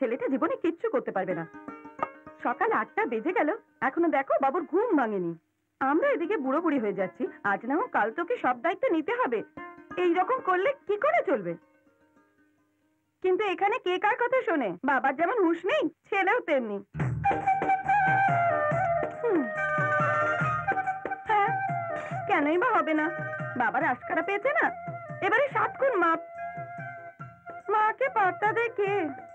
ছেলেটা জীবনে কিচ্ছু করতে পারবে না। সকাল 8টা বেজে গেল, এখনো দেখো বাবুর ঘুম ভাঙেনি। আমরা এদিকে বুড়ো বুড়ি হয়ে যাচ্ছি, আজ না হোক কাল তোকে সব দায়িত্ব নিতে হবে। এই রকম করলে কি করে চলবে? কিন্তু এখানে কে কার কথা শোনে? বাবার যেমন হুঁশ নেই, ছেলেও তেমনি। হ্যাঁ, কেনই বা হবে না? বাবার আশকারা পেয়েছে না, এবারে 7 গুণ মাপ। মাকে পাত্তা দেখে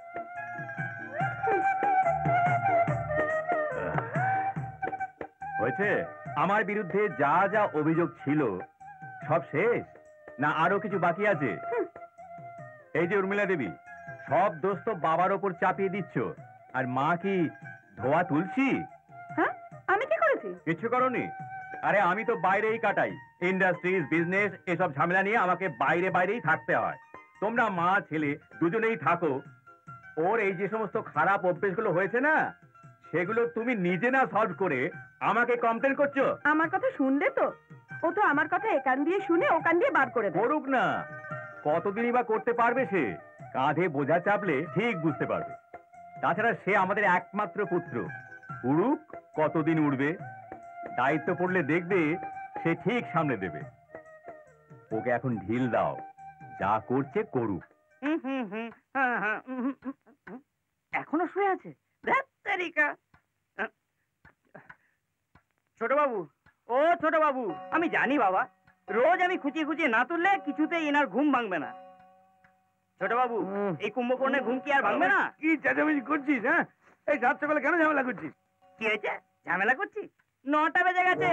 হয়েছে? আমার বিরুদ্ধে যা যা অভিযোগ ছিল সব শেষ, না আরো কিছু বাকি আছে? এই যে উর্মিলা দেবী, সব দোষ তো বাবার ওপর চাপিয়ে দিচ্ছ, আর মা কি ধোয়া তুলছি? হ্যাঁ, আমি কি করেছি? কিছু করনি। আরে আমি তো বাইরেই কাটাই, ইন্ডাস্ট্রিজ, বিজনেস, এসব ঝামেলা নিয়ে আমাকে বাইরেই থাকতে হয়। তোমরা মা ছেলে দুজনেই থাকো। ওর এই যে সমস্ত খারাপ অভ্যেসগুলো হয়েছে না, সেগুলো তুমি নিজে না সলভ করে আমাকে কমপ্লেন করছো। আমার কথা শুনলে তো? ও তো আমার কথা একান দিয়ে শুনে ওকান দিয়ে বার করে দেয়। করুক না, কতদিনই বা করতে পারবে সে? কাঁধে বোঝা চাপলে ঠিক বুঝতে পারবে। তাছাড়া সে আমাদের একমাত্র পুত্র, উড়ুক, কতদিন উড়বে। দায়িত্ব পড়লে দেখবে সে ঠিক সামনে দেবে। ওকে এখন ঢিল দাও, যা করছে করুক। এখনো শুয়ে আছে? ছোট বাবু, ও ছোট বাবু, আমি জানি বাবা, রোজ আমি খুঁচিয়ে খুঁচিয়ে না তুললে কিছুতেই এনার ঘুম ভাঙবে না। ছোট বাবু, এই কুম্ভকর্ণের ঘুম কি আর ভাঙবে না? কি চেঁচামেচি করছিস? হ্যাঁ, এই রাত সকালে কেন ঝামেলা করছিস? কি হয়েছে? ঝামেলা করছি? 9টা বেজে গেছে।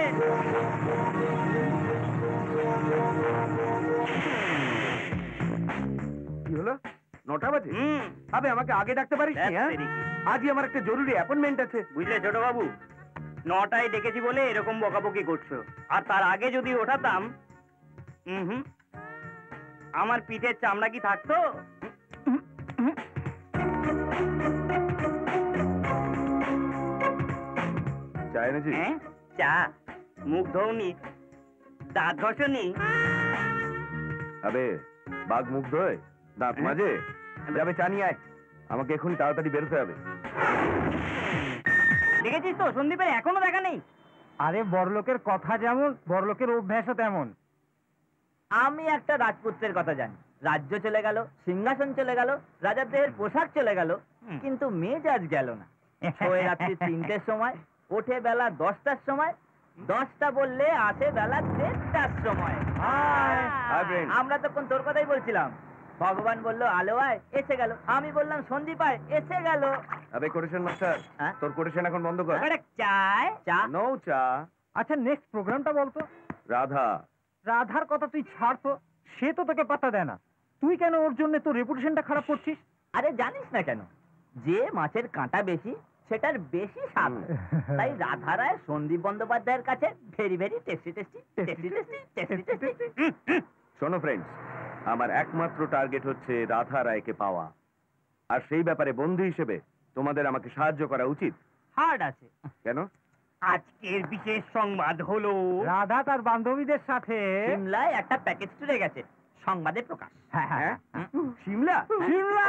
কি হলো? 9টা বাজে? আবে আমাকে আগে ডাকতে পারিস? আজই আমার একটা জরুরি অ্যাপয়েন্টমেন্ট আছে। বুঝলে ছোট বাবু, 9টায় ডেকেছি বলে এরকম বকাবকি করছো, আর তার আগে যদি ওঠাতাম, আমার পিঠের চামড়া কি থাকতো? চা এনেছি? চা? মুখ ধোনি, দাঁত ঘষনি? আবে বাঘ মুখ ধোয়, দাঁত মাঝে। যাবে, চা নিয়ে আয়, আমাকে এখন তাড়াতাড়ি বেরোতে হবে। দেখেছিস তো সন্দীপের এখনো দেখা নেই। আরে বড়লোকের কথা যেমন, বড়লোকের অভ্যাসও তেমন। আমি একটা রাজপুত্রের কথা জানি, রাজ্য চলে গেল, সিংহাসন চলে গেল, রাজার দেহের পোশাক চলে গেল, কিন্তু মেজাজ গেল না। শোয়ে রাত্রি 3টের সময়, ওঠে বেলা 10টার সময়, 10টা বললে আসে বেলা 1:30টার সময়। আমরা তখন তোর কথাই বলছিলাম। ভগবান বললো আলো আয়, এসে গেল। আমি বললাম সন্দীপ আয়, এসে গেল। আবে কোটেশন মাস্টার, তোর কোটেশন এখন বন্ধ কর। চায় চা? নো চা। আচ্ছা, নেক্সট প্রোগ্রামটা বলতো। রাধা। রাধার কথা তুই ছাড় তো, সে তো তোকে পাত্তা দেয় না। তুই কেন ওর জন্য তোর রেপুটেশনটা খারাপ করছিস? আরে জানিস না কেন, যে মাছের কাঁটা বেশি সেটার বেশি স্বাদ। তাই রাধা রায় সন্দীপ বন্দ্যোপাধ্যায়ের কাছে very very tasty tasty tasty tasty tasty tasty. শোনো ফ্রেন্ডস, আমার একমাত্র টার্গেট হচ্ছে রাধা রায়কে পাওয়া, আর সেই ব্যাপারে বন্ধু হিসেবে তোমাদের আমাকে সাহায্য করা উচিত। হার্ড আছে কেন? আজকের বিশেষ সংবাদ হলো রাধা তার বান্ধবীদের সাথে সিমলায় একটা প্যাকেজ চলে গেছে, সংবাদে প্রকাশ। হ্যাঁ, সিমলা? সিমলা!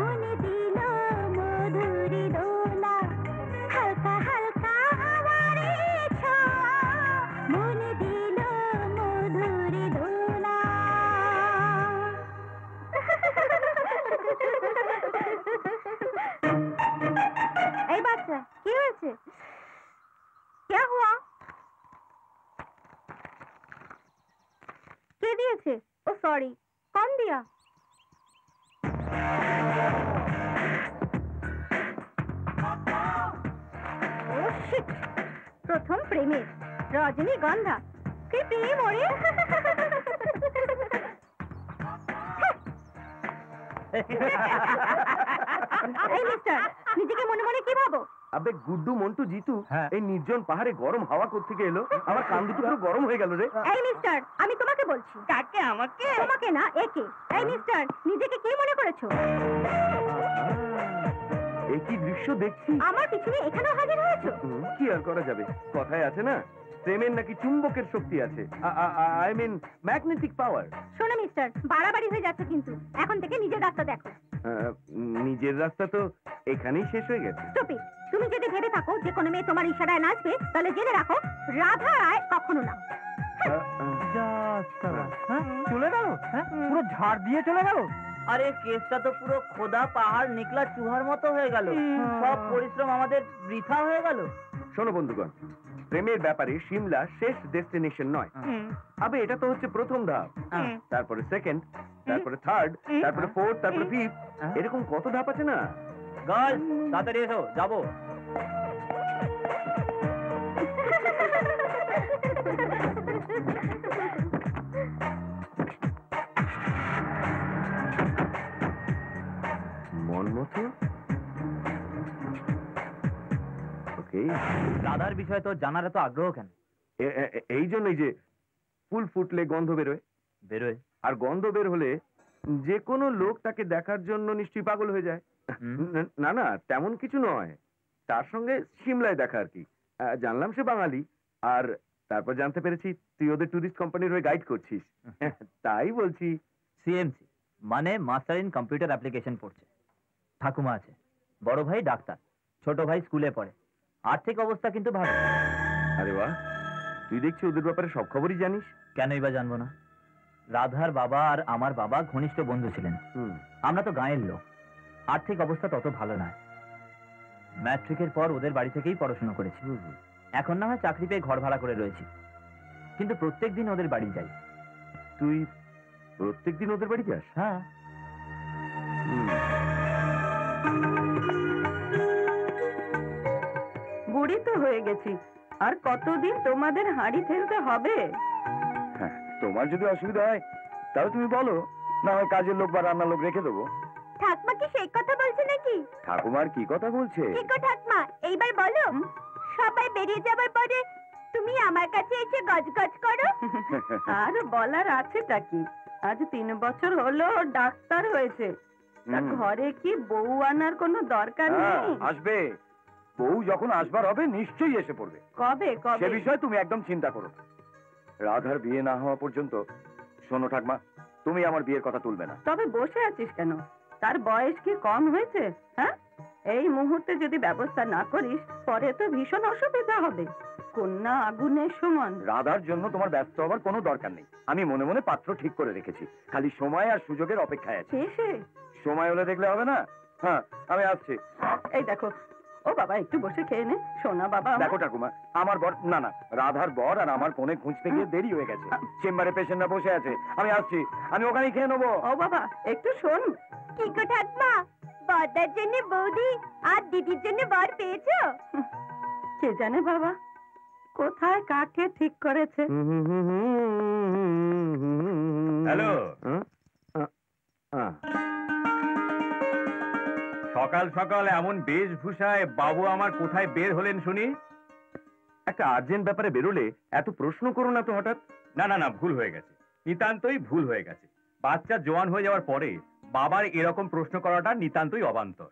মনে দিল মধুরি দোলা হালকা হালকা হাওয়ারে ছোঁয়া মনে দিল মধুরি দোলা এই বাচ্চা কি হয়েছে क्या हुआ কে দিয়েছে ও সরি कौन दिया ও শিট প্রথম প্রেমের রজনীগন্ধা কি প্রেম ওরে এই মিস্টার নিজেকে মনে মনে কি ভাবো আবে গুড্ডু মন্টু জিতু হ্যাঁ। এই নির্জন পাহাড়ে গরম হাওয়া কোত্থেকে এলো আমার কান দুটো পুরো গরম হয়ে গেল রে এই মিস্টার আমি তোমাকে বলছি কাকে আমাকে তোমাকে না একে এই মিস্টার নিজেকে কি মনে করেছো এই কি দৃশ্য দেখছি আমার পিছনে এখানেও হাজির হয়েছো কি আর করা যাবে কথায় আছে না প্রেমের নাকি চুম্বকের শক্তি আছে আই মিন ম্যাগনেটিক পাওয়ার শোনো মিস্টার বাড়াবাড়ি হয়ে যাচ্ছে কিন্তু এখন থেকে নিজের রাস্তা দেখো নিজের রাস্তা তো এখানেই শেষ হয়ে গেছে স্টুপিড তুমি যদি ভেবে থাকো যে কোনো মেয়ে তোমার ইশারায় নাচবে তাহলে জেনে রাখো রাধা রায় কখনো না যা সালা, হ্যাঁ? চলে গেল হ্যাঁ পুরো ঝাড় দিয়ে চলে গেল আরে কেসটা তো পুরো খোদা পাহাড় নিকলা চুহার মতো হয়ে গেল সব পরিশ্রম আমাদের বৃথা হয়ে গেল শোনো বন্ধুগণ প্রেমের ব্যাপারে সিমলা শেষ ডেস্টিনেশন নয় আবে এটা তো হচ্ছে প্রথম ধাপ তারপরে সেকেন্ড তারপরে থার্ড তারপরে ফোর্থ তারপরে ফিফথ এরকম কত ধাপ আছে না গার্লস তাড়াতাড়ি এসো যাবো মন মতো ওকে রাধার বিষয়ে তো জানার এত আগ্রহ কেন এই জন্যই যে ফুল ফুটলে গন্ধ বেরোয় বেরোয় আর গন্ধ বের হলে যে কোনো লোক তাকে দেখার জন্য নিশ্চয়ই পাগল হয়ে যায় না না তেমন কিছু নয় তার সঙ্গে সিমলায় দেখা আর কি জানলাম সে বাঙালি আর তারপর জানতে পেরেছি তুই ওদের ট্যুরিস্ট কোম্পানির হয়ে গাইড করছিস তাই বলছি সিএমসি মানে মাস্টার ইন কম্পিউটার অ্যাপ্লিকেশন পড়ছে ঠাকুমা আছে বড় ভাই ডাক্তার ছোট ভাই স্কুলে পড়ে আর্থিক অবস্থা কিন্তু ভালো আরে বাহ তুই দেখছি ওদের ব্যাপারে সব খবরই জানিস কেনই বা জানবো না রাধার বাবা আর আমার বাবা ঘনিষ্ঠ বন্ধু ছিলেন আমরা তো গাঁয়ের লোক আর্থিক অবস্থা তত ভালো নয় ম্যাট্রিকের পর ওদের বাড়ি থেকেই পড়াশোনা করেছি এখন না হয় চাকরি পেয়ে ঘর ভাড়া করে রয়েছি কিন্তু প্রত্যেকদিন ওদের বাড়ি যাই তুই প্রত্যেকদিন ওদের বাড়ি যাস হ্যাঁ বুড়ি তো হয়ে গেছি আর কতদিন তোমাদের হাঁড়ি ঠেলতে হবে হ্যাঁ, তোমার যদি অসুবিধা হয় তাহলে তুমি বলো না হয় কাজের লোক বা রান্নার লোক রেখে দেবো ঠাকমা কি সেই কথা বলছে নাকি ঠাকুমার কি কথা বলছে কি গো ঠাকমা এইবার বলো সবাই বেরিয়ে যাবার পরে তুমি আমার কাছে এসে গজগজ করো আর বলার আছেটা কি আজ 3 বছর হলো ও ডাক্তার হয়েছে তা ঘরে কি বউ আনার কোনো দরকার নেই আসবে বউ যখন আসবার হবে নিশ্চয়ই এসে পড়বে কবে সে কবে বিষয়ে তুমি একদম চিন্তা করো না। রাধার বিয়ে না হওয়া পর্যন্ত শোনো ঠাকমা তুমি আমার বিয়ের কথা তুলবে না তবে বসে আছিস কেন তার বয়স কি কম হয়েছে হ্যাঁ এই মুহূর্তে যদি ব্যবস্থা না করিস পরে তো ভীষণ অসুবিধা হবে কন্যা আগুনের সমান রাধার জন্য তোমার ব্যস্ত হবার কোনো দরকার নেই আমি মনে মনে পাত্র ঠিক করে রেখেছি খালি সময় আর সুযোগের অপেক্ষায় আছি শেষে সময় হলে দেখলে হবে না হ্যাঁ আমি আসছি এই দেখো ও বাবা একটু বসে খেয়ে নে সোনা বাবা আমার। দেখো ঠাকুমা আমার বর না না রাধার বর আর আমার ফোনে খুঁজতে গিয়ে দেরি হয়ে গেছে চেম্বারে পেশেন্টরা বসে আছে আমি আসছি আমি ওখানেই খেয়ে নেবো ও বাবা একটু শোন কি গো ঠাকমা বড়দার জন্য বৌদি আর দিদির জন্য বর পেয়েছো কে জানে বাবা কোথায় কাকে ঠিক করেছে হ্যালো সকাল সকাল এমন বেশভূষায় বাবু আমার কোথায় বের হলেন শুনি একটা আর্জেন্ট ব্যাপারে বেরোলে এত প্রশ্ন করো না তো হঠাৎ না না না ভুল হয়ে গেছে নিতান্তই ভুল হয়ে গেছে বাচ্চা জোয়ান হয়ে যাওয়ার পরে বাবার এরকম প্রশ্ন করাটা নিতান্তই অবান্তর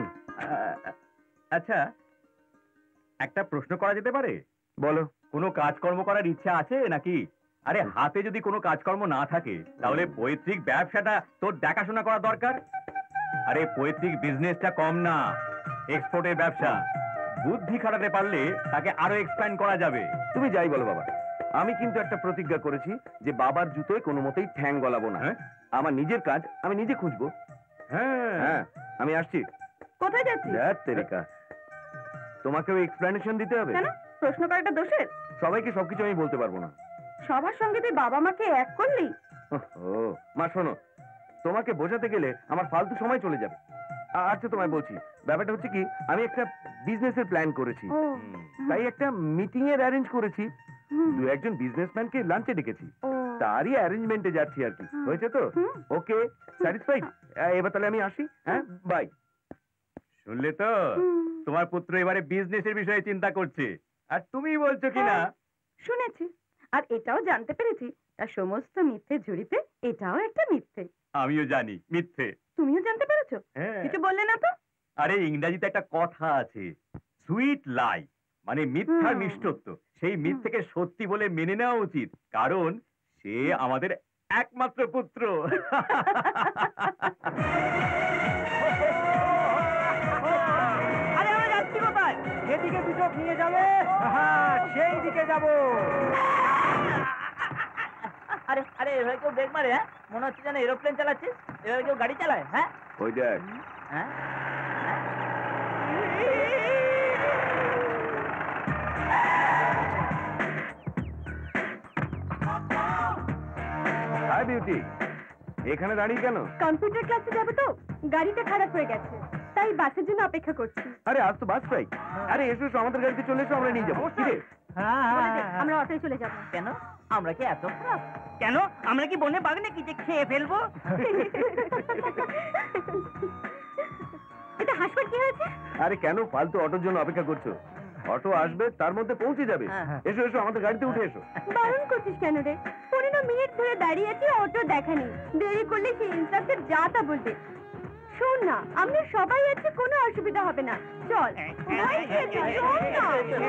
আচ্ছা একটা প্রশ্ন করা যেতে পারে বলো কোনো কাজকর্ম করার ইচ্ছা আছে নাকি আরে হাতে যদি কোনো কাজকর্ম না থাকে তাহলে পৈতৃক ব্যবসাটা তোর দেখাশোনা করা দরকার আরে পৈতৃক বিজনেসটা কম না, এক্সপোর্টের ব্যবসা। বুদ্ধি খাটাতে পারলে তাকে আরো এক্সপ্যান্ড করা যাবে। তুমি যাই বলো বাবা, আমি কিন্তু একটা প্রতিজ্ঞা করেছি যে বাবার জুতোয় কোনো মতেই ঠ্যাং গলাবো না। হ্যাঁ? আমার নিজের কাজ আমি নিজে খুঁজবো। হ্যাঁ, হ্যাঁ, আমি আসছি। কোথায় যাচ্ছিস? ধ্যাৎ তেরিকা, তোমাকেও এক্সপ্লেনেশন দিতে হবে। কেন? প্রশ্ন করাটা দোষের? সবাইকে সবকিছু আমি বলতে পারবো না। সবার সঙ্গে তুই বাবা মাকে এক করলি? ও মা শোনো, তোমাকে বোঝাতে গেলে আমার ফালতু সময় চলে যাবে। আচ্ছা তোমায় বলছি, ব্যাপারটা হচ্ছে কি, আমি একটা বিজনেসের প্ল্যান করেছি, ও, তাই একটা মিটিং এর অ্যারেঞ্জ করেছি। হুম, দু একজন বিজনেসম্যানকে লাঞ্চে ডেকেছি, ও, তারই অ্যারেঞ্জমেন্টে যাচ্ছি আর কি। হুম। হয়েছে তো? হুম। Okay, satisfied? এবার তাহলে আমি আসি। হ্যাঁ, বাই। শুনলে তো? হুম। তোমার পুত্র এবারে বিজনেসের বিষয়ে চিন্তা করছে, আর তুমি বলছো কিনা? হ্যাঁ। শুনেছি, আর এটাও জানতে পেরেছি তার সমস্ত মিথ্যে ঝুড়িতে এটাও একটা মিথ্যে। আমিও জানি মিথ্যে। তুমিও জানতে পেরেছো? হ্যাঁ। কিছু বললে না তো? আরে ইংরেজিতে একটা কথা আছে, সুইট লাই, মানে মিথ্যার হুম। মিষ্টত্ব। সেই মিথ্যেকে সত্যি বলে মেনে নেওয়া উচিত, কারণ সে আমাদের একমাত্র পুত্র। আরে আমরা যাচ্ছি কোথায়? যেদিকে দুটো নিয়ে যাবে, হ্যাঁ সেই দিকে যাবো। আরে আরে এভাবে কেউ ব্রেক মারে? হ্যাঁ, মনে হচ্ছে যেন এরোপ্লেন চালাচ্ছিস। এভাবে কেউ গাড়ি চালায়? হ্যাঁ ওই দেখ, হ্যাঁ। হাই বিউটি, এখানে দাঁড়িয়ে কেন? কম্পিউটার ক্লাসে যাবো তো, গাড়িটা খারাপ হয়ে গেছে, তাই বাসের জন্য অপেক্ষা করছি। আরে আজ তো বাস পাই। আরে এসো এসো, আমাদের গাড়িতে চলে এসো, আমরা নিয়ে যাবো। কি রে? হ্যাঁ বলে দে, হ্যাঁ, আমরা অটোয় চলে যাবো। কেন? আমরা কি এত খারাপ? কেন? আমরা কি বনে বাগানে কি যে খেয়ে ফেলবো? এটা হাসবার কি হয়েছে? আরে কেন ফালতু অটোর জন্য অপেক্ষা করছো? অটো আসবে, তার মধ্যে পৌঁছে যাবে। হ্যাঁ। এসো এসো, আমাদের গাড়িতে উঠে এসো। বারণ করছিস কেন রে? 15 মিনিট ধরে দাঁড়িয়ে আছি, অটো দেখা নেই। দেরি করলে সেই ইনস্ট্রাক্টর যা তা বলবে। শোন না, আমরা সবাই আছি, কোনো অসুবিধা হবে না। চল ভয় পেয়েছি, শোন না।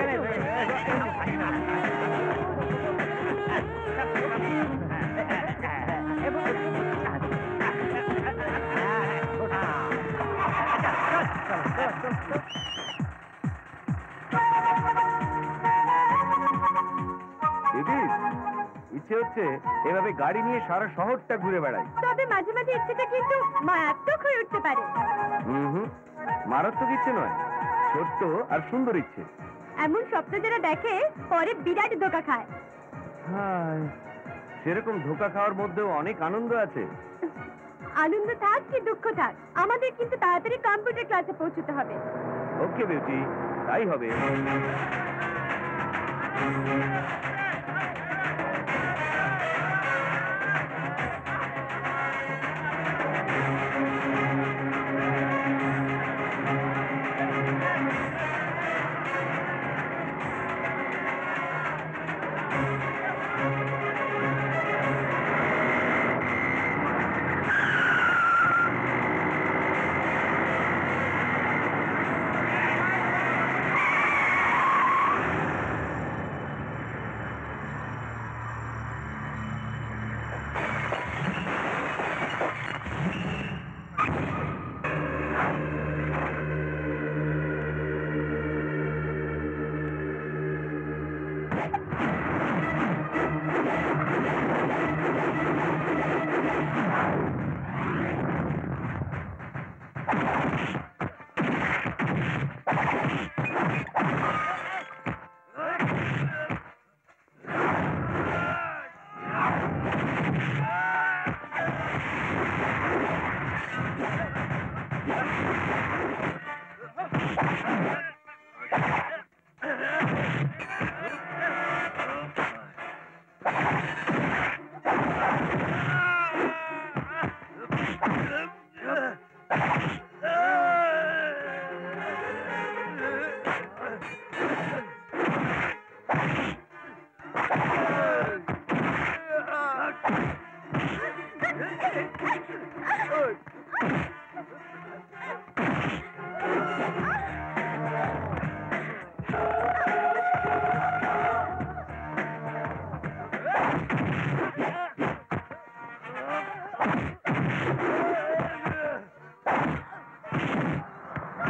দিদি, ইচ্ছে হচ্ছে এভাবে গাড়ি নিয়ে সারা শহরটা ঘুরে বেড়াই। তবে মাঝে মাঝে ইচ্ছেটা কিন্তু মারাত্মক হয়ে উঠতে পারে। হুম, মারাত্মক ইচ্ছে নয়, ছোট্ট আর সুন্দর ইচ্ছে। এমন স্বপ্ন যারা দেখে পরে বিরাট ধোকা খায়। হায়, সেরকম ধোকা খাওয়ার মধ্যেও অনেক আনন্দ আছে। আনন্দ থাক কি দুঃখ থাক, আমাদের কিন্তু তাড়াতাড়ি কম্পিউটার ক্লাসে পৌঁছতে হবে। ওকে বিউটি, তাই হবে।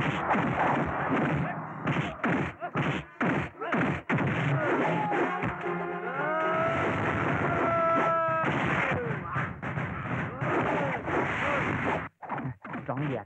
স্ট্রং ইয়ার।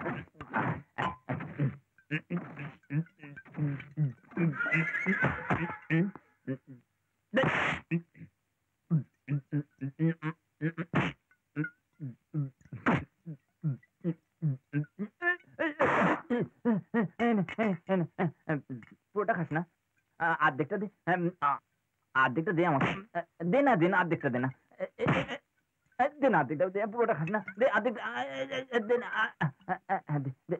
পুরোটা খাস না, অর্ধেকটা দে। অর্ধেকটা দে আমাকে, দে না দে না, অর্ধেকটা দে না, দে না অর্ধেকটা দে, পুরোটা খাস না, দে অর্ধেকটা, দে না, দে দে।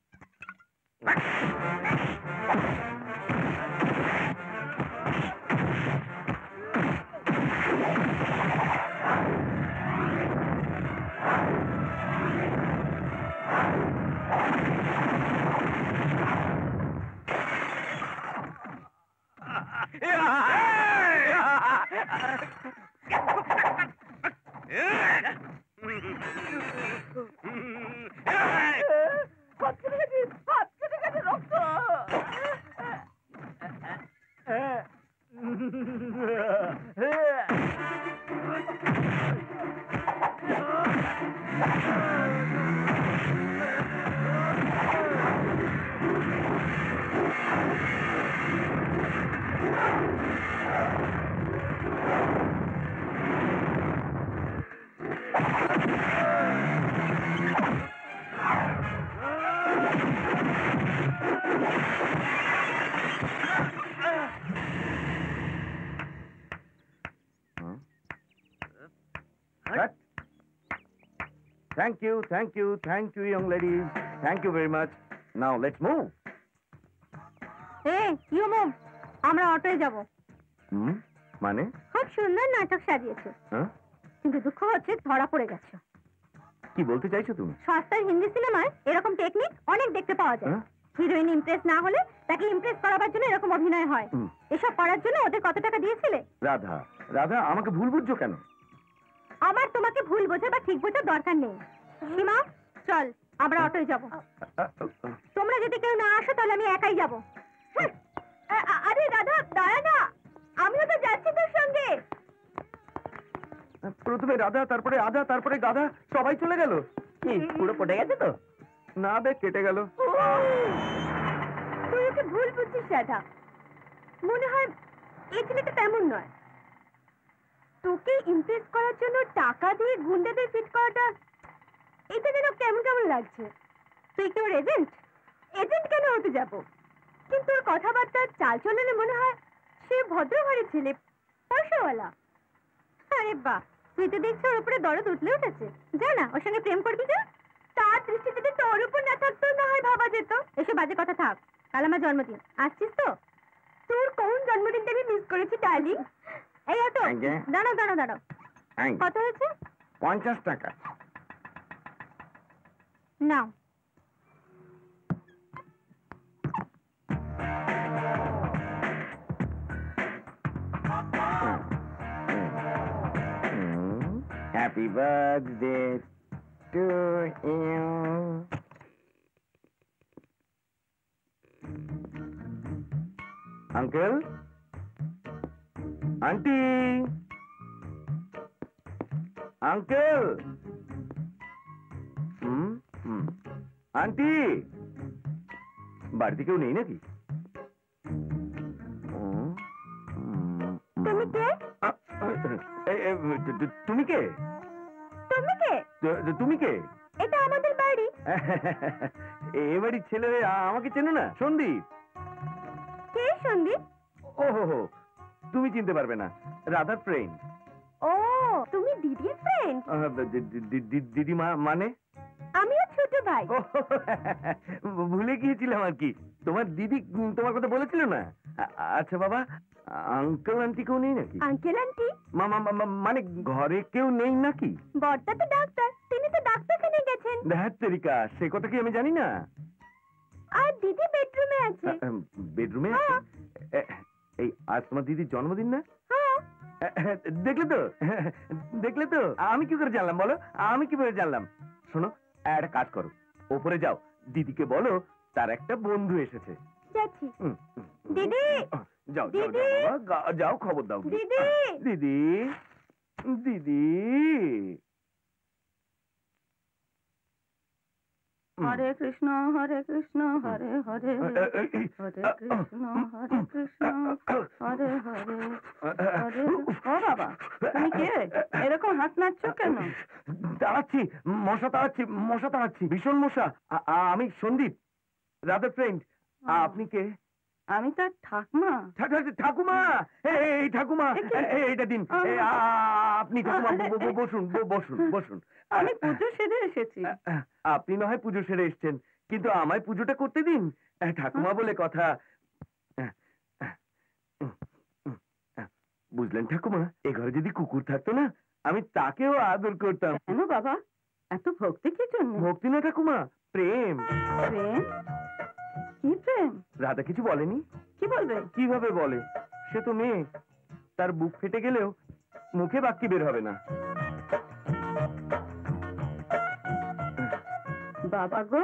Thank you, young ladies. Thank you very much. Now let's move. You move, আমরা অটোয় যাব। মানে? খুব সুন্দর নাটক সাজিয়েছো, হ্যাঁ? কিন্তু দুঃখ হচ্ছে ধরা পড়ে গেছো। কি বলতে চাইছো তুমি? সস্তার হিন্দি সিনেমায় এরকম টেকনিক অনেক দেখতে পাওয়া যায়। হ্যাঁ? হিরোইন ইমপ্রেস না হলে তাকে ইমপ্রেস করাবার জন্য এরকম অভিনয় হয়। এসব করার জন্য ওদের কত টাকা দিয়েছিলে? রাধা আমাকে ভুল বুঝছো কেন? আমার তোমাকে ভুল বোঝা বা ঠিক বোঝার দরকার নেই। সীমা, চল আমরা অটোয় যাব। তোমরা যদি কেউ না আসো তাহলে আমি একাই যাব। আরে রাধা দাঁড়া না, আমিও তো যাচ্ছি তোর সঙ্গে। প্রথমে রাধা, তারপরে আধা, তারপরে গাধা, সবাই চলে গেল। কি পুরো পড়ে গেছে তো? না বে, কেটে গেল। তুই ওকে ভুল বুঝছিস রাধা, মনে হয় এই ছেলেটা তেমন নয়। তোকে ইমপ্রেস করার জন্য টাকা দিয়ে গুন্ডাদের ফিট করাটা, এটা যেন কেমন কেমন লাগছে। তুই কি ওর এজেন্ট? এজেন্ট কেন হতে যাব? কিন্তু ওর কথাবার্তা চাল চলনে মনে হয় সে ভদ্র ঘরের ছেলে, পয়সাওয়ালা। আরে বাহ, তুই তো দেখছি ওর উপরে দরদ উঠলে উঠেছে। যা না, ওর সঙ্গে প্রেম করবি যা। তার দৃষ্টি যদি তোর উপর না থাকতো না হয় ভাবা যেত। এসব বাজে কথা থাক, কাল আমার জন্মদিন, আসছিস তো? তোর কোন জন্মদিনটা আমি মিস করেছি ডার্লিং। এই অটো, দাঁড়াও দাঁড়াও দাঁড়াও, কত হয়েছে? 50 টাকা। নাও। Happy birthday to you. Uncle? Auntie? Uncle? Auntie, বাড়িতে কেউ নেই নাকি? তুমি কে? তুমি কে? তুমি কে? তুমি কে? এটা আমাদের বাড়ি। এ বাড়ির ছেলে আমাকে চেনো না? সন্দীপ। কে সন্দীপ? ওহো, তুমি চিনতে পারবে না, রাধার ফ্রেন্ড। ও, তুমি দিদির ফ্রেন্ড? দিদিমা মানে? আমিও ছোট ভাই। ভুলে গিয়েছিলাম আর কি। তোমার দিদি তোমার কথা বলেছিল না? আচ্ছা বাবা, আঙ্কেল আন্টি কেউ নেই নাকি? আঙ্কেল আন্টি মানে ঘরে কেউ নেই নাকি? বড়টা তো ডাক্তার, তিনি তো ডাক্তারখানে গেছেন। ধ্যাত্তেরিকা, সে কথা কি আমি জানি না? আর দিদি বেডরুমে আছে। বেডরুমে আছে? এই আজ তোমার দিদির জন্মদিন না? হ্যাঁ। দেখলে তো, দেখলে তো, আমি কি করে জানলাম বলো? আমি কিভাবে জানলাম? শোনো, একটা কাজ করো, ওপরে যাও, দিদিকে বলো তার একটা বন্ধু এসেছে। যাচ্ছি। হুম, হুম, হুম। দিদি! যাও যাও দিদি! যাও বাবা, যাও খবর দাও গিয়ে। দিদি! দিদি দিদি হরে কৃষ্ণ হরে কৃষ্ণ হরে হরে হরে কৃষ্ণ হরে কৃষ্ণ হরে হরে হরে ও বাবা, তুমি কে? এরকম হাত নাচছো কেন? তাড়াচ্ছি, মশা তাড়াচ্ছি, ভীষণ মশা। আমি সন্দীপ, রাধার ফ্রেন্ড। আপনি কে? আমি তার ঠাকমা। ঠাকুমা, এই ঠাকুমা, এইটা দিন। আপনি ঠাকুমা বসুন বসুন বসুন। আমি পুজো সেরে এসেছি। আপনি না হয় পুজো সেরে এসছেন, কিন্তু আমায় পুজোটা করতে দিন। ঠাকুমা বলে কথা। বুঝলেন ঠাকুমা, এ ঘরে যদি কুকুর থাকতো না, আমি তাকেও আদর করতাম। কেন বাবা, এত ভক্তি কি জন্য? ভক্তি না ঠাকুমা, প্রেম। প্রেম? কি প্রেম? রাধা কিছু বলেনি? কি বলবে? কিভাবে বলে? সে তো মেয়ে, তার বুক ফেটে গেলেও মুখে বাক্যি বের হবে না। বাবা গো,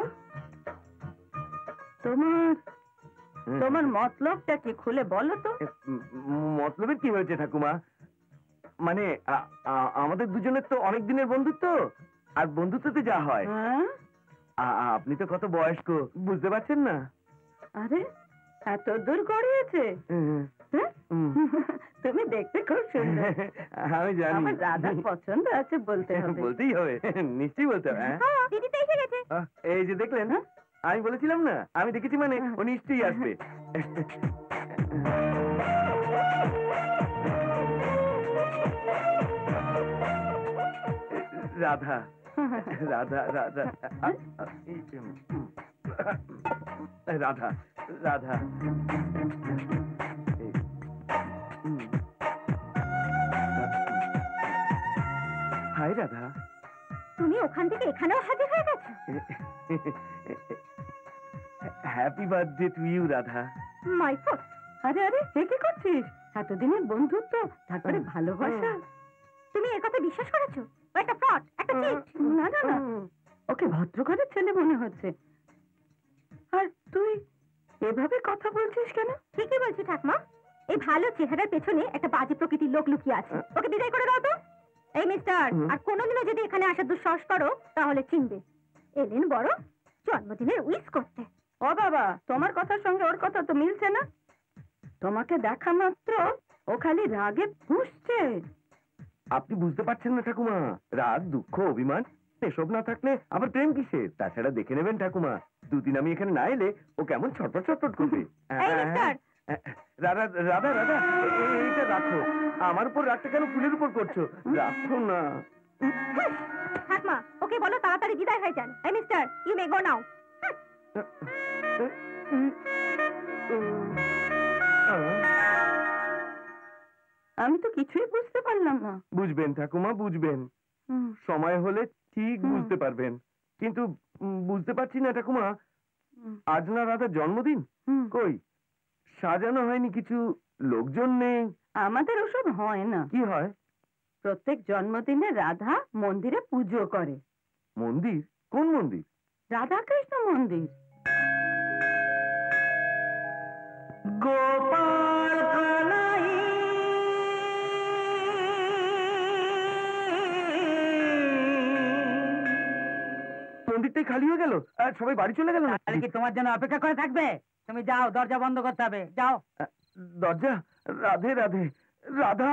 তোমার তোমার মতলবটা কি খুলে বলো তো? মতলবের কি হয়েছে ঠাকুমা? মানে আমাদের দুজনের তো অনেক দিনের বন্ধুত্ব, আর বন্ধুত্বতে যা হয়। হ্যাঁ? আপনি তো কত বয়স্ক, বুঝতে পারছেন না? আরে এত দূর গড়িয়েছে? হ্যাঁ? তুমি দেখতে খুব সুন্দর। আমি জানি। আমার রাধার পছন্দ আছে বলতে হবে। বলতেই হবে, নিশ্চয়ই বলতে হবে। হ্যাঁ? দিদি তো এসে গেছে। এই যে দেখলেন, আমি বলেছিলাম না, আমি দেখেছি মানে ও নিশ্চয়ই আসবে। রাধা রাধা রাধা রাধা রাধা হাই রাধা, তুমি ওখান থেকে এখানেও হাজির হয়ে গেছো। Happy birthday to you Radha. My foot. আরে আরে এ কি করছিস? এতদিনের বন্ধুত্ব, তারপরে ভালোবাসা। তুমি এর কথা বিশ্বাস করেছো? ও একটা ফ্রড, একটা চিট। না না না, ওকে ভদ্রঘরের ছেলে মনে হচ্ছে। আর তুই এভাবে কথা বলছিস কেন? ঠিকই বলছি ঠাকমা, এই ভালো চেহারার পেছনে একটা বাজে প্রকৃতির লোক লুকিয়ে আছে। ওকে বিদায় করে দাও তো। এই মিস্টার, আর কোনোদিনও যদি এখানে আসার দুঃসাহস করো তাহলে চিনবে এলেন বড় জন্মদিনের উইশ করতে। ও বাবা, তোমার কথার সঙ্গে ওর কথা তো মিলছে না। তোমাকে দেখা মাত্র ও খালি রাগে ফুঁসছে। আপনি বুঝতে পারছেন না ঠাকুমা, রাগ, দুঃখ, অভিমান এসব না থাকলে আবার প্রেম কিসের? তাছাড়া দেখে নেবেন ঠাকুমা, দুদিন আমি এখানে না এলে ও কেমন ছটফট ছটফট করবে। এই মিস্টার, রাধা রাধা রাধা, এইটা রাখো। আমার উপর রাগটা কেন ফুলের উপর করছো? রাখো না। ঠাকমা ওকে বলো তাড়াতাড়ি বিদায় হয়ে যান। এই মিস্টার, ইউ মে গো নাও। আমি তো কিছুই বুঝতে পারলাম না। বুঝবেন ঠাকুমা, বুঝবেন। সময় হলে ঠিক বুঝতে পারবেন, কিন্তু বুঝতে পারছি না ঠাকুমা। আজ না রাধার জন্মদিন, কই সাজানো হয়নি কিছু, লোকজন নেই। আমাদের ওসব হয় না। কি হয়? প্রত্যেক জন্মদিনে রাধা মন্দিরে পুজো করে। মন্দির? কোন মন্দির? রাধা কৃষ্ণ মন্দির। গোপাল কানাই মন্দিরটাই খালি হয়ে গেল, আর সবাই বাড়ি চলে গেল। তাহলে কি তোমার জন্য অপেক্ষা করে থাকবে? তুমি যাও, দরজা বন্ধ করতে হবে, যাও। দরজা? Radhe Radhe Radha.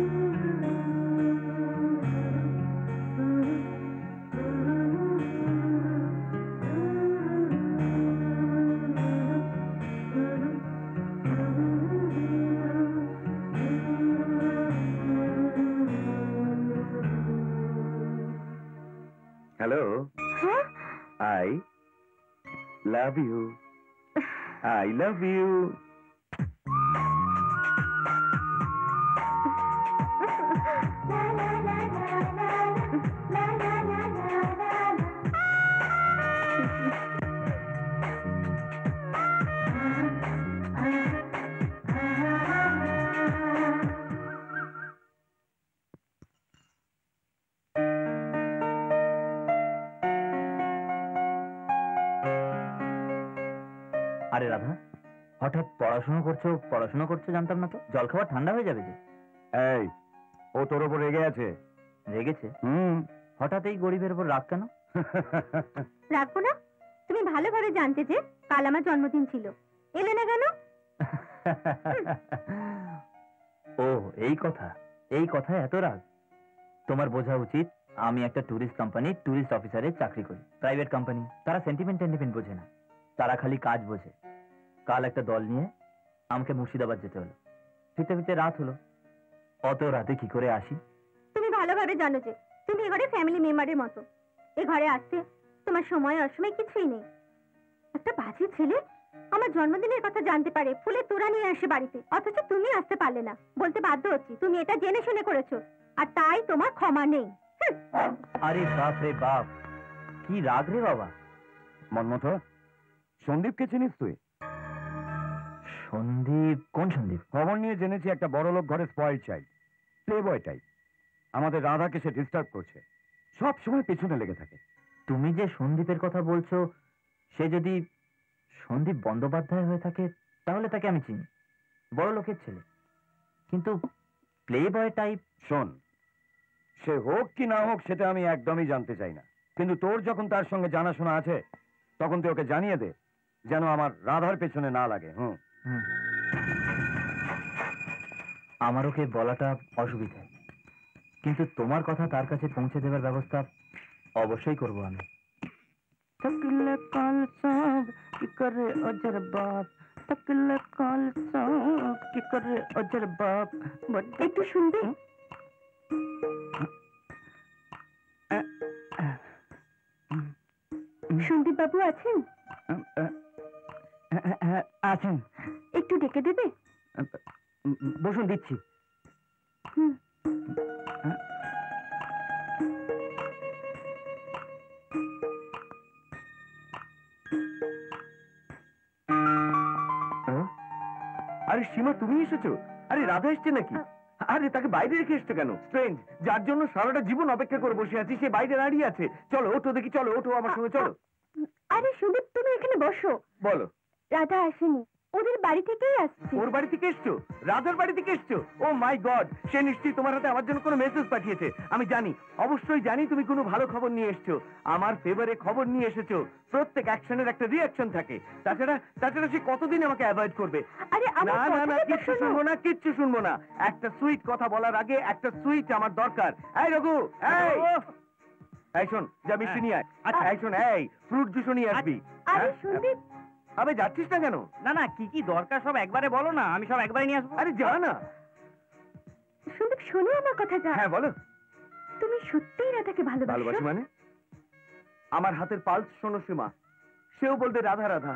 Hello, I love you, I love you. আরে রাধা, হঠাৎ পড়াশোনা করছো জানতাম না তো। জল খাবার ঠান্ডা হয়ে যাবে যে। এই, ও তোর ওপর রেগে আছে। রেগেছে? হুম। হঠাৎ এই গরিবের উপর রাগ কেন? রাখবো না? তুমি ভালোভাবে জানতে যে কাল আমার জন্মদিন ছিল, এলে না কেন? ও এই কথা, এই কথায় এত রাগ? তোমার বোঝা উচিত আমি একটা ট্যুরিস্ট কোম্পানি ট্যুরিস্ট অফিসারের চাকরি করি। প্রাইভেট কোম্পানি, তারা সেন্টিমেন্ট বোঝে না, তারা খালি কাজ বোঝে। কাল একটা দল নিয়ে আমাকে মুর্শিদাবাদ যেতে হলো, ফিরতে ফিরতে রাত হলো। অত রাতে কি করে আসি? তুমি ভালোভাবে জানো যে তুমি এ ঘরে ফ্যামিলি মেম্বারের মতো। এ ঘরে আসতে তোমার সময় অসময় কিছুই নেই। একটা বাজে ছেলে আমার জন্মদিনের কথা জানতে পারে, ফুলে তোড়া নিয়ে আসে বাড়িতে, অথচ তুমি আসতে পারলে না। বলতে বাধ্য হচ্ছি তুমি এটা জেনে শুনে করেছো, আর তাই তোমার ক্ষমা নেই। আরে বাপ রে বাপ, কি রাগ রে বাবা। মন্মথ, সন্দীপকে চিনিস তুই? সন্দীপ? কোন সন্দীপ? খবর নিয়ে জেনেছি একটা বড় লোক ঘরে স্পয়েল চাই, প্লে বয় টাইপ। আমাদের রাধাকে সে ডিস্টার্ব করছে, সব সময় পেছনে লেগে থাকে। তুমি যে সন্দীপের কথা বলছো, সে যদি সন্দীপ বন্দ্যোপাধ্যায় হয়ে থাকে তাহলে তাকে আমি চিনি, বড় লোকের ছেলে। কিন্তু প্লে বয় টাইপ? শোন, সে হোক কি না হোক সেটা আমি একদমই জানতে চাই না, কিন্তু তোর যখন তার সঙ্গে জানাশোনা আছে তখন তুই ওকে জানিয়ে দে, যেন আমার রাধার পেছনে না লাগে। হুম। আমার ওকে বলাটা অসুবিধা, কিন্তু তোমার কথা তার কাছে পৌঁছে দেওয়ার ব্যবস্থা অবশ্যই করব আমি। तकले काल साहब की करे अजर बाप, तकले काल साहब की करे अजर बाप। একটু শুনবে? সন্দীপ বাবু আছেন? আছেন? একটু ডেকে দেবে? বসুন, দিচ্ছি। হুম। আরে সীমা, তুমি এসেছো? আরে রাধা এসছে নাকি? আরে তাকে বাইরে রেখে এসছো কেন? স্ট্রেঞ্জ, যার জন্য সারাটা জীবন অপেক্ষা করে বসে আছি, সে বাইরে দাঁড়িয়ে আছে। চলো ওঠো দেখি, চলো ওঠো আমার সঙ্গে, চলো। আরে সন্দীপ, তুমি এখানে বসো। বলো। রাধা আসেনি, ওদের বাড়ি থেকেই আসছে। ওর বাড়ি থেকে এসছো? রাধার বাড়ি থেকে এসছো? ও মাই গড, সে নিশ্চয়ই তোমার হাতে আমার জন্য কোনো মেসেজ পাঠিয়েছে। আমি জানি, অবশ্যই জানি তুমি কোনো ভালো খবর নিয়ে এসছো, আমার ফেভারে খবর নিয়ে এসেছো। প্রত্যেক অ্যাকশনের একটা রিঅ্যাকশন থাকে, তাছাড়া সে কতদিন আমাকে অ্যাভয়েড করবে? আরে আমার না না না, কথাটা তো কিচ্ছু শোনো। শুনবো না, কিচ্ছু শুনবো না। একটা সুইট কথা বলার আগে একটা সুইট আমার দরকার। এই রঘু, এই শোন, যা মিষ্টি নিয়ে আয়। আচ্ছা এই শোন, এই ফ্রুট জুসও নিয়ে আসবি। আরে হ্যাঁ? সন্দীপ, আবে যাচ্ছিস না কেন? না না, কি কি দরকার সব একবারে বলো না, আমি সব একবারে নিয়ে আসবো। আরে যা না। সন্দীপ শোনো আমার কথাটা। হ্যাঁ বলো। তুমি সত্যিই রাধাকে ভালোবাসি ভালোবাসো? মানে? আমার হাতের পালস শোনো সীমা, সেও বলবে রাধা রাধা।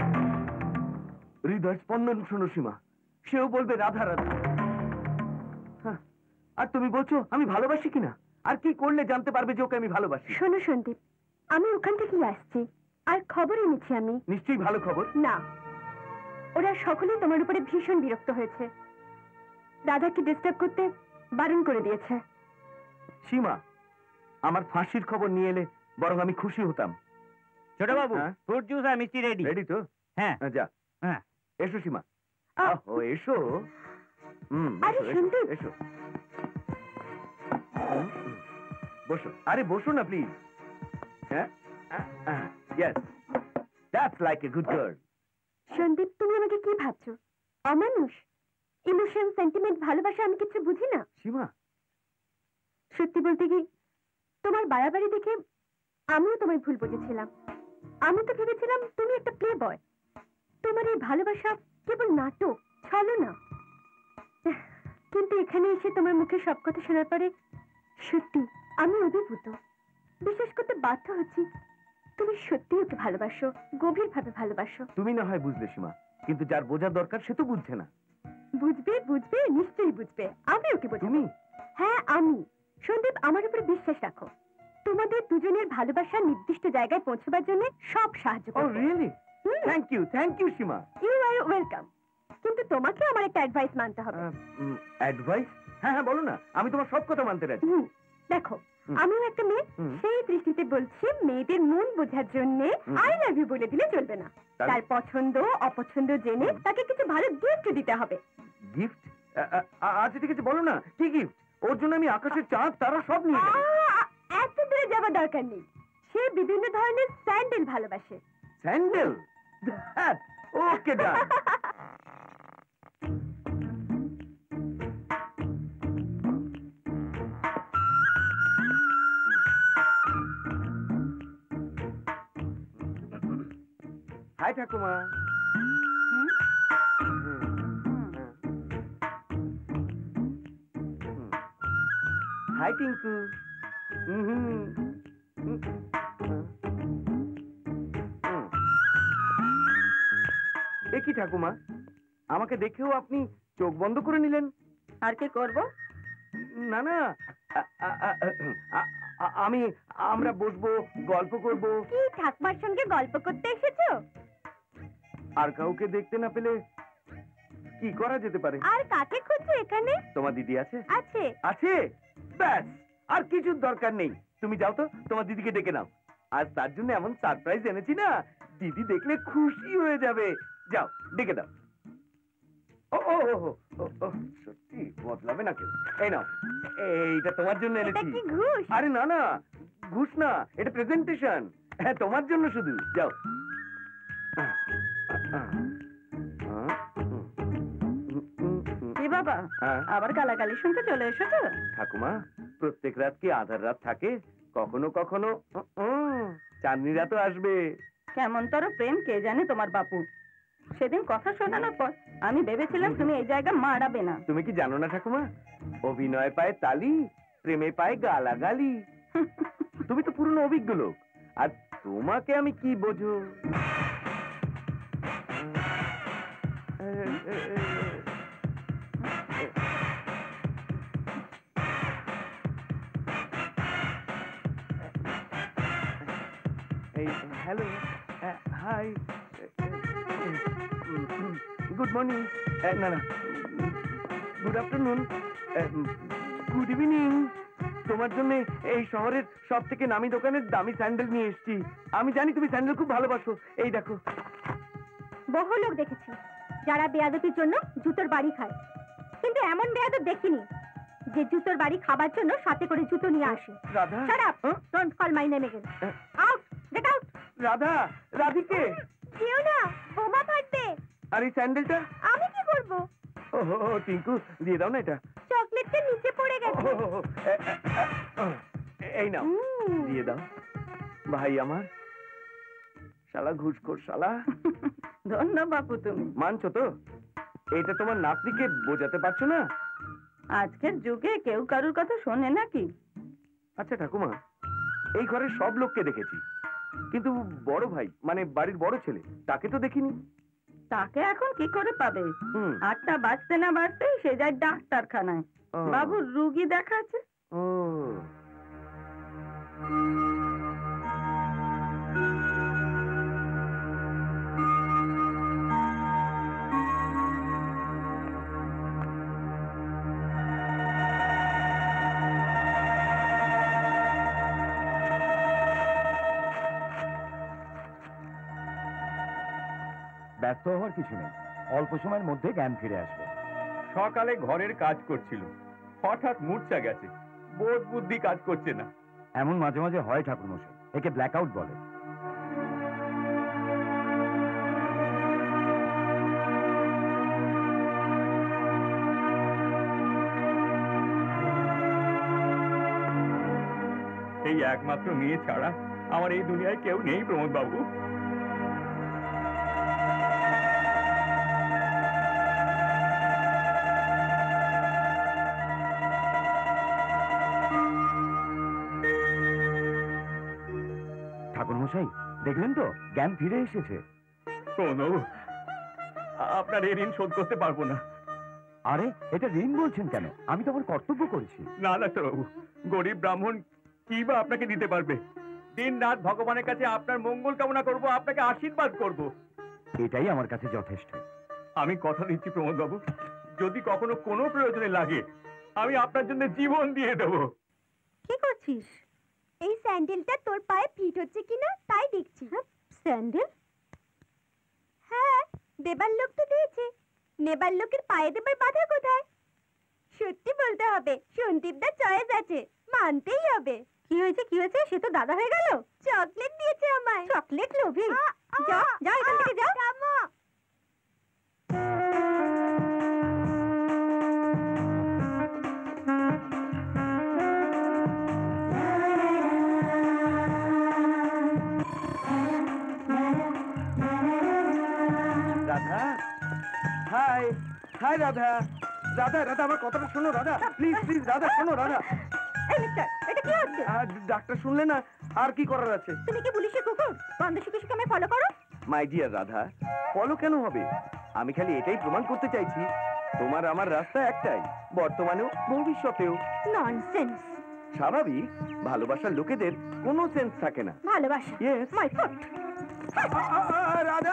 হৃদয় স্পন্দন শোনো সীমা, সেও বলবে রাধা রাধা। হ্যাঁ, আর তুমি বলছো আমি ভালোবাসি কিনা? আর কি করলে জানতে পারবে যে ওকে আমি ভালোবাসি? শোনো সন্দীপ, আমি ওখান থেকেই আসছি, আর খবর এনেছি আমি। নিশ্চয়ই ভালো খবর। না, ওরা সকলেই তোমার উপরে ভীষণ বিরক্ত হয়েছে, রাধাকে ডিস্টার্ব করতে বারণ করে দিয়েছে। সীমা, আমার ফাঁসির খবর নিয়ে এলে বরং আমি খুশি হতাম। ছোট বাবু, হ্যাঁ? ফ্রুট জুস আর মিষ্টি রেডি। রেডি তো? হ্যাঁ যা। হ্যাঁ। এসো সীমা। আহ! ও এসো। আরে এসো, সন্দীপ! এসো। বসো, আরে বসো না প্লিজ। হ্যাঁ, yes, that's like a good girl. Sandeep, তুমি আমাকে কি ভাবছো? অমানুষ? ইমোশন, সেন্টিমেন্ট, ভালোবাসা আমি কিছু বুঝি না। সীমা, সত্যি বলতে কি, তোমার বাড়াবাড়ি দেখে আমিও তোমায় ভুল বুঝেছিলাম। আমি তো ভেবেছিলাম তুমি একটা প্লে বয়, তোমার এই ভালোবাসা কেবল নাটক, ছলনা। কিন্তু এখানে এসে তোমার মুখে সব কথা শোনার পরে সত্যি আমি অভিভূত, বিশ্বাস করতে বাধ্য হচ্ছি তুমি সত্যি ওকে ভালোবাসো, গভীরভাবে ভালোবাসো। তুমি না হয় বুঝলে সীমা, কিন্তু যার বোঝার দরকার সে তো বুঝছে না। বুঝবে, বুঝবে, নিশ্চয়ই বুঝবে। আমি ওকে বুঝবো। তুমি? হ্যাঁ আমি। সন্দীপ, আমার উপরে বিশ্বাস রাখো, তোমাদের দুজনের ভালোবাসা নির্দিষ্ট জায়গায় পৌঁছবার জন্য সব সাহায্য ও করব। Really? Thank you Seema. You are welcome. কিন্তু তোমাকে আমার একটা অ্যাডভাইস মানতে হবে। অ্যাডভাইস? হ্যাঁ হ্যাঁ বলো না, আমি তোমার সব কথা মানতে রাজি। দেখো, হুম। আমিও একটা মেয়ে, হুম। সেই দৃষ্টিতে বলছি মেয়েদের মন বোঝার জন্য হুম। আই লাভ ইউ বলে দিলে চলবে না। তাহলে? তার পছন্দ অপছন্দ জেনে হুম। তাকে কিছু ভালো গিফট দিতে হবে। গিফট? আচ্ছা ঠিক আছে, বলো না কি গিফট? ওর জন্য আমি আকাশের চাঁদ তারা সব নিয়ে যাবো। এত দূরে যাওয়ার দরকার নেই। সে বিভিন্ন ধরনের স্যান্ডেল ভালোবাসে। স্যান্ডেল? Okay done. হাই ঠাকুমা। হাই টিঙ্কু। এ কি ঠাকুমা, আমাকে দেখেও আপনি চোখ বন্ধ করে নিলেন? আর কি করবো? না না, আমি আমরা বসবো, গল্প করব। কি ঠাকুমার সঙ্গে গল্প করতে এসেছো? আর কাউকে দেখতে না পেলে কি করা যেতে পারে? আর কাকে খুঁজছো এখানে? তোমার দিদি আছে? আছে। আছে? ব্যাস, আর কিছুর দরকার নেই। তুমি যাও তো, তোমার দিদিকে ডেকে নাও। আজ তার জন্য এমন সারপ্রাইজ এনেছি না, দিদি দেখলে খুশি হয়ে যাবে। যাও, ডেকে দাও। ও ও ও ও, ও, ও, সত্যি বদলাবে না কেউ। এই নাও, এইটা তোমার জন্য এটা এনেছি। কি ঘুষ? আরে না না, ঘুষ না, এটা প্রেজেন্টেশন। হ্যাঁ, তোমার জন্য শুধু। যাও। কি বাবা, হ্যাঁ আবার গালাগালি শুনতে চলে এসেছো? ঠাকুমা, প্রত্যেক রাত কি আধার রাত থাকে? কখনো কখনো চাঁদনি রাতও আসবে। কেমন তোর প্রেম কে জানে তোমার বাপু। সেদিন কথা শোনানোর পর আমি ভেবেছিলাম তুমি এই জায়গা মারাবে না। তুমি কি জানো না ঠাকুমা, অভিনয় পায় তালি, প্রেমে পায় গালাগালি। তুমি তো পুরনো অভিজ্ঞ লোক, আর তোমাকে আমি কি বোঝো? হ্যালো, হাই, গুড মর্নিং, না না, গুড আফটারনুন, গুড ইভিনিং। তোমার জন্য এই শহরের সব থেকে নামি দোকানের দামি স্যান্ডেল নিয়ে এসেছি। আমি জানি তুমি স্যান্ডেল খুব ভালোবাসো। এই দেখো। বহু লোক দেখেছি যারা বেয়াদবির জন্য জুতোর বাড়ি খায়, কিন্তু এমন বেয়াদব দেখিনি যে জুতোর বাড়ি খাবার জন্য সাথে করে জুতো নিয়ে আসে। রাধা? Shut up! হ্যাঁ? Don't call my name again. Out! Get out! Radha, রাধিকে। যেও না, বোমা ফাটবে। আর এই স্যান্ডেলটা? আমি কি করব? ও টিঙ্কু, দিয়ে দাও না এটা। চকলেটটা নিচে পড়ে গেছে। এই নাও, দিয়ে দাও। ভাই আমার, শালা ঘুষখোর শালা। ধন্য বাপু তুমি। মানছো তো? এটা তোমার নাতনিকে বোঝাতে পারছো না? আজকের যুগে কেউ কারুর কথা শোনে নাকি? আচ্ছা ঠাকুমা, এই ঘরের সব লোককে দেখেছি, কিন্তু বড় ভাই মানে বাড়ির বড় ছেলে, তাকে তো দেখিনি। তাকে এখন কি করে পাবে? হুম। 8টা বাজতে না বাজতেই সে যায় ডাক্তারখানায়। ও। বাবুর রুগী দেখাচ্ছে। ও। ব্যস্ত হওয়ার কিছু নেই, অল্প সময়ের মধ্যে জ্ঞান ফিরে আসবে। সকালে ঘরের কাজ করছিল, হঠাৎ মূর্ছা গেছে, বোধ বুদ্ধি কাজ করছে না। এমন মাঝে মাঝে হয় ঠাকুরমশাই, একে ব্ল্যাকআউট বলে। এই একমাত্র মেয়ে ছাড়া আমার এই দুনিয়ায় কেউ নেই প্রমোদ বাবু। ঠাকুরমশাই, দেখলেন তো জ্ঞান ফিরে এসেছে। প্রণব, আপনার এই ঋণ শোধ করতে পারবো না। আরে, এটা ঋণ বলছেন কেন? আমি তো আমার কর্তব্য করেছি। না ডাক্তারবাবু, গরিব ব্রাহ্মণ কি বা আপনাকে দিতে পারবে? দিন রাত ভগবানের কাছে আপনার মঙ্গল কামনা করব, আপনাকে আশীর্বাদ করব। এটাই আমার কাছে যথেষ্ট। আমি কথা দিচ্ছি প্রমোদ বাবু, যদি কখনো কোনো প্রয়োজনে লাগে আমি আপনার জন্য জীবন দিয়ে দেবো। কি করছিস? এই স্যান্ডেলটা তোর পায়ে ফিট হচ্ছে কিনা তাই দেখছি। স্যান্ডেল? হ্যাঁ, দেবার লোক তো দিয়েছে, নেবার লোকের পায়ে দেবার বাধা কোথায়? সত্যি বলতে হবে, সন্দীপদার চয়েস আছে, মানতেই হবে। কি হয়েছে কি হয়েছে? সে তো দাদা হয়ে গেল। চকলেট দিয়েছে আমায়। চকলেট লোভী? যাও যাও এখান থেকে যাও। থামো। রাধা, হাই হাই রাধা, রাধা রাধা আমার কথাটা শোনো রাধা, প্লিজ প্লিজ রাধা শোনো রাধা। এই মিস্টার, এটা কি হচ্ছে? ডাক্তার শুনলে না, আর কি করার আছে? তুমি কি পুলিশের কুকুর? বন্ধ শিখে শিখে আমায় ফলো করো? মাই ডিয়ার রাধা, ফলো কেন হবে? আমি খালি এটাই প্রমাণ করতে চাইছি, তোমার আমার রাস্তা একটাই, বর্তমানেও ভবিষ্যতেও। ননসেন্স। স্বাভাবিক, ভালোবাসার লোকেদের কোনো সেন্স থাকে না। ভালোবাসা? Yes. My foot. রাধা,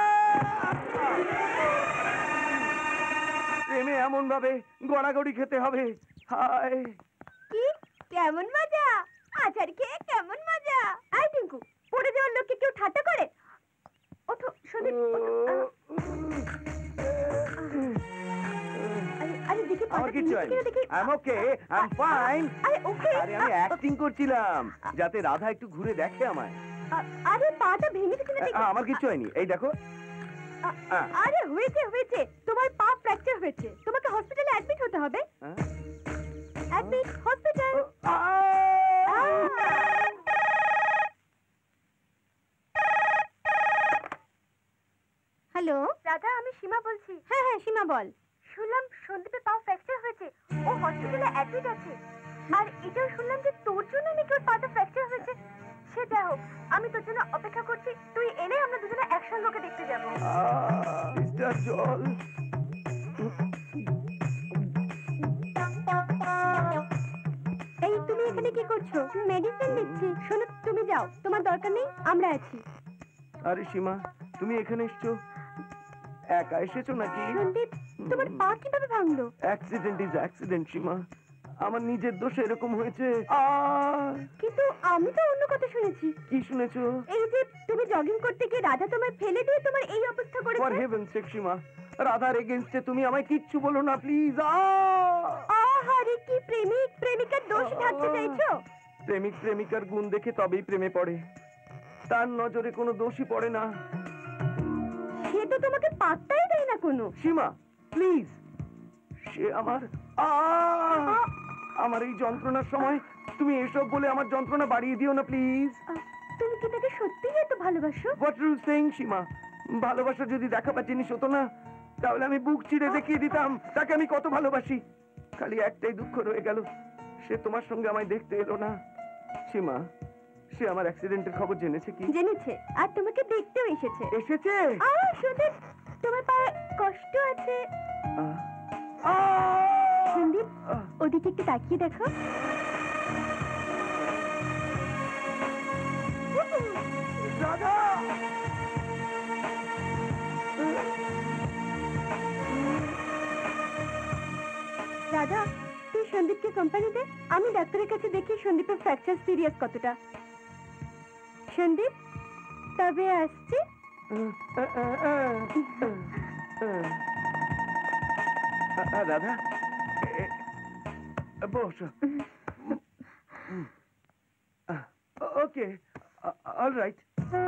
প্রেমে এমন ভাবে গড়াগড়ি খেতে হবে। হায় কি কেমন মজা, আচার খেয়ে কেমন মজা। আই টিঙ্কু, পড়ে যাওয়ার লোককে কেউ ঠাট্টা করে? ওঠো সন্দীপ, ওঠো। আরে দেখি আমার কিচ্ছু হয়নি, I am okay, I am fine. আরে ওকে। আরে আমি অ্যাক্টিং করছিলাম যাতে রাধা একটু ঘুরে দেখে আমায়। আরে পাটা ভেঙে গেছে না দেখি। আমার কিচ্ছু হয়নি, এই দেখো। আরে হয়েছে হয়েছে, তোমার পা ফ্র্যাকচার হয়েছে, তোমাকে হসপিটালে অ্যাডমিট হতে হবে। Admit hospital. হ্যালো রাধা, আমি সীমা বলছি। হ্যাঁ হ্যাঁ সীমা বল। শুনলাম সন্দীপের পা ফ্র্যাকচার হয়েছে, ও হসপিটালে অ্যাডমিট আছে। আর এটাও শুনলাম যে তোর জন্য নাকি ওর পাটা ফ্র্যাকচার হয়েছে। সে যা হোক, আমি তোর জন্য অপেক্ষা করছি, তুই এলে আমরা দুজনে একসঙ্গে ওকে দেখতে যাবো। জল। এই তুমি এখানে কি করছো? মেডিসিন দিচ্ছি। শোনো, তুমি যাও, তোমার দরকার নেই, আমরা আছি। আরে সীমা, তুমি এখানে এসছো, একা এসেছো নাকি? সন্দীপ, তোমার পা কিভাবে ভাঙলো? অ্যাক্সিডেন্ট ইজ অ্যাক্সিডেন্ট সীমা, আমার নিজের দোষে এরকম হয়েছে। কিন্তু আমি তো অন্য কথা শুনেছি। কি শুনেছো? এই যে তুমি জগিং করতে গিয়ে রাধা তোমায় ফেলে দিয়ে তোমার এই অবস্থা ফর করেছে। হেভেন সেক সীমা, রাধার এগেইনস্টে তুমি আমায় কিচ্ছু বলো না প্লিজ। আহারে, কি প্রেমিক প্রেমিকার দোষ ঢাকতে চাইছো? প্রেমিক প্রেমিকার গুণ দেখে তবেই প্রেমে পড়ে, তার নজরে কোনো দোষই পড়ে না। সে তো তোমাকে পাত্তাই দেয় না কোনো। সীমা প্লিজ, সে আমার আমার এই যন্ত্রণার সময় তুমি এসব বলে আমার যন্ত্রণা বাড়িয়ে দিও না প্লিজ। তুমি কি তাকে সত্যিই এত ভালোবাসো? What you saying Seema? ভালোবাসা যদি দেখাবার জিনিস হতো না, তাহলে আমি বুক চিরে দেখিয়ে দিতাম তাকে আমি কত ভালোবাসি। খালি একটাই দুঃখ রয়ে গেল, সে তোমার সঙ্গে আমায় দেখতে এলো না। সীমা, সে আমার অ্যাক্সিডেন্টের খবর জেনেছে কি? জেনেছে, আর তোমাকে দেখতেও এসেছে। এসেছে? সন্দীপ, তোমার পায়ে কষ্ট আছে। সন্দীপ, ওদিকে একটু তাকিয়ে দেখো। রাধা! দাদা, তুই সন্দীপকে কোম্পানি দে, আমি ডাক্তারের কাছে দেখি সন্দীপের ফ্র্যাকচার সিরিয়াস কতটা। সন্দীপ, তবে আসছি। রাধা, বস। Okay, all right.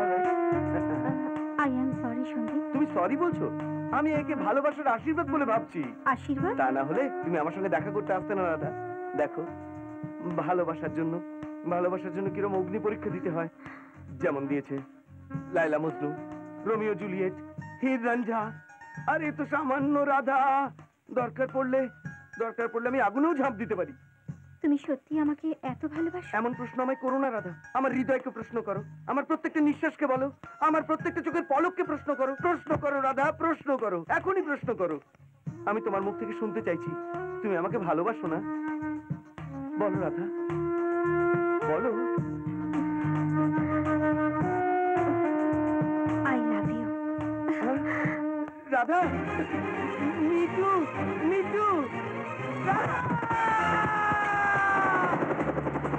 I am sorry Sandeep. তুমি সরি বলছো? আমি একে ভালোবাসার আশীর্বাদ বলে ভাবছি। আশীর্বাদ? তা না হলে তুমি আমার সঙ্গে দেখা করতে আসতে না রাধা। দেখো, ভালোবাসার জন্য কিরকম অগ্নি পরীক্ষা দিতে হয়, যেমন দিয়েছে লাইলা মজনু, রোমিও জুলিয়েট, হীর রাঞ্ঝা। আর এ তো সামান্য রাধা। দরকার পড়লে আমি আগুনেও ঝাঁপ দিতে পারি। তুমি সত্যি আমাকে এত ভালোবাসো? এমন প্রশ্ন আমায় করো না রাধা, আমার হৃদয়কে প্রশ্ন করো, আমার প্রত্যেকটা নিঃশ্বাসকে বলো, আমার প্রত্যেকটা চোখের পলককে প্রশ্ন করো রাধা, প্রশ্ন করো, এখনই প্রশ্ন করো। আমি তোমার মুখ থেকে শুনতে চাইছি, তুমি আমাকে ভালোবাসো না? বলো রাধা, বলো। I love you. Radha, Mithu, Mithu, Radha!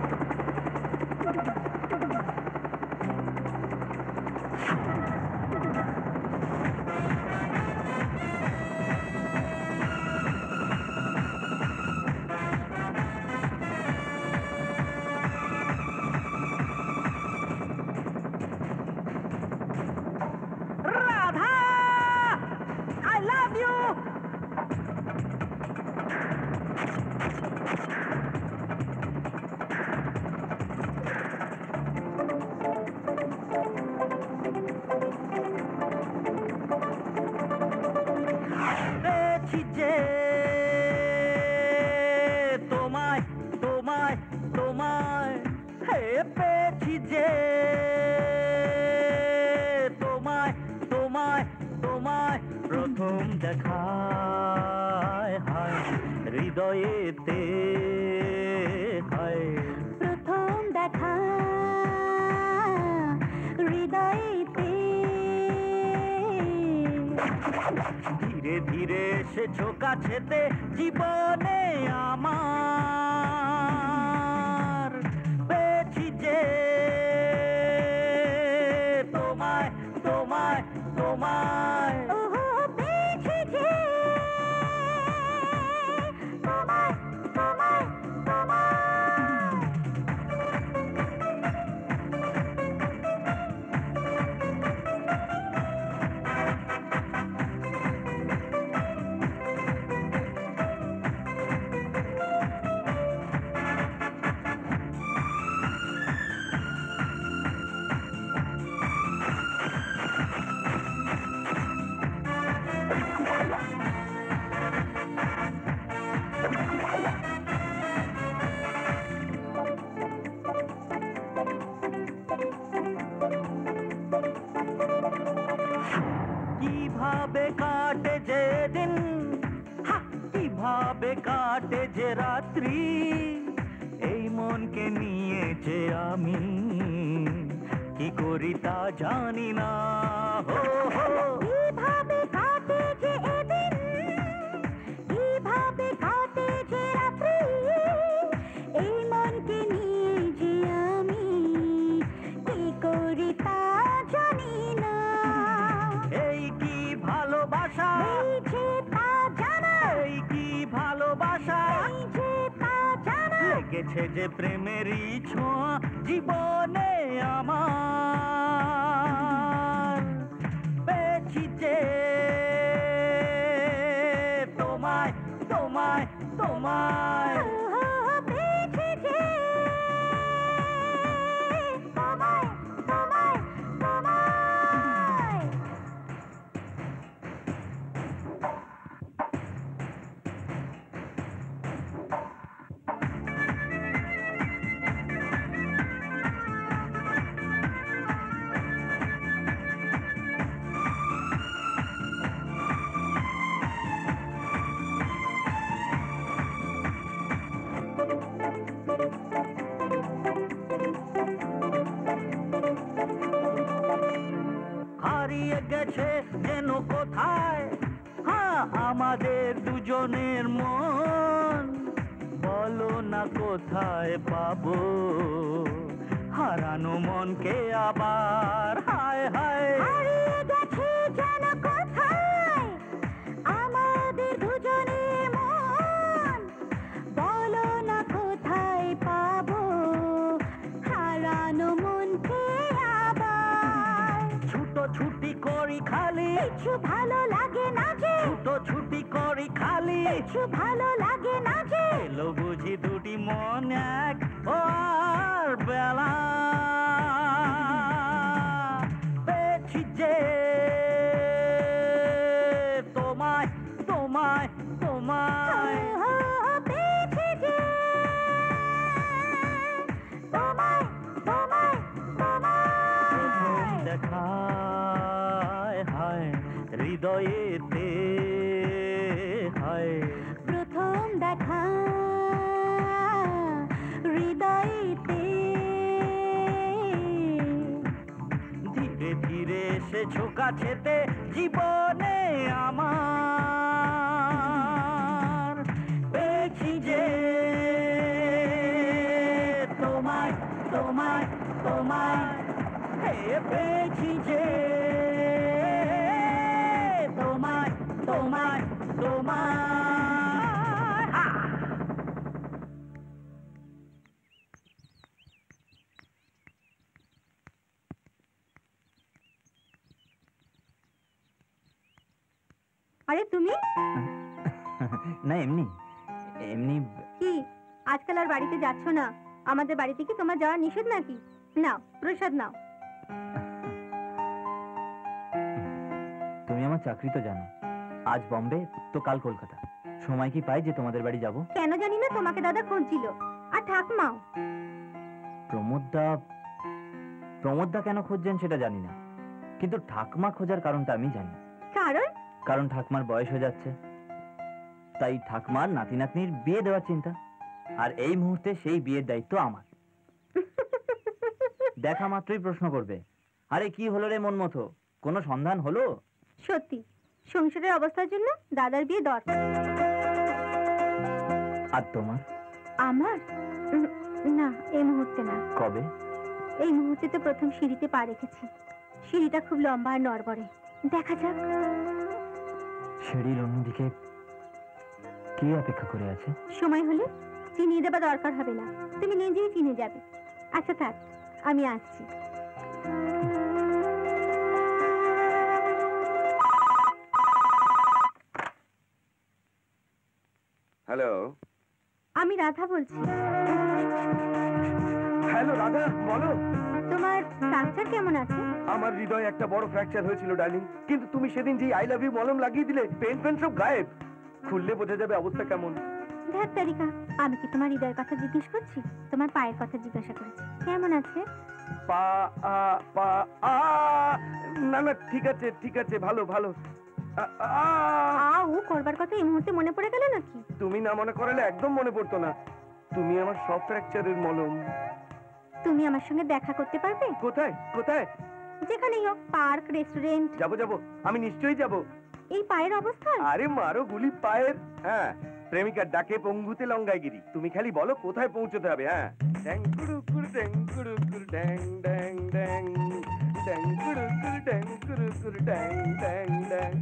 প্রথম দেখায় হায় হৃদয়েতে হায় প্রথম দেখা হৃদয়েতে ধীরে ধীরে এসেছো কাছেতে জীবনে আমার পেয়েছি যে তোমায় তোমায় তোমায় ওহো পেয়েছি যে তোমায় তোমায় তোমায় কিভাবে কাটে যে দিন কিভাবে কাটে যে রাত্রি এই মনকে নিয়ে যে আমি কি করি তা জানি না হো হো কিভাবে কাটে যে এদিন কিভাবে কাটে যে রাত্রি এই মনকে নিয়ে যে আমি কি করি তা জানি না এই কি ভালোবাসা এই যে তা জানা এই কি ভালোবাসা এই যে তা জানা লেগেছে যে প্রেমেরই ছোঁয়া জীবনে আমার পেয়েছি যে তোমায় তোমায় তোমায় ওহো পেয়েছি যে তোমায় তোমায় তোমায় হারিয়ে গেছে যেন কোথায় হ্যাঁ আমাদের দুজনের মন বলো না কোথায় পাবো হারানো মনকে আবার হায় হায় হারিয়ে গেছে যেন কোথায় আমাদের দুজনের মন বলো না কোথায় পাবো হারানো মনকে আবার ছুটোছুটি করি খালি কিছু ভালো লাগে না যে ছুটোছুটি করি খালি কিছু ভালো লাগে না যে এলো বুঝি দুটি মন এক ও আর বেলা পেয়েছি যে তোমায় তোমায় তোমায় ওহো পেয়েছি যে তোমায় তোমায় প্রথম তোমায় দেখায় হায় হৃদয়েতে হায় প্রথম দেখা হৃদয়েতে ধীরে ধীরে এসেছো কাছেতে জীবনে আমার পেয়েছি যে তোমায় তোমায় তোমায় হে পেয়েছি যে তোমায় তোমায় তোমায় আরে তুমি না এমনি এমনি কি আজকাল আর বাড়িতে যাচ্ছ না আমাদের বাড়িতে কি তোমার যাওয়া নিষেধ নাকি নাও প্রসাদ নাও তুমি আমার চাকরি তো জানো আজ বম্বে তো কাল কলকাতা সময় কি পাই যে তোমাদের বাড়ি যাব কেন জানি না তোমাকে দাদা খুঁজছিল আর ঠাকমাও প্রমোদদা কেন খুঁজছেন সেটা জানি না কিন্তু ঠাকমা খোঁজার কারণটা আমি জানি কারণ কারণ ঠাকুমার বয়স হয়ে যাচ্ছে, তাই ঠাকুমার নাতি নাতনির বিয়ে দেওয়ার চিন্তা। আর এই মুহূর্তে সেই বিয়ের দায়িত্ব আমার। দেখা মাত্রই প্রশ্ন করবে, আরে কি হলো রে মন মতো, কোনো সন্ধান হলো? সত্যি সংসারের অবস্থার জন্য দাদার বিয়ে দরকার। আর তোমার? আমার না, এই মুহূর্তে না। কবে? এই মুহূর্তে তো প্রথম সিঁড়িতে পা রেখেছি। সিঁড়িটা খুব লম্বা আর নড়বড়ে, দেখা যাক। সিঁড়ির অন্যদিকে কি অপেক্ষা করে আছে? সময় হলে চিনিয়ে দেবা দরকার হবে না, তুমি নিজেই চিনে যাবে। আচ্ছা থাক, আমি আসছি। হ্যালো। আমি রাধা বলছি। হ্যালো রাধা, বলো। তোমার ফ্র্যাকচার কেমন আছে? আমার হৃদয়ে একটা বড় ফ্র্যাকচার হয়েছিল ডার্লিং, কিন্তু তুমি সেদিন যে আই লাভ ইউ মলম লাগিয়ে দিলে, পেন পেন সব গায়েব। খুললে বোঝা যাবে অবস্থা কেমন। ধ্যাত তারিকা, আমি কি তোমার হৃদয়ের কথা জিজ্ঞেস করছি? তোমার পায়ের কথা জিজ্ঞাসা করেছি। কেমন আছে? পা আ পা আ না না, ঠিক আছে ঠিক আছে, ভালো ভালো। ও করবার কথা এই মুহূর্তে মনে পড়ে গেল নাকি? তুমি না মনে করালে একদম মনে পড়তো না। তুমি আমার সব ফ্র্যাকচারের মলম। তুমি আমার সঙ্গে দেখা করতে পারবে? কোথায় কোথায়? যেখানেই হোক, পার্ক, রেস্টুরেন্ট। যাবো যাবো, আমি নিশ্চয়ই যাবো। এই পায়ের অবস্থা? আরে মারো গুলি পায়ের। হ্যাঁ, প্রেমিকার ডাকে পঙ্গুতে লঙ্গাইগিরি। তুমি খালি বলো কোথায় পৌঁছতে হবে। হ্যাঁ, ড্যাং কুড়ুকুড় ড্যাং কুড়ুকুড় ড্যাং ড্যাং ড্যাং ড্যাং কুড়ুকুড় ড্যাং কুড়ুকুড় ড্যাং ড্যাং ড্যাং।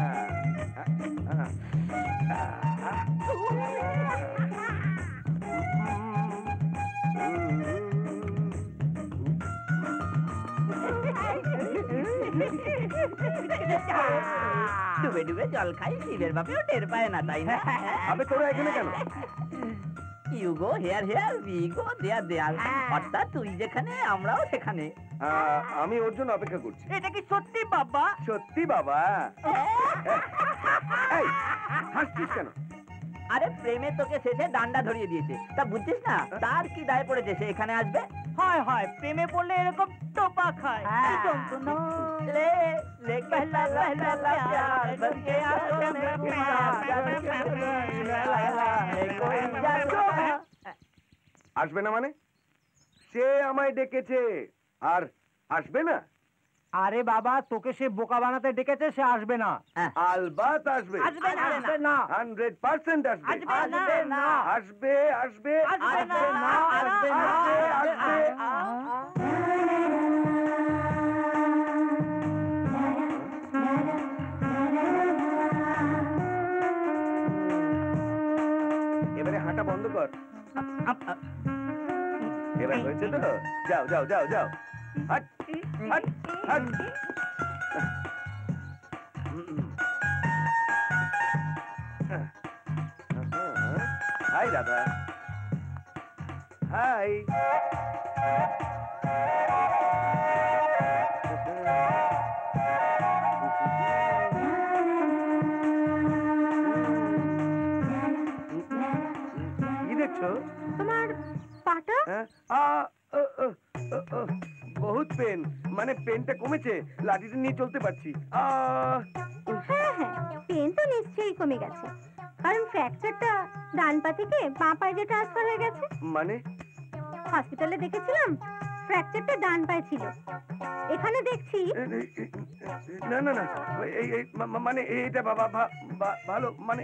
ডুবে ডুবে জল খাই, শিবের বাপেও টের পায় না, তাই না? আবে তোরা এখানে কেন? You go here here, we go there there. অর্থাৎ তুই যেখানে আমরাও সেখানে। আমি ওর জন্য অপেক্ষা করছি। এটা কি সত্যি বাবা? সত্যি বাবা। এই, হাসছিস কেন? আরে প্রেমে তোকে শেষে ডান্ডা ধরিয়ে দিয়েছে, তা বুঝছিস না তার কি দায় পড়েছে সে এখানে আসবে? হয় হয়, প্রেমে পড়লে এরকম টোপা খায়। কি যন্ত্রণা! লে লে পহলা পহলা প্যার বনকে আঁখোं में घुमा, कोई जादू। আসবে না মানে? সে আমায় ডেকেছে, আর আসবে না? আরে বাবা, তোকে সে বোকা বানাতে ডেকেছে, সে আসবে না। আলবাত আসবে। আসবে না। 100% আসবে। আসবে না। আসবে আসবে আসবে না। আসবে আসবে। এবারে হাঁটা বন্ধ কর। এবার হয়েছে তো? যাও যাও যাও যাও। হাট হাট হাট। হাই রাধা। হাই। কি দেখছো? তোমার পাটা? হ্যাঁ? বহুত পেন, মানে পেনটা কমেছে, লাঠিটা নিয়ে চলতে পারছি। হ্যাঁ হ্যাঁ, পেন তো নিশ্চয়ই কমে গেছে, কারণ ফ্র্যাকচারটা ডান পা থেকে বাঁ পায়ে যে ট্রান্সফার হয়ে গেছে। মানে হসপিটালে দেখেছিলাম, ফ্র্যাকচারটা ডান পায়ে ছিল। এখানে দেখছি না না না, মানে এটা বাবা ভালো, মানে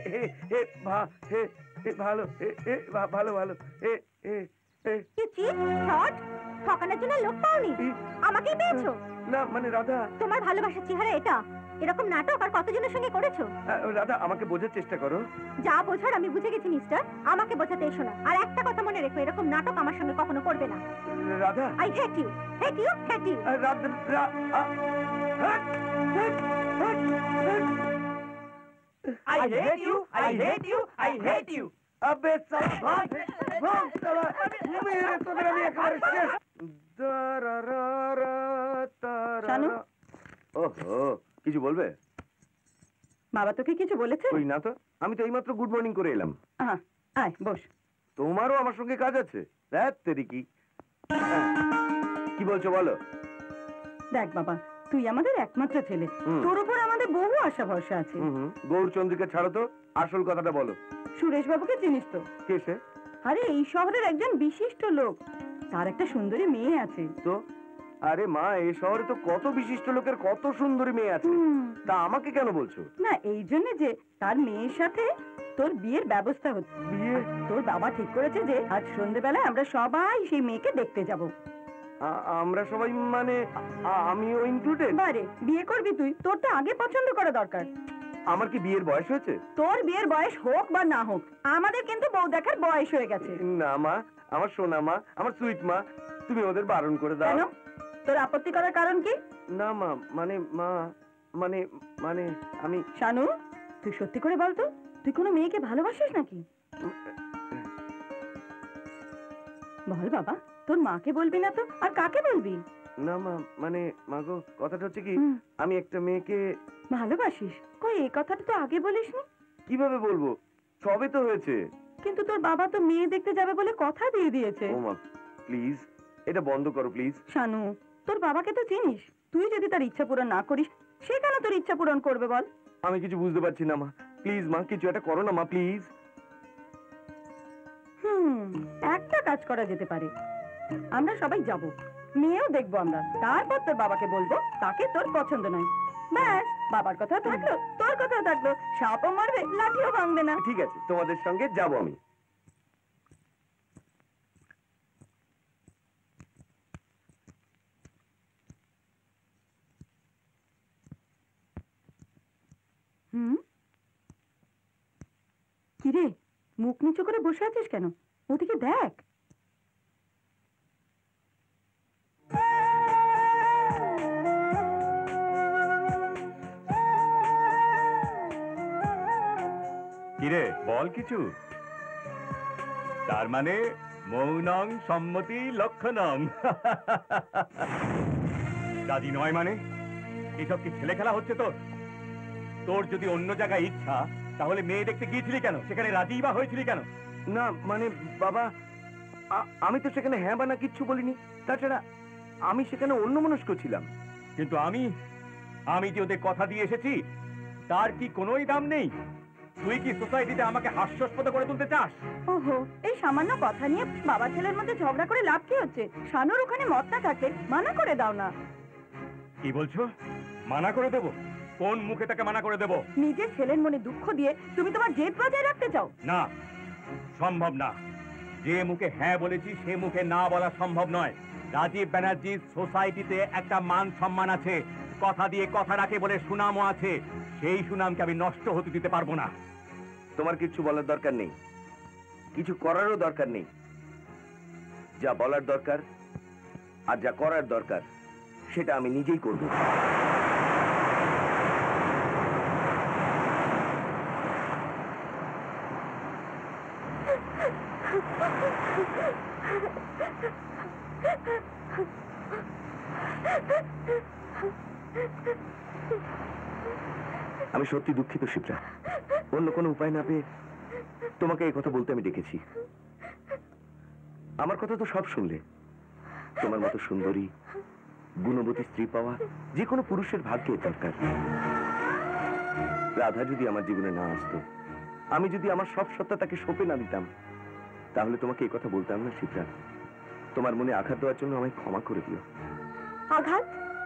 ভালো ভালো ভালো কি চিট শট ঠকানোর জন্য লোক পাওনি, আমাকেই পেয়েছো। না মানে রাধা, তোমার ভালোবাসার চেহারা এটা? এরকম নাটক আর কতজনের সঙ্গে করেছো? রাধা আমাকে বোঝার চেষ্টা করো। যা বোঝার আমি বুঝে গেছি মিস্টার, আমাকে বোঝাতে এসো না। আর একটা কথা মনে রেখো, এরকম নাটক আমার সঙ্গে কখনো করবে না। Radha, I hate you, hate you, hate you. I hate you, I hate you, I hate you. আবে সালা ভাগ ভাগ সালা, মেরে তোদের আমি একেবারে শেষ। শানু? ওহো, কিছু বলবে? বাবা তোকে কিছু বলেছে? ওই না তো, আমি তো এইমাত্র গুড মর্নিং করে এলাম। আয় বস। তোমারও আমার সঙ্গে কাজ আছে। রাত তেরি কি, কি বলছো বলো? দেখ বাবা, তুই আমাদের একমাত্র ছেলে, হুম। তোর উপর আমাদের বহু আশা ভরসা আছে। গৌরচন্দ্রিকা ছাড়ো তো, আসল কথাটা বলো। সুরেশ বাবুকে চিনিস তো? কে সে? আরে এই শহরের একজন বিশিষ্ট লোক, তার একটা সুন্দরী মেয়ে আছে। তো আরে মা, এই শহরে তো কত বিশিষ্ট লোকের কত সুন্দরী মেয়ে আছে, তা আমাকে কেন বলছো? না, এই জন্য যে তার মেয়ের সাথে তোর বিয়ের ব্যবস্থা হচ্ছে। বিয়ে? তোর বাবা ঠিক করেছে যে আজ সন্ধ্যেবেলায় আমরা সবাই সেই মেয়েকে দেখতে যাব। আমরা সবাই মানে আমিও ইনক্লুডেড? বারে, বিয়ে করবি তুই, তোর তো আগে পছন্দ করা দরকার। আমার কি বিয়ের বয়স হয়েছে? তোর বিয়ের বয়স হোক বা না হোক, আমাদের কিন্তু বউ দেখার বয়স হয়ে গেছে। না মা, আমার সোনা মা, আমার সুইট মা, তুমি ওদের বারণ করে দাও। কেন? তোর আপত্তি করার কারণ কি? না মা, মানে মা, মানে মানে আমি শানু, তুই সত্যি করে বল তো, তুই কোনো মেয়েকে ভালোবাসিস নাকি? বল বাবা, তোর মাকে বলবি না তো আর কাকে বলবি? না মা, মানে মাগো, কথাটা হচ্ছে কি, হুম। আমি একটা মেয়েকে ভালোবাসিস? কই, এই কথাটা তো আগে বলিসনি। কিভাবে বলবো, সবে তো হয়েছে। কিন্তু তোর বাবা তো মেয়ে দেখতে যাবে বলে কথা দিয়ে দিয়েছে। ও মা, প্লিজ এটা বন্ধ করো প্লিজ। শানু, তোর বাবাকে তো চিনিস, তুই যদি তার ইচ্ছা পূরণ না করিস, সে কেন তোর ইচ্ছা পূরণ করবে বল? আমি কিছু বুঝতে পারছি না মা, প্লিজ মা, কিছু একটা করো না মা, প্লিজ। একটা কাজ করা যেতে পারে, আমরা সবাই যাব, মেয়েও দেখবো আমরা, তারপর তোর বাবাকে বলবো তাকে তোর পছন্দ নয়। ব্যাস, বাবার কথা থাকলো, তোর কথা থাকলো, সাপও মারবে, লাঠিও ভাঙবে না। ঠিক আছে, তোমাদের সঙ্গে যাব আমি। কিরে, মুখ নিচু করে বসে আছিস কেন? ওদিকে দেখ। কিরে, বল কিছু। তার মানে মৌনং সম্মতি লক্ষণং। রাজি নয় মানে? এসব কি ছেলে খেলা হচ্ছে তোর? তোর যদি অন্য জায়গায় ইচ্ছা, তাহলে মেয়ে দেখতে গিয়েছিলি কেন? সেখানে রাজি বা হয়েছিলি কেন? না মানে বাবা, আমি তো সেখানে হ্যাঁ বা না কিচ্ছু বলিনি। তাছাড়া আমি সেখানে অন্যমনস্ক ছিলাম। কিন্তু আমি যে ওদের কথা দিয়ে এসেছি, তার কি কোনোই দাম নেই? তুই কি সোসাইটিতে আমাকে হাস্যাস্পদ করে তুলতে চাস? ওহো, এই সামান্য কথা নিয়ে বাবা ছেলের মধ্যে ঝগড়া করে লাভ কি হচ্ছে? শানুর ওখানে মতটা থাকলে মানা করে দাও না। কি বলছো? মানা করে দেব? কোন মুখে তাকে মানা করে দেব? নিজের ছেলের মনে দুঃখ দিয়ে তুমি তোমার জেদ বজায় রাখতে চাও? না, সম্ভব না। যে মুখে হ্যাঁ বলেছি সে মুখে না বলা সম্ভব নয়। রাজীব ব্যানার্জি সোসাইটিতে একটা মান সম্মান আছে, কথা দিয়ে কথা রাখে বলে সুনামও আছে। সেই সুনামকে আমি নষ্ট হতে দিতে পারবো না। তোমার কিছু বলার দরকার নেই, কিছু করারও দরকার নেই। যা বলার দরকার আর যা করার দরকার সেটা আমি নিজেই করব। আমি সত্যি দুঃখিত শিপ্রা, অন্য কোনো উপায় না পেয়ে তোমাকে এই কথা বলতে আমি ডেকেছি। আমার কথা তো সব শুনলে। তোমার মতো সুন্দরী গুণবতী স্ত্রী পাওয়া যে কোনো পুরুষের ভাগ্যের দরকার। রাধা যদি আমার জীবনে না আসতো, আমি যদি আমার সব সত্তা তাকে সঁপে না দিতাম, তাহলে তোমাকে এই কথা বলতাম না শিপ্রা। তোমার মনে আঘাত দেওয়ার জন্য আমায় ক্ষমা করে দিও। আঘাত?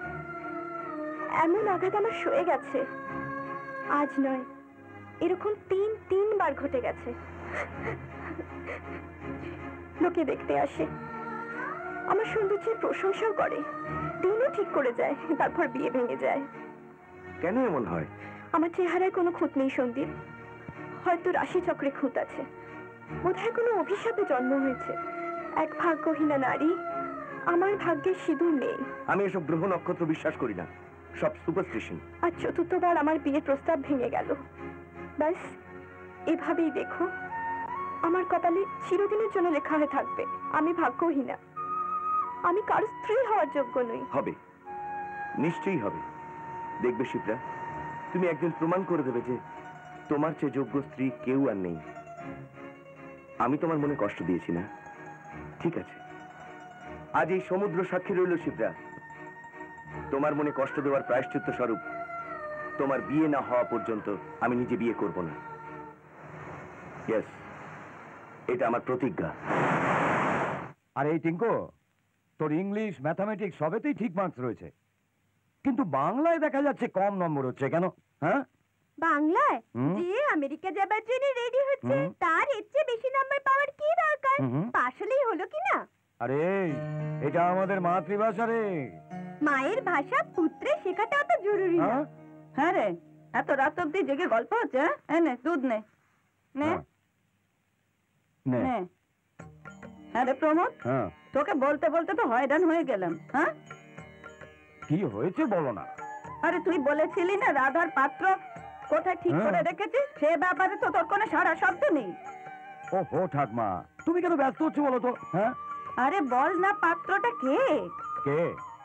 এমন আঘাত আমার সয়ে গেছে, আজ নয়, এরকম তিনবার ঘটে গেছে। লোকে দেখতে আসে, আমার সৌন্দর্যের প্রশংসাও করে, দিনও ঠিক করে যায়, তারপর বিয়ে ভেঙে যায়। কেন এমন হয়? আমার চেহারায় কোনো খুঁত নেই সন্দীপ, হয়তো রাশি চক্রে খুঁত আছে, বোধহয় কোনো অভিশাপে জন্ম হয়েছে। এক ভাগ্যহীনা নারী, আমার ভাগ্যে সিঁদুর নেই। আমি এসব গ্রহ নক্ষত্র বিশ্বাস করি না, সব সুপারস্টিশন। আর চতুর্থবার আমার বিয়ের প্রস্তাব ভেঙে গেল। ব্যাস, এভাবেই দেখো আমার কপালে চিরদিনের জন্য লেখা হয়ে থাকবে আমি ভাগ্যহীনা, আমি কারো স্ত্রী হওয়ার যোগ্য নই। হবে, নিশ্চয়ই হবে। দেখবে শিপ্রা, তুমি একদিন প্রমাণ করে দেবে যে তোমার চেয়ে যোগ্য স্ত্রী কেউ আর নেই। আমি তোমার মনে কষ্ট দিয়েছি না? ঠিক আছে, আজ এই সমুদ্র সাক্ষী রইল শিপ্রা, তোমার মনে কষ্ট দেওয়ার প্রায়শ্চিত্ত স্বরূপ তোমার বিয়ে না হওয়া পর্যন্ত আমি নিজে বিয়ে করব না। ইয়েস, এটা আমার প্রতিজ্ঞা। আর এই টিঙ্কো, তোর ইংলিশ ম্যাথামেটিক্স সবেতেই ঠিক মার্কস রয়েছে, কিন্তু বাংলায় দেখা যাচ্ছে কম নম্বর হচ্ছে কেন? হ্যাঁ, বাংলায় হুম। যে আমেরিকা যাবার জন্য রেডি হচ্ছে হুম। তার এর চেয়ে বেশি নাম্বার পাওয়ার কি দরকার? হুম। পাশ হলেই হলো কি না? আরে এটা আমাদের মাতৃভাষা রে। মায়ের ভাষা পুত্রে শেখাটা অত জরুরি না। হ্যাঁ? হ্যাঁ রে, এত রাত অব্দি জেগে গল্প হচ্ছে? হ্যাঁ? এই নে দুধ নে, নে হ্যাঁ। নে। নে। হ্যাঁ রে প্রমোদ, হ্যাঁ, তোকে বলতে বলতে তো হয়রান হয়ে গেলাম। হ্যাঁ, কি হয়েছে বলো না। আরে তুই বলেছিলি না রাধার পাত্র কোথায় ঠিক হ্যাঁ। করে রেখেছিস, সে ব্যাপারে তো তোর কোনো সারা শব্দ নেই। ও হো ঠাকমা, তুমি কেন ব্যস্ত হচ্ছে বলো তো? হ্যাঁ, আরে বল না পাত্রটা কে? কে?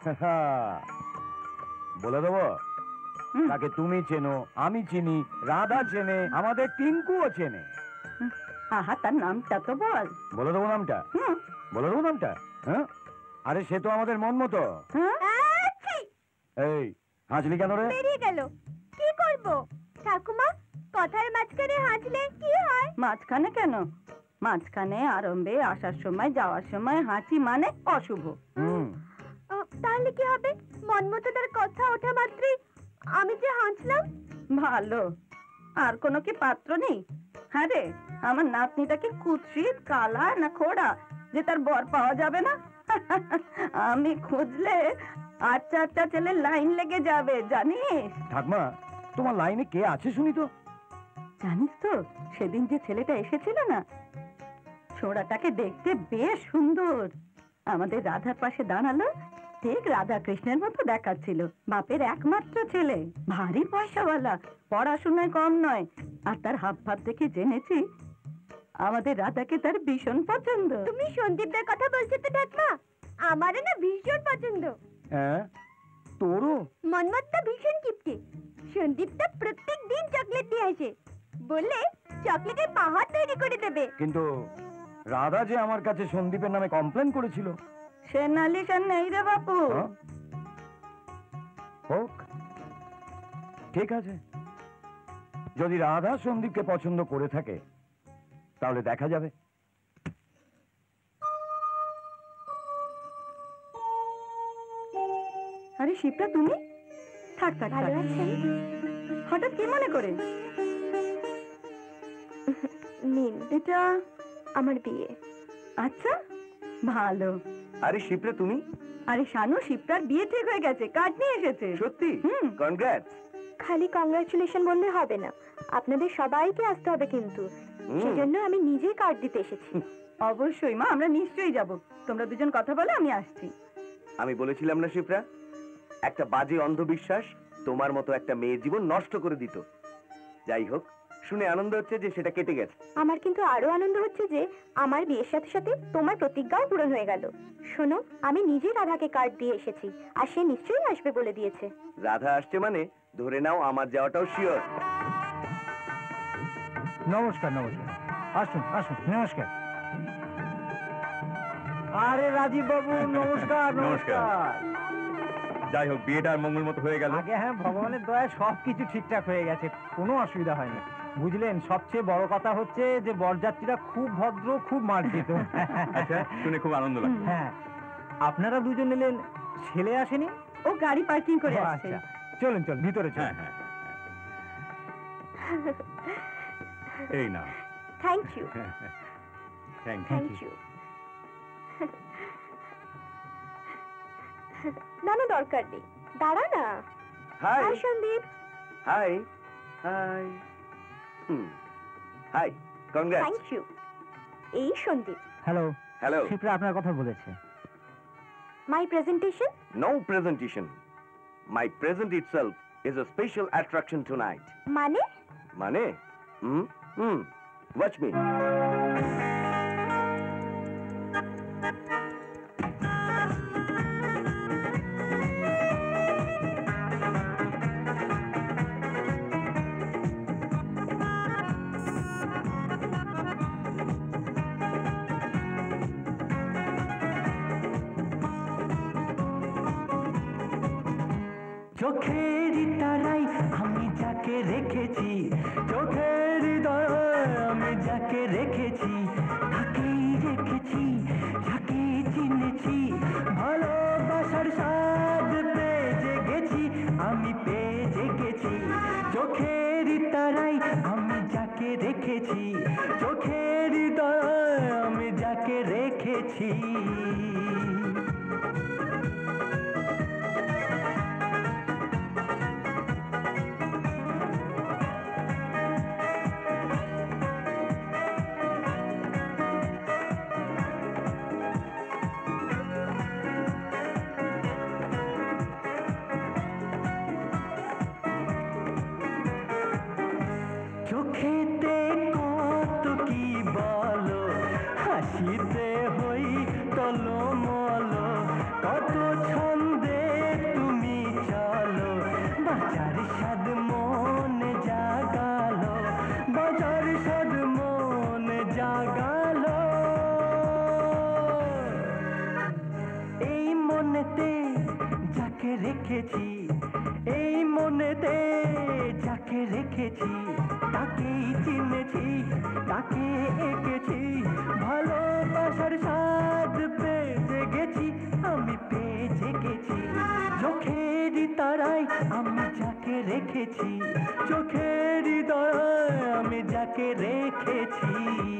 বলে দেবো। হুম। তাকে তুমি চেনো, আমি চিনি, রাধা চেনে, আমাদের টিঙ্কুও চেনে। আহা, তার নামটা তো বল। বলে দেবো নামটা? হুম। বলে দেবো নামটা? হ্যাঁ, আরে সে তো আমাদের মন মতো। হ্যাঁ? আচ্ছি, এই হাসলি কেন রে? বেরিয়ে গেল। কি করব? ঠাকুমা, কথার মাঝখানে হাসলে কি হয়? মাঝখানে কেন? মাঝখানে, আরম্ভে, আসার সময়, যাওয়ার সময় হাঁচি মানে অশুভ। হুম, তাহলে কি হবে? মনমতো তার কথা ওঠা মাত্রই আমি যে হাসলাম। ভালো। আর কোনো কি পাত্র নেই? হ্যাঁ রে, আমার নাতনিটা কি কুৎসিত, কালা না খোড়া যে তার বর পাওয়া যাবে না? আমি খুঁজলে আচ্ছা আচ্ছা ছেলে লাইন লেগে যাবে, জানিস? ঠাকমা, তোমার লাইনে কে আছে শুনি তো? জানিস তো, সেদিন যে ছেলেটা এসেছিল না, ছোড়াটাকে দেখতে বেশ সুন্দর। আমাদের রাধার পাশে দাঁড়ালো, ঠিক রাধা কৃষ্ণের মতো দেখাচ্ছিল। বাপের একমাত্র ছেলে, ভারী পয়সাওয়ালা, পড়াশোনায় কম নয়। আর তার হাব ভাব দেখে জেনেছি আমাদের রাধাকে তার ভীষণ পছন্দ। তুমি সন্দীপদার কথা বলছো তো ঠাকুমা? আমারও না ভীষণ পছন্দ। হ্যাঁ, তোরও? মনমতটা ভীষণ কিপটে। সন্দীপটা প্রত্যেক দিন চকলেট দিয়ে আসে, বললে চকলেটের পাহাড় তৈরি করে দেবে। কিন্তু রাধা যে আমার কাছে সন্দীপের নামে কমপ্লেন করেছিল। সে নালিশ আর নেই রে বাপু। হ্যাঁ? হোক, ঠিক আছে। যদি রাধা সন্দীপকে পছন্দ করে থাকে তাহলে দেখা যাবে। আরে শিবটা, তুমি? থাক থাক ভালো থাক। আছেন? হঠাৎ কি মনে করে? নিন, এটা আমার বিয়ে। আচ্ছা, ভালো। আরে শিপ্রে, তুমি? আরে শানু, শিবটার বিয়ে ঠিক হয়ে গেছে, কার্ড নিয়ে এসেছে। সত্যি? হুম। কনগ্রাটস। খালি কংগ্রাচুলেশন বললে হবে না, আপনাদের সবাইকে আসতে হবে কিন্তু। সেজন্য আমি নিজেই কার্ড দিতে এসেছি। অবশ্যই মা, আমরা নিশ্চয়ই যাব। তোমরা দুজন কথা বলে, আমি আসছি। আমি বলেছিলাম না শিপ্রা, একটা বাজে অন্ধবিশ্বাস তোমার মতো একটা মেয়ের জীবন নষ্ট করে দিত। যাই হোক, শুনে আনন্দ হচ্ছে যে সেটা কেটে গেছে। আমার কিন্তু আরো আনন্দ হচ্ছে যে আমার বিয়ের সাথে সাথে তোমার প্রতিজ্ঞাও পূরণ হয়ে গেল। শোনো, আমি নিজে রাধাকে কার্ড দিয়ে এসেছি, আর সে নিশ্চয়ই আসবে বলে দিয়েছে। রাধা আসছে মানে ধরে নাও আমার যাওয়াটাও শিওর। নমস্কার, নমস্কার। আসুন আসুন, নমস্কার। আরে রাজীব বাবু, নমস্কার। নমস্কার। যাই হোক, বিয়েটা আর মঙ্গল মতো হয়ে গেল। আগে হ্যাঁ, ভগবানের দয়ায় সবকিছু ঠিকঠাক হয়ে গেছে, কোনো অসুবিধা হয়নি। বুঝলেন, সবচেয়ে বড় কথা হচ্ছে যে বরযাত্রীরা খুব ভদ্র, খুব মার্জিত। আচ্ছা, শুনে খুব আনন্দ লাগলো। হ্যাঁ, আপনারা দুজন এলেন, ছেলে আসেনি? ও গাড়ি পার্কিং করে ও, আসছে। আচ্ছা, চলুন চলুন, ভিতরে হ্যাঁ চলুন। হ্যাঁ, এই না। Thank you, thank you. Thank you. না না, দরকার নেই, দাঁড়া না। Hi hi Sandeep. Hi hi. Hi, congrats. Thank you. এই সন্দীপ, হ্যালো, হ্যালো। শিপ্রা আপনার কথা বলেছে। My presentation. No presentation. My present itself is a special attraction tonight. মানে? মানে? Watch me. চোখের তারাই আমি চোখের তারাই আমি যাকে রেখেছি, চোখের তারাই আমি যাকে রেখেছি। চোখেতে কত কি বলো, হাসিতে হই টলমল, কত ছন্দে তুমি চলো, বাজার স্বাদ মনে জাগালো, বাজার স্বাদ মনে জাগালো। এই মনেতে যাকে রেখেছি, এই মনেতে যাকে রেখেছি, তাকেই চিনেছি, তাকে এঁকেছি, ভালোবাসার স্বাদ পেয়ে জেগেছি, আমি পেয়ে জেগেছি। চোখের তারাই আমি যাকে রেখেছি, চোখের তারাই আমি যাকে রেখেছি।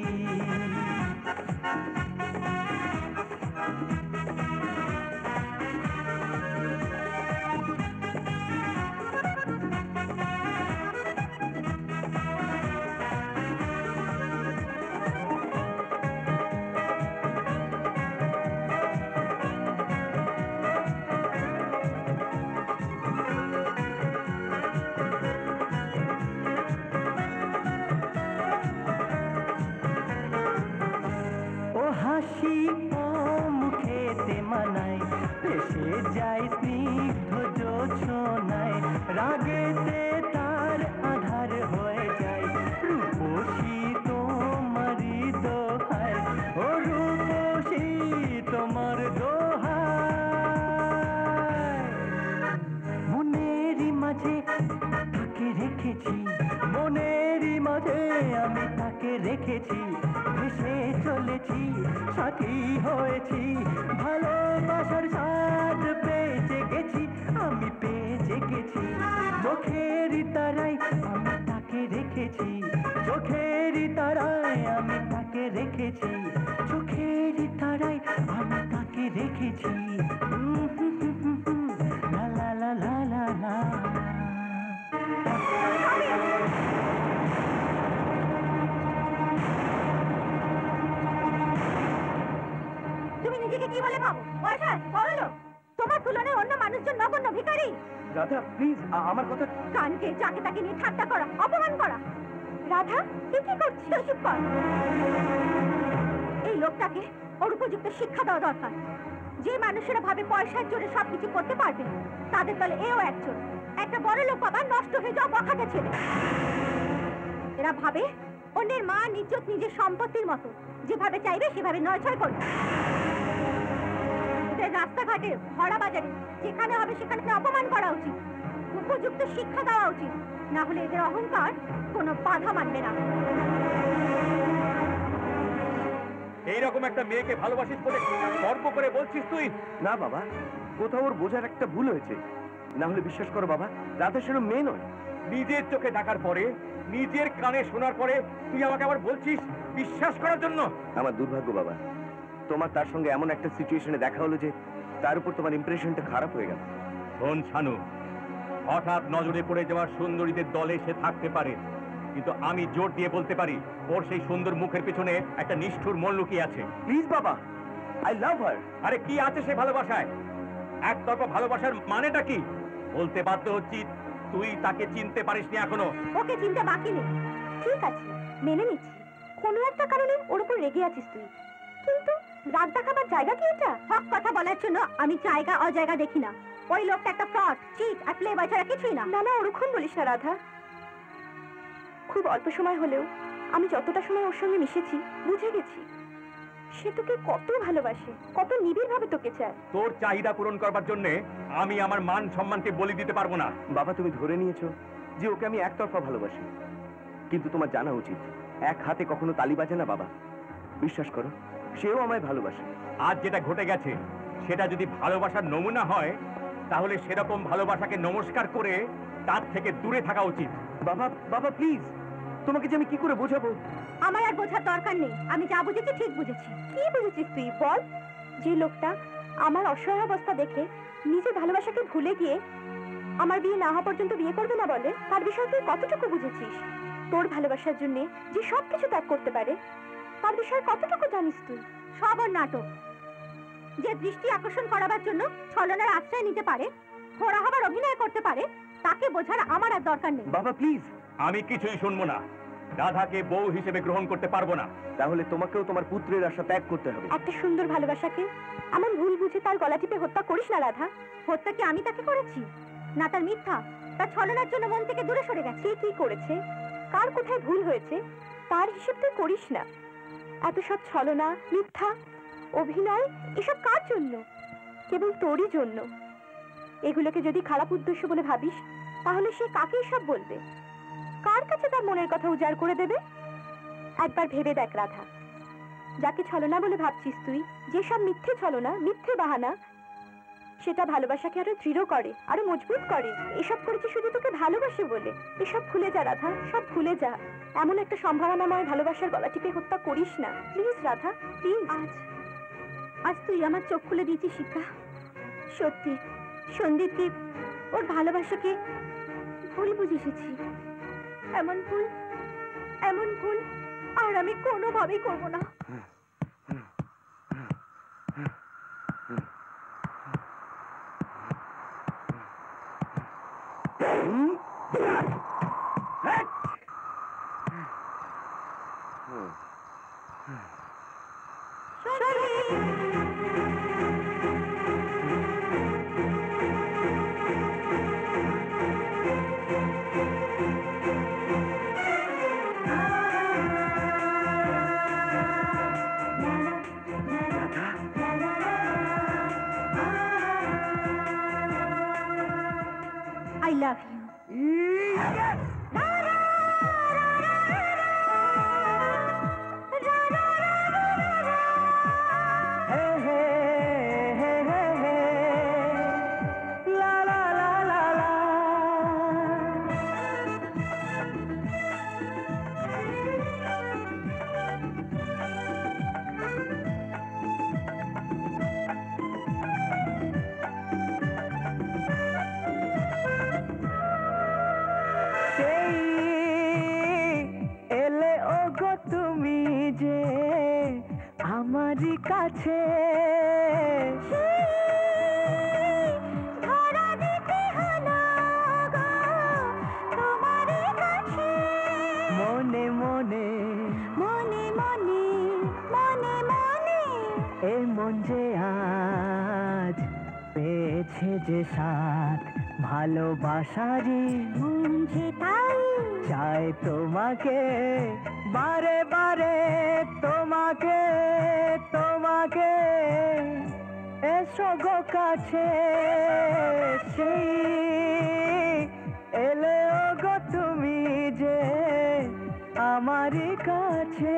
ও হাসি ও মুখেতে মানায়, ভেসে যায় স্নিগ্ধ জোছনায়, রাগেতে তার আধার হয়ে যায়, রূপসী তোমারই দোহায়, ও রূপসী তোমার দোহায়। মনেরই মাঝে তাকে রেখেছি, মনেরই মাঝে আমি তাকে রেখেছি, ভেসে চলেছি, সাথী হয়েছি, ভালোবাসার স্বাদ পেয়ে জেগেছি, আমি পেয়ে জেগেছি। চোখের তারাই আমি তাকে রেখেছি, চোখের তারাই আমি তাকে রেখেছি, চোখের তারাই আমি তাকে রেখেছি। লা লা লা লা লা লা। তুমি নিজেকে কি বলে ভাবো? পয়সা বড় লোক, তোমার তুলনায় অন্য মানুষজন নগণ্য ভিখারি। রাধা প্লিজ, আমার কথা। কানকে যাকে তাকে নিয়ে ঠাট্টা করা, অপমান করা। রাধা তুই কি করছিস? চুপ কর। এই লোকটাকে ওর উপযুক্ত শিক্ষা দেওয়া দরকার। যে মানুষেরা ভাবে পয়সার জোরে সবকিছু করতে পারবে, তাদের দলে এও একজন। একটা বড় লোক আবার নষ্ট হয়ে যাওয়া বখাটে ছেলে। এরা ভাবে অন্যের মা ইজ্জত নিজের সম্পত্তির মতো, যেভাবে চাইবে সেভাবে নয়ছয় করবে। এদের রাস্তাঘাটে, ভরা বাজারে যেখানে হবে সেখানে অপমান করা উচিত, উপযুক্ত শিক্ষা দেওয়া উচিত, না হলে এদের অহংকার কোনো বাধা মানবে না। এইরকম একটা মেয়েকে ভালোবাসিস বলে গর্ব করে বলছিস তুই? না বাবা, কোথাও ওর বোঝার একটা ভুল হয়েছে। না হলে বিশ্বাস করো বাবা, রাধা সেরকম মেয়ে নয়। নিজের চোখে দেখার পরে, নিজের কানে শোনার পরে তুই আমাকে আবার বলছিস বিশ্বাস করার জন্য? আমার দুর্ভাগ্য বাবা, তোমার তার সঙ্গে এমন একটা সিচুয়েশনে দেখা হলো যে তার উপর তোমার ইমপ্রেশনটা খারাপ হয়ে গেল। শোন শানু, হঠাৎ নজরে পড়ে যাওয়া সুন্দরীদের দলে সে থাকতে পারে, কিন্তু আমি জোর দিয়ে বলতে পারি ওর সেই সুন্দর মুখের পেছনে একটা নিষ্ঠুর মন লুকিয়ে আছে। প্লিজ বাবা, আই লাভ হার। আরে কি আছে সে ভালোবাসায়? একতরফা ভালোবাসার মানেটা কি? বলতে বাধ্য হচ্ছি, তুই তাকে চিনতে পারিসনি এখনো। ওকে চিন্তা বাকি নেই। ঠিক আছে, মেনে নিচ্ছি কোনো একটা কারণে ওর উপর রেগে আছিস তুই, কিন্তু রাত দেখাবার জায়গা কি এটা? হক কথা বলার জন্য আমি জায়গা অজায়গা দেখি না। ওই লোকটা একটা ফ্রড, চিট আর প্লে বয় ছাড়া কিছুই না। না না, ওরকম বলিস না রাধা। খুব অল্প সময় হলেও আমি যতটা সময় ওর সঙ্গে মিশেছি বুঝে গেছি সে তোকে কত ভালোবাসে, কত নিবিড় ভাবে তোকে চায়। তোর চাহিদা পূরণ করবার জন্য আমি আমার মান সম্মানকে বলি দিতে পারবো না। বাবা, তুমি ধরে নিয়েছো যে ওকে আমি একতরফা ভালোবাসি, কিন্তু তোমার জানা উচিত এক হাতে কখনো তালি বাজে না বাবা। বিশ্বাস করো, সেও আমায় ভালোবাসে। আজ যেটা ঘটে গেছে সেটা যদি ভালোবাসার নমুনা হয়, তাহলে সেরকম ভালোবাসাকে নমস্কার করে তার থেকে দূরে থাকা উচিত। বাবা বাবা প্লিজ, তোমাকে যে আমি কি করে বোঝাবো? আমার আর বোঝার দরকার নেই, আমি যা বুঝেছি ঠিক বুঝেছি। কি বুঝেছিস তুই বল? যে লোকটা আমার অসহায় অবস্থা দেখে নিজের ভালোবাসাকে ভুলে গিয়ে আমার বিয়ে না হওয়া পর্যন্ত বিয়ে করবে না বলে, তার বিষয়ে তুই কতটুকু বুঝেছিস? তোর ভালোবাসার জন্য যে সবকিছু ত্যাগ করতে পারে, তার বিষয়ে কতটুকু জানিস তুই? সব ওর নাটক। যে দৃষ্টি আকর্ষণ করাবার জন্য ছলনার আশ্রয় নিতে পারে, ঘোড়া হবার অভিনয় করতে পারে, তাকে বোঝার আমার আর দরকার নেই। বাবা প্লিজ। আমি কিছুই শুনবো না। রাধাকে বউ হিসেবে গ্রহণ করতে পারবো না। তাহলে তোমাকেও তোমার পুত্রের আশা ত্যাগ করতে হবে। একটা সুন্দর ভালোবাসাকে এমন ভুল বুঝে তার গলা টিপে হত্যা করিস না রাধা। হত্যা কি আমি তাকে করেছি? না, তার মিথ্যা, তার ছলনার জন্য মন থেকে দূরে সরে গেছে। কে কি করেছে, কার কোথায় ভুল হয়েছে, তার হিসেব তুই করিস না। এত সব ছলনা, মিথ্যা, অভিনয়, এসব কার জন্য? কেবল তোরই জন্য। এগুলোকে যদি খারাপ উদ্দেশ্য বলে ভাবিস, তাহলে সে কাকে সব বলবে? কার কাছে তার মনের কথা উজাড় করে দেবে? একবার ভেবে দেখ রাধা, যাকে ছলনা বলে ভাবছিস তুই, যেসব মিথ্যে ছলনা, মিথ্যে বাহানা, সেটা ভালোবাসাকে আরো দৃঢ় করে, আরো মজবুত করে। এসব করেছি শুধু তোকে ভালোবাসে বলে। এসব ভুলে যা রাধা, সব ভুলে যা। এমন একটা সম্ভাবনাময় ভালোবাসার গলা টিপে হত্যা করিস না, প্লিজ রাধা, প্লিজ। আজ তুই আমার চোখ খুলে দিয়েছিস শিখা। সত্যি সন্দীপকে, ওর ভালোবাসাকে ভুল বুঝেছি। এমন ভুল আর আমি কোনোভাবেই করবো না। I love you. এলে ও গো তুমি যে আমারই কাছে, মনে মনে মনে মনে মনে মনে এ মন যে আজ পেয়েছে যে সাথ ভালোবাসারই, মন যে তাই চাই তোমাকে বারে বারে, তোমাকে তোমাকে এসো গো কাছে। সেই এলে ও গো তুমি যে আমারই কাছে।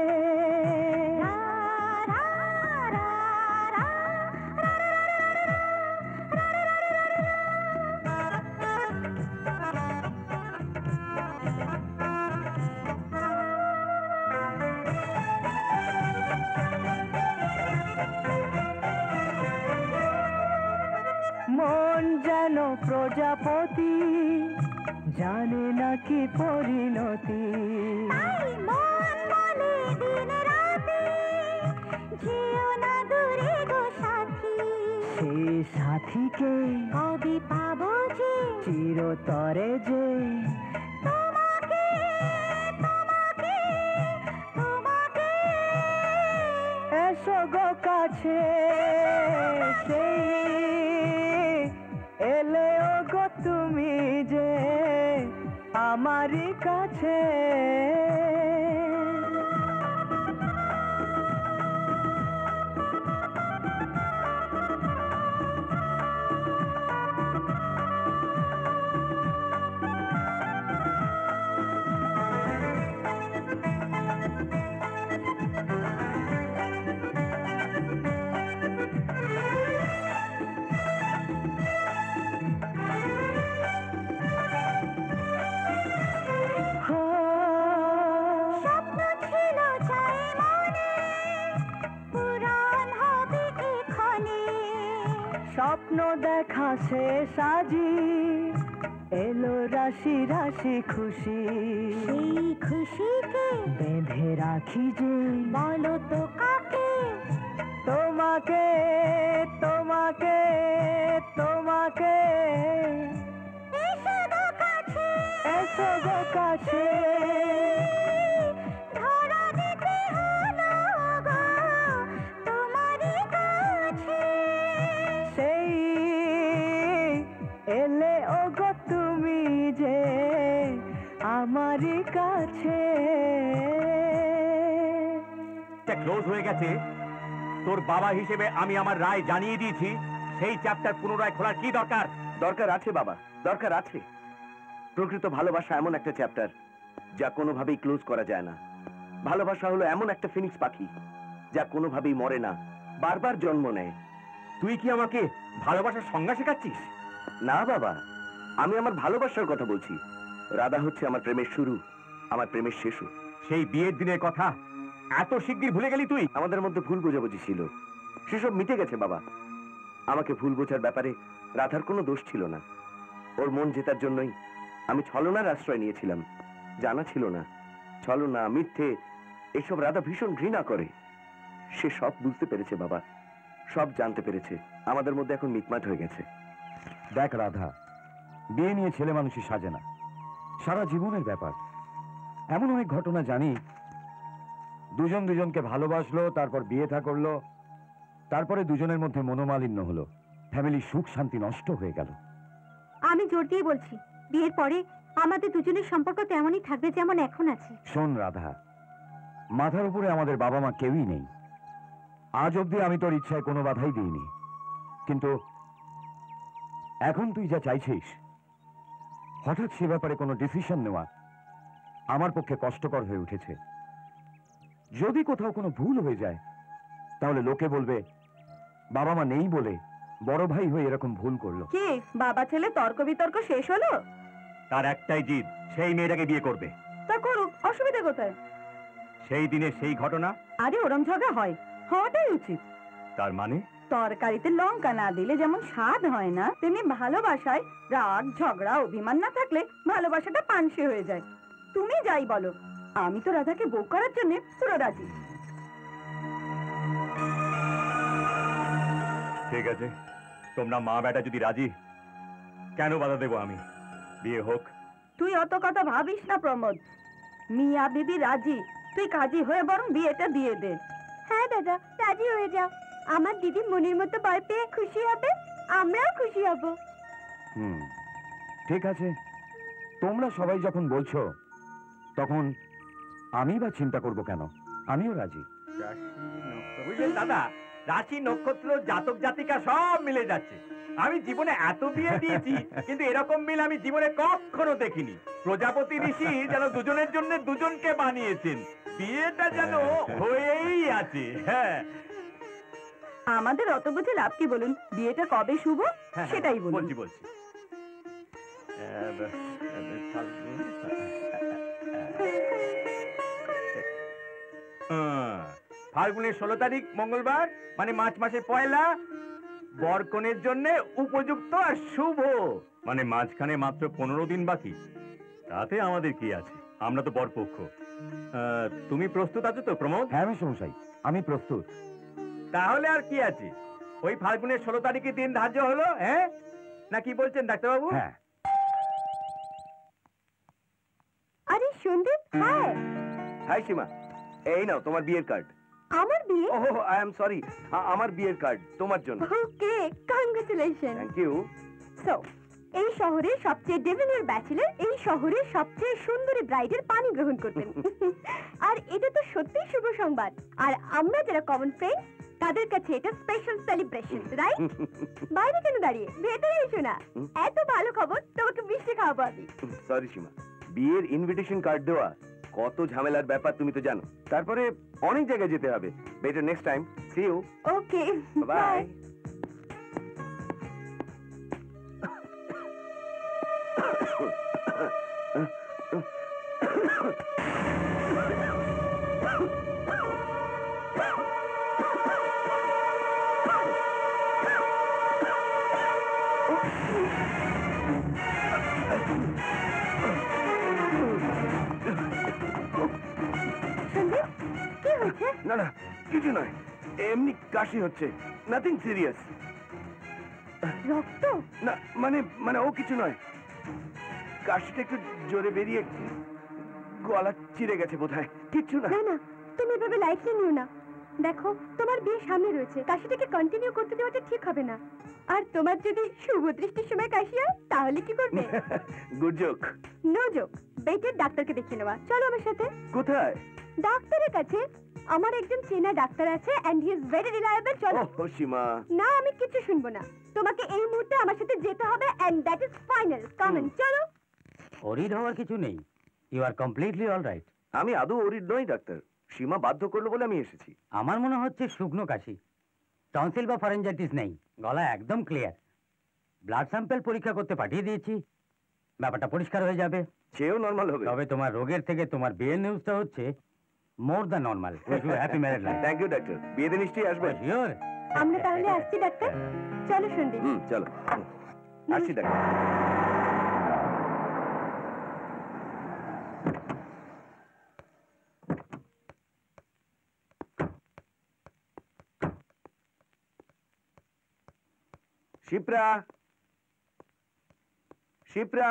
মন যেন প্রজাপতি, জানে না কি পরিণতি, মন বলে দিন রাতে যেও না দূরে গো সাথী। সেই সাথীকে কবে পাবো যে, চিরতরে যে তোমাকে তোমাকে তোমাকে এসো গো কাছে। সেই এলে ও গো তুমি যে আমারই কাছে। স্বপ্ন দেখা শেষ আজি এলো রাশি রাশি খুশি সেই খুশিকে বেঁধে রাখি যে বলো তো কাকে তোমাকে তোমাকে তোমাকে এসো গো কাছে এসো গো কাছে ধরা দিতে হলো গো তোমারই কাছে সেই এলে ও গো তুমি যে আমারই কাছে ক্লোজ হয়ে গেছে। তোর বাবা হিসেবে আমি আমার রায় জানিয়ে দিয়েছি। সেই চ্যাপ্টার পুনরায় খোলার কি দরকার? দরকার আছে বাবা, দরকার আছে। প্রকৃত ভালোবাসা এমন একটা চ্যাপ্টার যা কোনোভাবেই ক্লোজ করা যায় না। ভালোবাসা হলো এমন একটা ফিনিক্স পাখি যা কোনোভাবেই মরে না, বারবার জন্ম নেয়। তুই কি আমাকে ভালোবাসার সংজ্ঞা শেখাচ্ছিস? না বাবা, আমি আমার ভালোবাসার কথা বলছি। রাধা হচ্ছে আমার প্রেমের শুরু, আমার প্রেমের শেষও। সেই বিয়ের দিনের কথা এত শিগগির ভুলে গেলি তুই? আমাদের মধ্যে ভুল বোঝাবুঝি ছিল, সেসব মিটে গেছে বাবা। আমাকে ভুল বোঝার ব্যাপারে রাধার কোনো দোষ ছিল না। ওর মন জেতার জন্যই আমি ছলনার আশ্রয় নিয়েছিলাম। জানা ছিল না ছলনা, মিথ্যে এসব রাধা ভীষণ ঘৃণা করে। সে সব বুঝতে পেরেছে বাবা, সব জানতে পেরেছে। আমাদের মধ্যে এখন মিটমাট হয়ে গেছে। দেখ রাধা, বিয়ে নিয়ে ছেলে মানুষই সাজে না, সারা জীবনের ব্যাপার। এমন অনেক ঘটনা জানি, দুজন দুজনকে ভালোবাসলো, তারপর বিয়ে থা করলো, তারপরে দুজনের মধ্যে মনোমালিন্য হলো, ফ্যামিলির সুখ শান্তি নষ্ট হয়ে গেল। আমি জোর দিয়ে বলছি বিয়ের পরে আমাদের দুজনের সম্পর্ক তেমনই থাকবে যেমন এখন আছে। শোন রাধা, মাথার উপরে আমাদের বাবা মা কেউই নেই। আজ অব্দি আমি তোর ইচ্ছায় কোনো বাধাই দিইনি, কিন্তু এখন তুই যা চাইছিস, হঠাৎ সে ব্যাপারে কোনো ডিসিশন নেওয়া আমার পক্ষে কষ্টকর হয়ে উঠেছে। যদি কোথাও কোনো ভুল হয়ে যায় তাহলে লোকে বলবে বাবা মা নেই বলে বড় ভাই হয়ে এরকম ভুল করলো। কি বাবা ছেলে তর্ক বিতর্ক শেষ হলো? তার একটাই জিদ, সেই মেয়েটাকে বিয়ে করবে। তা করুক, অসুবিধা কোথায়? সেই দিনে সেই ঘটনা। আরে ওরম ঝগড়া হয়, হওয়াটাই উচিত। তার মানে তরকারিতে লঙ্কা না দিলে যেমন স্বাদ হয় না, তেমনি ভালোবাসায় রাগ ঝগড়া অভিমান না থাকলে ভালোবাসাটা পানসে হয়ে যায়। তুমি যাই বলো, আমি তো রাধাকে বউ করার জন্য পুরো রাজি। ঠিক আছে, তোমরা মা বেটা যদি রাজি, কেন বাধা দেবো আমি? বিয়ে হোক। তুই অত কথা ভাবিস না প্রমোদ। মিয়া দিদি রাজি, তুই কাজী হয়ে বরং বিয়েটা দিয়ে দে। হ্যাঁ দাদা, রাজি হয়ে যাও। আমার দিদি মনের মতো বর পেয়ে খুশি হবে, আমরাও খুশি হব। ঠিক আছে, তোমরা সবাই যখন বলছো তখন আমি বা চিন্তা করব কেন? আমিও রাজি। বুঝলেন দাদা, রাশি নক্ষত্র জাতক জাতিকা সব মিলে যাচ্ছে। আমি জীবনে এত বিয়ে দিয়েছি, কিন্তু এরকম মিল আমি জীবনে কখনো দেখিনি। প্রজাপতি ঋষি যেন দুজনের জন্য দুজনকে বানিয়েছেন, বিয়েটা যেন হয়েই আছে। হ্যাঁ, আমাদের অত বুঝে লাভ কি বলুন? বিয়েটা কবে শুভ সেটাই বলুন। বলছি বলছি ফাল্গুনের 16 তারিখ মঙ্গলবার, মানে মার্চ মাসের 1 বরকনের জন্য উপযুক্ত আর শুভ। মানে মাঝখানে মাত্র 15 দিন বাকি, তাতে আমাদের কি আছে? আমরা তো বরপক্ষ। তুমি প্রস্তুত আছো তো প্রমোদ? হ্যাঁ মশাই, আমি প্রস্তুত। তাহলে আর কি আছে, ওই ফাল্গুনের 16 তারিখে দিন ধার্য হলো। হ্যাঁ না কি বলছেন ডাক্তারবাবু? হ্যাঁ। আরে সন্দীপ, হ্যাঁ হাই সীমা, এই নাও তোমার বিয়ের কার্ড। আমার বিয়ে? ওহ আই এম সরি, আমার বিয়ের কার্ড তোমার জন্য। Okay, congratulation. Thank you. So এই শহরের সবচেয়ে ডেভিনিয়ার ব্যাচেলর এই শহরের সবচেয়ে সুন্দরী ব্রাইডের পানি গ্রহণ করবেন। আর এটা তো সত্যিই শুভ সংবাদ। আর আমরা যারা কমন ফ্রেন্ড তাদের কাছে এটা স্পেশাল সেলিব্রেশন, রাইট? বাইরে কেন দাঁড়িয়ে, ভেতরে এসো না। এত ভালো খবর, তোমাকে মিষ্টি খাওয়াবো আমি। সরি সীমা, বিয়ের ইনভিটেশন কার্ড দেওয়া কত ঝামেলার ব্যাপার তুমি তো জানো। তারপরে অনেক জায়গায় যেতে হবে। Better next time. See you. Okay, bye. না না, কিছু নয়, এমনি কাশি হচ্ছে, নাথিং সিরিয়াস। রক্ত? না মানে মানে ও কিছু নয়, কাশিটা একটু জোরে বেরিয়ে গলা চিড়ে গেছে বোধহয়, কিচ্ছু না। না না, তুমি এভাবে লাইটলি নিও না। দেখো, তোমার বিয়ে সামনে রয়েছে, কাশিটাকে কন্টিনিউ করতে দেওয়াটা ঠিক হবে না। আর তোমার যদি শুভ দৃষ্টির সময় কাশি হয় তাহলে কি করবে? Good joke. No joke. বেটের ডাক্তারকে দেখিয়ে নেওয়া। চলো আমার সাথে। কোথায়? ডাক্তারের কাছে। আমার একজন চেনা ডাক্তার আছে and he is very reliable. চলো। ও সীমা, না, আমি কিছু শুনবো না। তোমাকে এই মুহূর্তে আমার সাথে যেতে হবে and that is final. Come on, চলো। অরিড হওয়ার কিছু নেই, you are completely all right. আমি আদৌ ওরিড নই ডাক্তার, সীমা বাধ্য করলো বলে আমি এসেছি। আমার মনে হচ্ছে শুকনো কাশি, টনসিল বা ফারেঞ্জাইটিস নেই, গলা একদম ক্লিয়ার। ব্লাড স্যাম্পল পরীক্ষা করতে পাঠিয়ে দিয়েছি, ব্যাপারটা পরিষ্কার হয়ে যাবে। সেও নর্মাল হবে। তবে তোমার রোগের থেকে তোমার বিয়ের নিউজটা হচ্ছে more the normal. Wish you happy married life. Thank you doctor, বিয়েতে নিশ্চয়ই আসবেন। শিওর। আমরা তাহলে আসছি ডাক্তার। চলো সন্দীপ। চলো, আসছি ডাক্তার। শিপ্রা, শিপ্রা,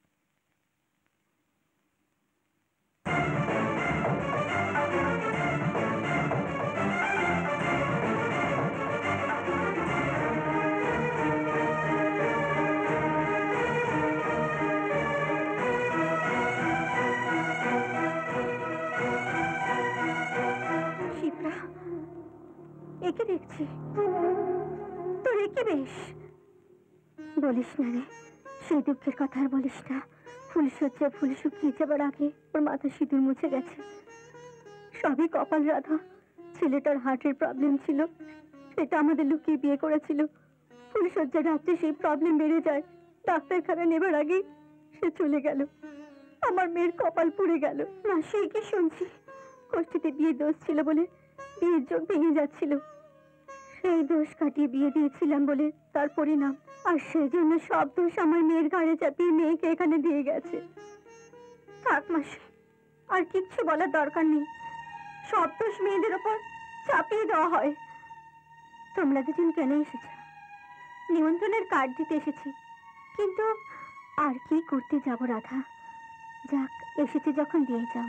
শিপ্রা, একে দেখছি। তোর একে বেশ। বলিস না রে, সেই দুঃখের কথা আর বলিস না। ফুল সজ্জা ফুল শুকিয়ে যাবার আগে ওর মাথা সিঁদুর মুছে গেছে। সবই কপাল রাধা। ছেলেটার হার্টের প্রবলেম ছিল, সেটা আমাদের লুকিয়ে বিয়ে করেছিল। ফুল সজ্জা রাত্রে সেই প্রবলেম বেড়ে যায়, ডাক্তারখানা নেবার আগেই সে চলে গেল। আমার মেয়ের কপাল পুড়ে গেল। না, সেই কি শুনছি, কষ্টিতে বিয়ে দোষ ছিল বলে বিয়ের যোগ ভেঙে যাচ্ছিল। সেই দোষ কাটিয়ে বিয়ে দিয়েছিলাম বলে তার পরিণাম। আর সেই জন্য সব দোষ আমার মেয়ের ঘাড়ে চাপিয়ে মেয়েকে এখানে দিয়ে গেছে। থাক মাসি, আর কিচ্ছু বলার দরকার নেই। সব দোষ মেয়েদের ওপর চাপিয়ে দেওয়া হয়। তোমরা দুজন কেন এসেছ? নিমন্ত্রণের কার্ড দিতে এসেছি, কিন্তু আর কি করতে যাব রাধা? যাক, এসেছে যখন দিয়ে যাও।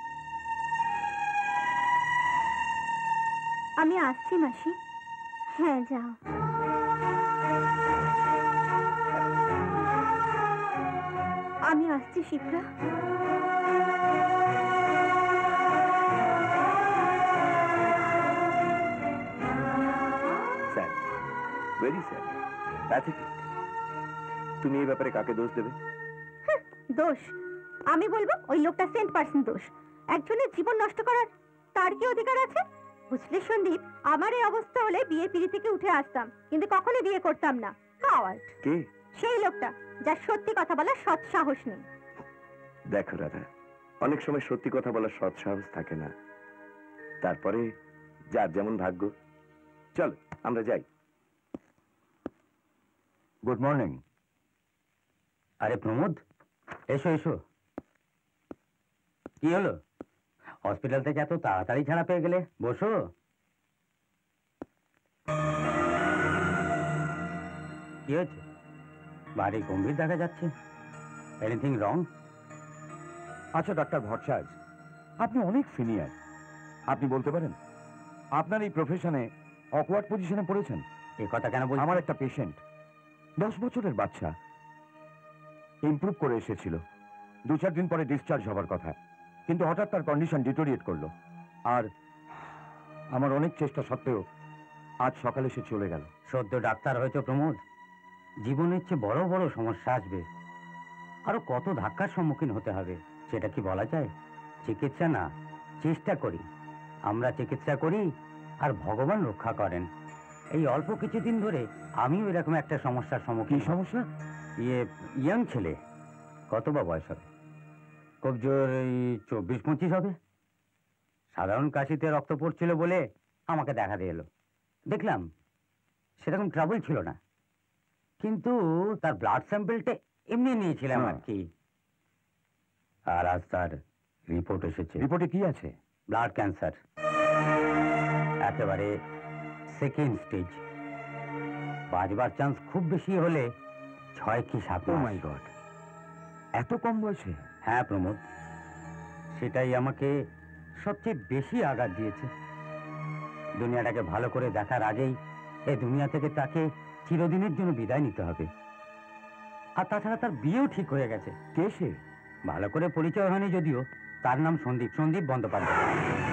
আমি আসছি মাসি। হ্যাঁ, যাও। আমি আসছি Shipra. Sir, very sir, pathetic. তুমি এই ব্যাপারে কাকে দোষ দেবে? দোষ আমি বলবো ওই লোকটা 100% দোষ। একজনের জীবন নষ্ট করার তার কি অধিকার আছে? বুঝলে সন্দীপ, আমার এই অবস্থা হলে বিয়ে পিড়ি থেকে উঠে আসতাম, কিন্তু কখনো বিয়ে করতাম না। কাওয়ার্ড। কে? সেই লোকটা যার সত্যি কথা বলার সৎ সাহস নেই। দেখো রাধা, অনেক সময় সত্যি কথা বলার সৎ সাহস থাকে না, তারপরে যার যেমন ভাগ্য। চল আমরা যাই। Good morning. আরে প্রমোদ, এসো এসো। কি হলো, হসপিটাল থেকে এত তাড়াতাড়ি ছাড়া পেয়ে গেলে? বসো। কি হয়েছে? বাড়ি গম্ভীর দেখা যাচ্ছে। Anything wrong? আচ্ছা ডাক্তার ভট্টাচার্য, আপনি অনেক সিনিয়র, আপনি বলতে পারেন আপনার এই প্রফেশনে অকওয়ার্ড পজিশনে পড়েছেন? এ কথা কেন বল? আমার একটা পেশেন্ট, 10 বছরের বাচ্চা, ইমপ্রুভ করে এসেছিল। 2-4 দিন পরে ডিসচার্জ হবার কথা, কিন্তু হঠাৎ তার কন্ডিশন ডিটোরিয়েট করলো। আর আমার অনেক চেষ্টা সত্ত্বেও আজ সকালে সে চলে গেল। সদ্য ডাক্তার হয়েছে প্রমোদ, জীবনের চেয়ে বড় বড় সমস্যা আসবে, আরো কত ধাক্কার সম্মুখীন হতে হবে সেটা কি বলা যায়? চিকিৎসা না, চেষ্টা করি। আমরা চিকিৎসা করি আর ভগবান রক্ষা করেন। এই অল্প কিছুদিন ধরে আমিও এরকম একটা সমস্যার কি সম্মুখীন। সমস্যা? ইয়াং ছেলে, কত বা বয়স হবে? খুব জোর এই 24-25 হবে। সাধারণ কাশিতে রক্ত পড়ছিল বলে আমাকে দেখাতে এলো। দেখলাম সেরকম ট্রাবল ছিল না, কিন্তু তার ব্লাড স্যাম্পলটা এমনি নিয়েছিলাম আর কি। আর আজ তার রিপোর্ট এসেছে। রিপোর্টে কি আছে? Blood cancer. একেবারে সেকেন্ড স্টেজ। বাজবার চান্স খুব বেশি হলে 6 কি 7 ও মাস। মাই গড, এত কম বয়সে? হ্যাঁ প্রমোদ, সেটাই আমাকে সবচেয়ে বেশি আঘাত দিয়েছে। দুনিয়াটাকে ভালো করে দেখার আগেই এই দুনিয়া থেকে তাকে চিরদিনের জন্য বিদায় নিতে হবে। আর তাছাড়া তার বিয়েও ঠিক হয়ে গেছে। কে সে? ভালো করে পরিচয় হয়নি যদিও, তার নাম সন্দীপ বন্দ্যোপাধ্যায়।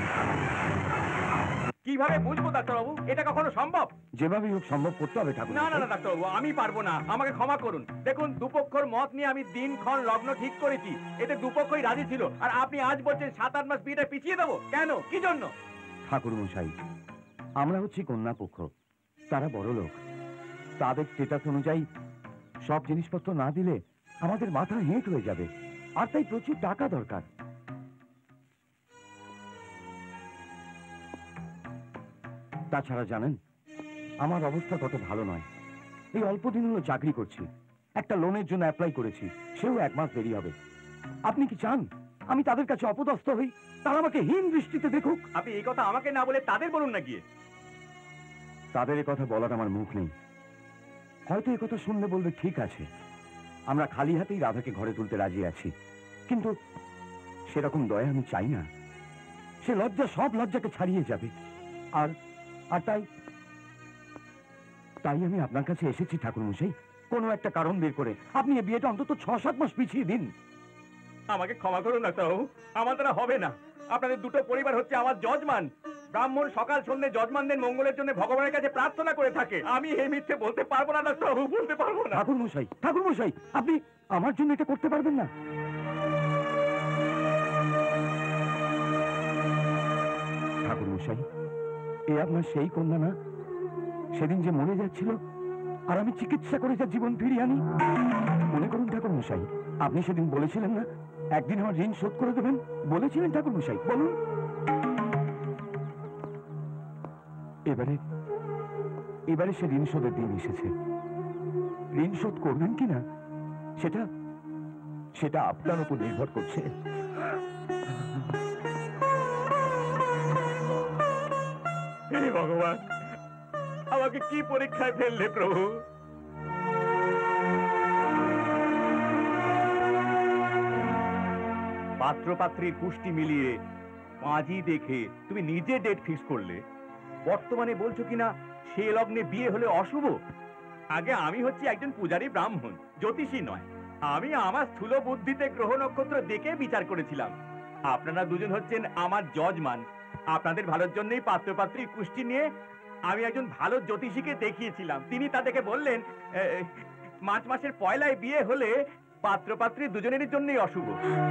কিভাবে বুঝবো ডাক্তারবাবু, এটা কখনো সম্ভব? যেভাবেই হোক সম্ভব করতে হবে ঠাকুর। না না না ডাক্তারবাবু, আমি পারবো না, আমাকে ক্ষমা করুন। দেখুন, দুপক্ষর মত নিয়ে আমি দিনক্ষণ লগ্ন ঠিক করেছি, এতে দুপক্ষই রাজি ছিল, আর আপনি আজ বলছেন 7-8 মাস বিয়েটা পিছিয়ে দেবো? কেন, কি জন্য? ঠাকুর মশাই, আমরা হচ্ছি কন্যা পক্ষ, তারা বড় লোক। তাদের স্টেটাস অনুযায়ী সব জিনিসপত্র না দিলে আমাদের মাথা হেঁট হয়ে যাবে, আর তাই প্রচুর টাকা দরকার। তাছাড়া জানেন, আমার অবস্থা কত ভালো নয়। এই অল্প দিন হলো চাকরি করছি, একটা লোনের জন্য অ্যাপ্লাই করেছি, সেও 1 মাস দেরি হবে। আপনি কি চান আমি তাদের কাছে অপদস্থ হই, তারা আমাকে হীন দৃষ্টিতে দেখুক? আপনি এই কথা আমাকে না বলে তাদের বলুন না গিয়ে। তাদের এ কথা বলার আমার মুখ নেই। হয়তো এ কথা শুনলে বলবে ঠিক আছে, আমরা খালি হাতেই রাধাকে ঘরে তুলতে রাজি আছি, কিন্তু সেরকম দয়া আমি চাই না। সে লজ্জা সব লজ্জাকে ছাড়িয়ে যাবে। আর আর তাই তাই আমি আপনার কাছে এসেছি ঠাকুর মশাই, কোনো একটা কারণ বের করে আপনি এই বিয়েটা অন্তত 6-7 মাস পিছিয়ে দিন। আমাকে ক্ষমা করুন ডাক্তারবাবু, আমার দ্বারা হবে না। আপনাদের দুটো পরিবার হচ্ছে আমার যজমান। ব্রাহ্মণ সকাল সন্ধ্যে যজমানদের মঙ্গলের জন্য ভগবানের কাছে প্রার্থনা করে থাকে। আমি এই মিথ্যে বলতে পারবো না ডাক্তারবাবু, বলতে পারবো না। ঠাকুর মশাই, আপনি আমার জন্য এটা করতে পারবেন না? ঠাকুর মশাই, এ আপনার সেই কন্যা না, সেদিন যে মরে যাচ্ছিল আর আমি চিকিৎসা করে যা জীবন ফিরিয়ে আনি? মনে করুন ঠাকুর মশাই, আপনি সেদিন বলেছিলেন না একদিন আমার ঋণ শোধ করে দেবেন? বলেছিলেন ঠাকুর মশাই, বলুন। এবারে সে ঋণ শোধের দিন এসেছে। ঋণ শোধ করবেন কিনা সেটা আপনার উপর নির্ভর করছে। হে ভগবান, আমাকে কি পরীক্ষায় ফেললে প্রভু? পাত্র পাত্রীর কুষ্টি মিলিয়ে পাঁজি দেখে তুমি নিজে ডেট ফিক্স করলে, বর্তমানে বলছো কিনা সে লগ্নে বিয়ে হলে অশুভ। আগে আমি হচ্ছি একজন পূজারী ব্রাহ্মণ, জ্যোতিষী নয়। আমি আমার স্থূল বুদ্ধিতে গ্রহ নক্ষত্র দেখে বিচার করেছিলাম। আপনারা দুজন হচ্ছেন আমার জজমান। আপনাদের ভালোর জন্যই পাত্রপাত্রীর কুষ্টি নিয়ে আমি একজন ভালো জ্যোতিষীকে দেখিয়েছিলাম। তিনি তাদেরকে বললেন মার্চ মাসের 1লায় বিয়ে হলে পাত্রপাত্রী দুজনেরই জন্যই অশুভ।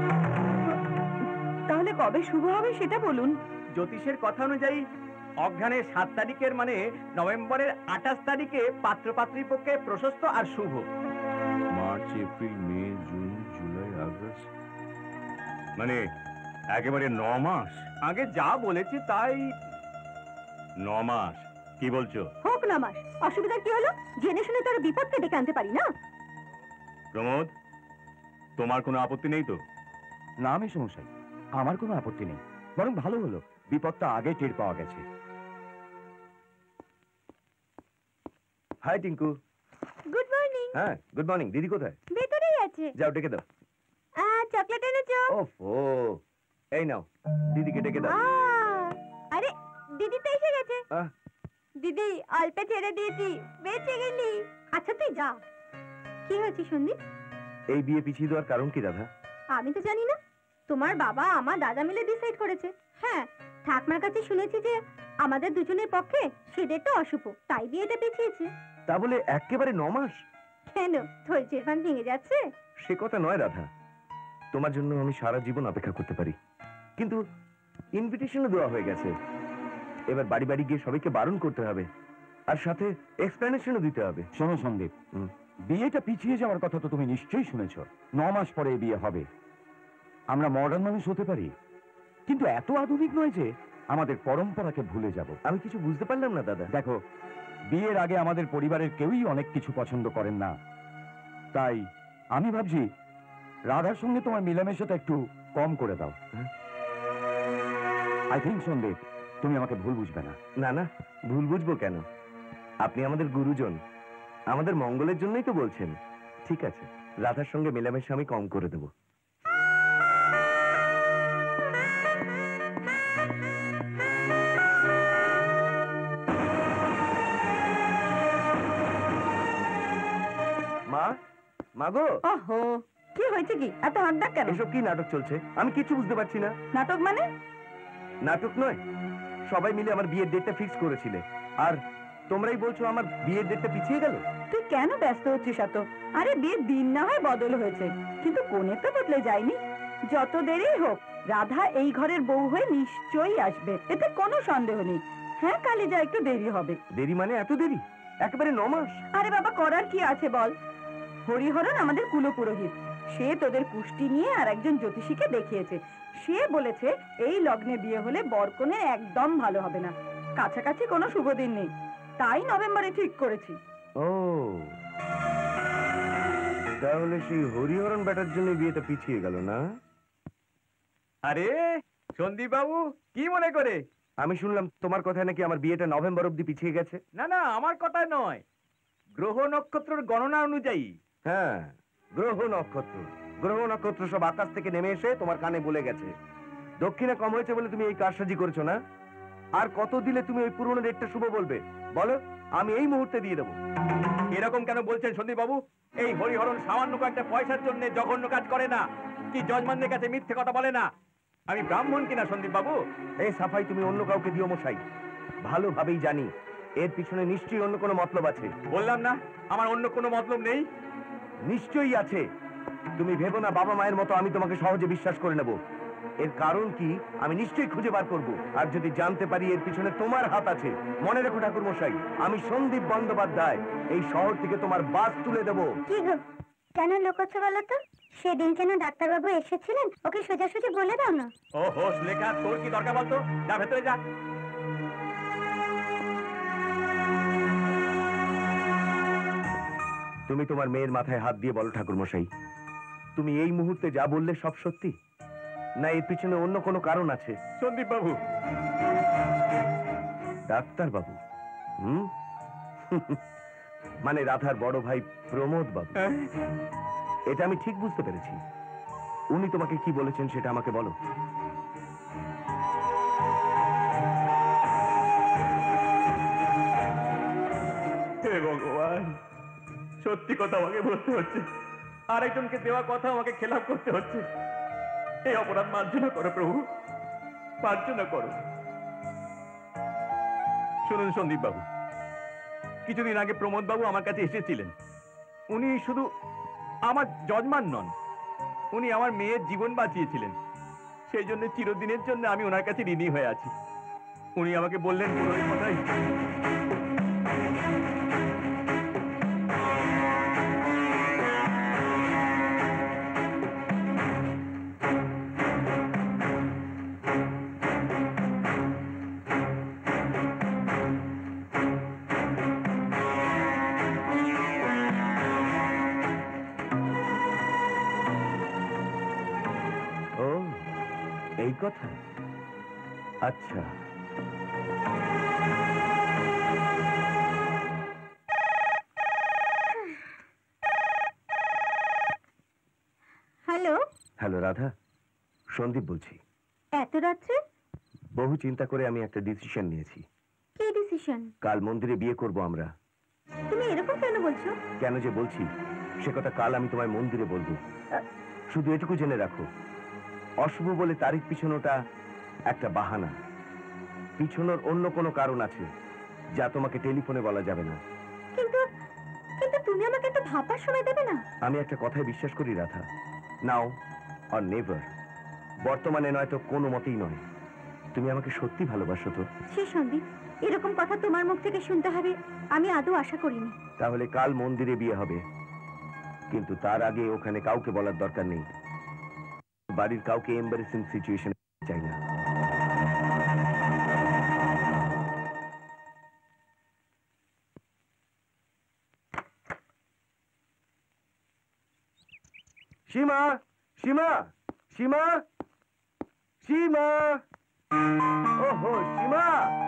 তাহলে কবে শুভ হবে সেটা বলুন। জ্যোতিষের কথা অনুযায়ী অঘ্রাণের 7 তারিখের মানে নভেম্বরের 28 তারিখে পাত্রপাত্রীর পক্ষে প্রশস্ত আর শুভ। March, April, May, June, July, August, মানে একেবারে 9 মাস। আগে যা বলেছি তাই 9 মাস। কি বলছো? হোক না মাস, অসুবিধা কি হলো? জেনে শুনে তোর বিপদকে ডেকে আনতে পারি না? প্রমোদ, তোমার কোনো আপত্তি নেই তো? না আমি সমস্যাই, আমার কোনো আপত্তি নেই, বরং ভালো হলো বিপদটা আগে টের পাওয়া গেছে। হাই টিঙ্কু। Good morning. হ্যাঁ, গুড মর্নিং। দিদি কোথায়? ভেতরেই আছে। যাও ডেকে দাও। চকলেট এনেছো? ওফো, এই নাও, দিদিকে ডেকে দাও। আরে দিদি তো এসে গেছে। আহ, দিদি অল্পে ছেড়ে দিয়েছি, বেঁচে গেলি। আচ্ছা তুই যা। কি হয়েছে সন্দীপ? এই বিয়ে পিছিয়ে দেওয়ার কারণ কি রাধা? আমি তো জানি না, তোমার বাবা আমার দাদা মিলে ডিসাইড করেছে। হ্যাঁ, ঠাকমার কাছে শুনেছি যে আমাদের দুজনের পক্ষে সে ডেটটা অশুভ, তাই বিয়েটা পিছিয়েছে। তা বলে একেবারে 9 মাস? কেন, ধৈর্যের বাঁধ ভেঙে যাচ্ছে? সে কথা নয় রাধা, তোমার জন্য আমি সারা জীবন অপেক্ষা করতে পারি, কিন্তু ইনভিটেশনও দেওয়া হয়ে গেছে। এবার বাড়ি বাড়ি গিয়ে সবাইকে বারণ করতে হবে, আর সাথে এক্সপ্লেনেশনও দিতে হবে। শোনো সন্দীপ, বিয়েটা পিছিয়ে যাওয়ার কথা তো তুমি নিশ্চয়ই শুনেছ। 9 মাস পরে এই বিয়ে হবে। আমরা মডার্ন মানুষ হতে পারি, কিন্তু এত আধুনিক নয় যে আমাদের পরম্পরাকে ভুলে যাব। আমি কিছু বুঝতে পারলাম না দাদা। দেখো, বিয়ের আগে আমাদের পরিবারের কেউই অনেক কিছু পছন্দ করেন না, তাই আমি ভাবছি রাধার সঙ্গে তোমার মিলামেশাটা একটু কম করে দাও। আই থিঙ্ক সন্দীপ তুমি আমাকে ভুল বুঝবে না। না না, ভুল বুঝবো কেন? আপনি আমাদের গুরুজন, আমাদের মঙ্গলের জন্যই তো বলছেন। ঠিক আছে, রাধার সঙ্গে মেলামেশা আমি কম করে দেব। মা, মাগো, ওহো, কি হয়েছে কি? এত হাঁকডাক কেন? এসব কি নাটক চলছে? আমি কিছু বুঝতে পারছি না। নাটক মানে? নাটক নয়, সবাই মিলে আমার বিয়ের ডেটটা ফিক্স করেছিলে, আর তোমরাই বলছো আমার বিয়ের ডেটটা পিছিয়ে গেল। তুই কেন ব্যস্ত হচ্ছিস এত? আরে বিয়ের দিন না হয় বদল হয়েছে, কিন্তু কোণে তো বদলে যায়নি। যত দেরি হোক, রাধা এই ঘরের বউ হয়ে নিশ্চয়ই আসবে, এতে কোনো সন্দেহ নেই। হ্যাঁ, কালিজা একটু দেরি হবে। দেরি মানে এত দেরি? একেবারে 9 মাস? আরে বাবা, করার কি আছে বল? হরিহরন আমাদের কুলপুরোহিত, সে তোদের কুষ্টি নিয়ে আর একজন জ্যোতিষীকে দেখিয়েছে। সে বলেছে এই লগ্নে বিয়ে হলে বরকনে একদম ভালো হবে না, কাছাকাছি কোনো শুভ দিন নেই, তাই নভেম্বরে ঠিক করেছি। ও, তাহলে সেই হরিহরন ব্যাটার জন্য বিয়েটা পিছিয়ে গেল না? আরে সন্দীপ বাবু, কি মনে করে? আমি শুনলাম তোমার কথায় নাকি আমার বিয়েটা নভেম্বর অবধি পিছিয়ে গেছে। না না, আমার কথা নয়, গ্রহ নক্ষত্রের গণনা অনুযায়ী। হ্যাঁ, গ্রহ নক্ষত্র, গ্রহ নক্ষত্র সব আকাশ থেকে নেমে এসে তোমার কানে বলে গেছে। দক্ষিণে কম হয়েছে বলে তুমি এই কারসাজি করেছো না? আর কত দিলে তুমি ওই পুরনো ডেটটা শুভ বলবে বলো? আমি এই মুহূর্তে দিয়ে দেবো। এরকম কেন বলছেন সন্দীপ বাবু? এই হরিহরন সামান্য কয়েকটা পয়সার জন্য জঘন্য কাজ করে না, কি যজমানদের কাছে মিথ্যে কথা বলে না। আমি ব্রাহ্মণ কিনা সন্দীপ বাবু? এই সাফাই তুমি অন্য কাউকে দিও মশাই, ভালোভাবেই জানি এর পিছনে নিশ্চয়ই অন্য কোনো মতলব আছে। বললাম না আমার অন্য কোনো মতলব নেই। নিশ্চয়ই আছে। তুমি ভেবো না বাবা মায়ের মতো আমি তোমাকে সহজে বিশ্বাস করে নেব। এর কারণ কি আমি নিশ্চয়ই খুঁজে বার করব, আর যদি জানতে পারি এর পিছনে তোমার হাত আছে, মনে রেখো ঠাকুর মশাই, আমি সন্দীপ বন্দ্যোপাধ্যায় এই শহর থেকে তোমার বাস তুলে দেব। কি গো, কেন লুকোচ্ছ বলো তো? সেদিন কেন ডাক্তারবাবু এসেছিলেন? ওকে সোজাসুজি বলে দাও না। ও হোস লেখা, তোর কি দরকার বলতো? যা ভেতরে যা। তুমি তোমার মেয়ের মাথায় হাত দিয়ে বলো ঠাকুর মশাই, তুমি এই মুহূর্তে যা বললে সব সত্যি, না এর পিছনে অন্য কোনো কারণ আছে? সন্দীপ বাবু। ডাক্তার বাবু? মানে রাধার বড় ভাই প্রমোদ বাবু? এটা আমি ঠিক বুঝতে পেরেছি। উনি তোমাকে কি বলেছেন সেটা আমাকে বলো। হে ভগবান, সত্যি কথা আমাকে বলতে হচ্ছে, আরেকজনকে দেওয়া কথা আমাকে খেলাপ করতে হচ্ছে। এই অপরাধ মার্জনা করো প্রভু, মার্জনা করো। শুনুন সন্দীপ বাবু, কিছুদিন আগে প্রমোদ বাবু আমার কাছে এসেছিলেন। উনি শুধু আমার যজমান নন, উনি আমার মেয়ের জীবন বাঁচিয়েছিলেন। সেই জন্য চিরদিনের জন্য আমি ওনার কাছে ঋণী হয়ে আছি। উনি আমাকে বললেন পুরোহিত মশাই, ও এই কথা, আচ্ছা। হ্যালো, হ্যালো রাধা, সন্দীপ বলছি। এত রাত্রে? বহু চিন্তা করে আমি একটা ডিসিশন নিয়েছি। কি ডিসিশন? কাল মন্দিরে বিয়ে করব আমরা। তুমি এরকম কেন বলছো? কেন যে বলছি সে কথা কাল আমি তোমায় মন্দিরে বলবো। শুধু এটুকু জেনে রাখো, অশুভ বলে তারিখ পিছনোটা একটা বাহানা। পিছনোর অন্য কোনো কারণ আছে যা তোমাকে টেলিফোনে বলা যাবে না। কিন্তু কিন্তু তুমি আমাকে একটু ভাবার সময় দেবে না? আমি একটা কথায় বিশ্বাস করি রাধা, নাও আর নেভার। বর্তমানে নয় তো কোনো মতেই নয়। তুমি আমাকে সত্যি ভালোবাসো তো? সে সন্দীপ, এরকম কথা তোমার মুখ থেকে শুনতে হবে আমি আদৌ আশা করিনি। তাহলে কাল মন্দিরে বিয়ে হবে, কিন্তু তার আগে ওখানে কাউকে বলার দরকার নেই। বাড়ির কাউকে এম্বারেসিং সিচুয়েশন চাই না। সীমা, সীমা, সীমা, সীমা, ও ওহো Seema,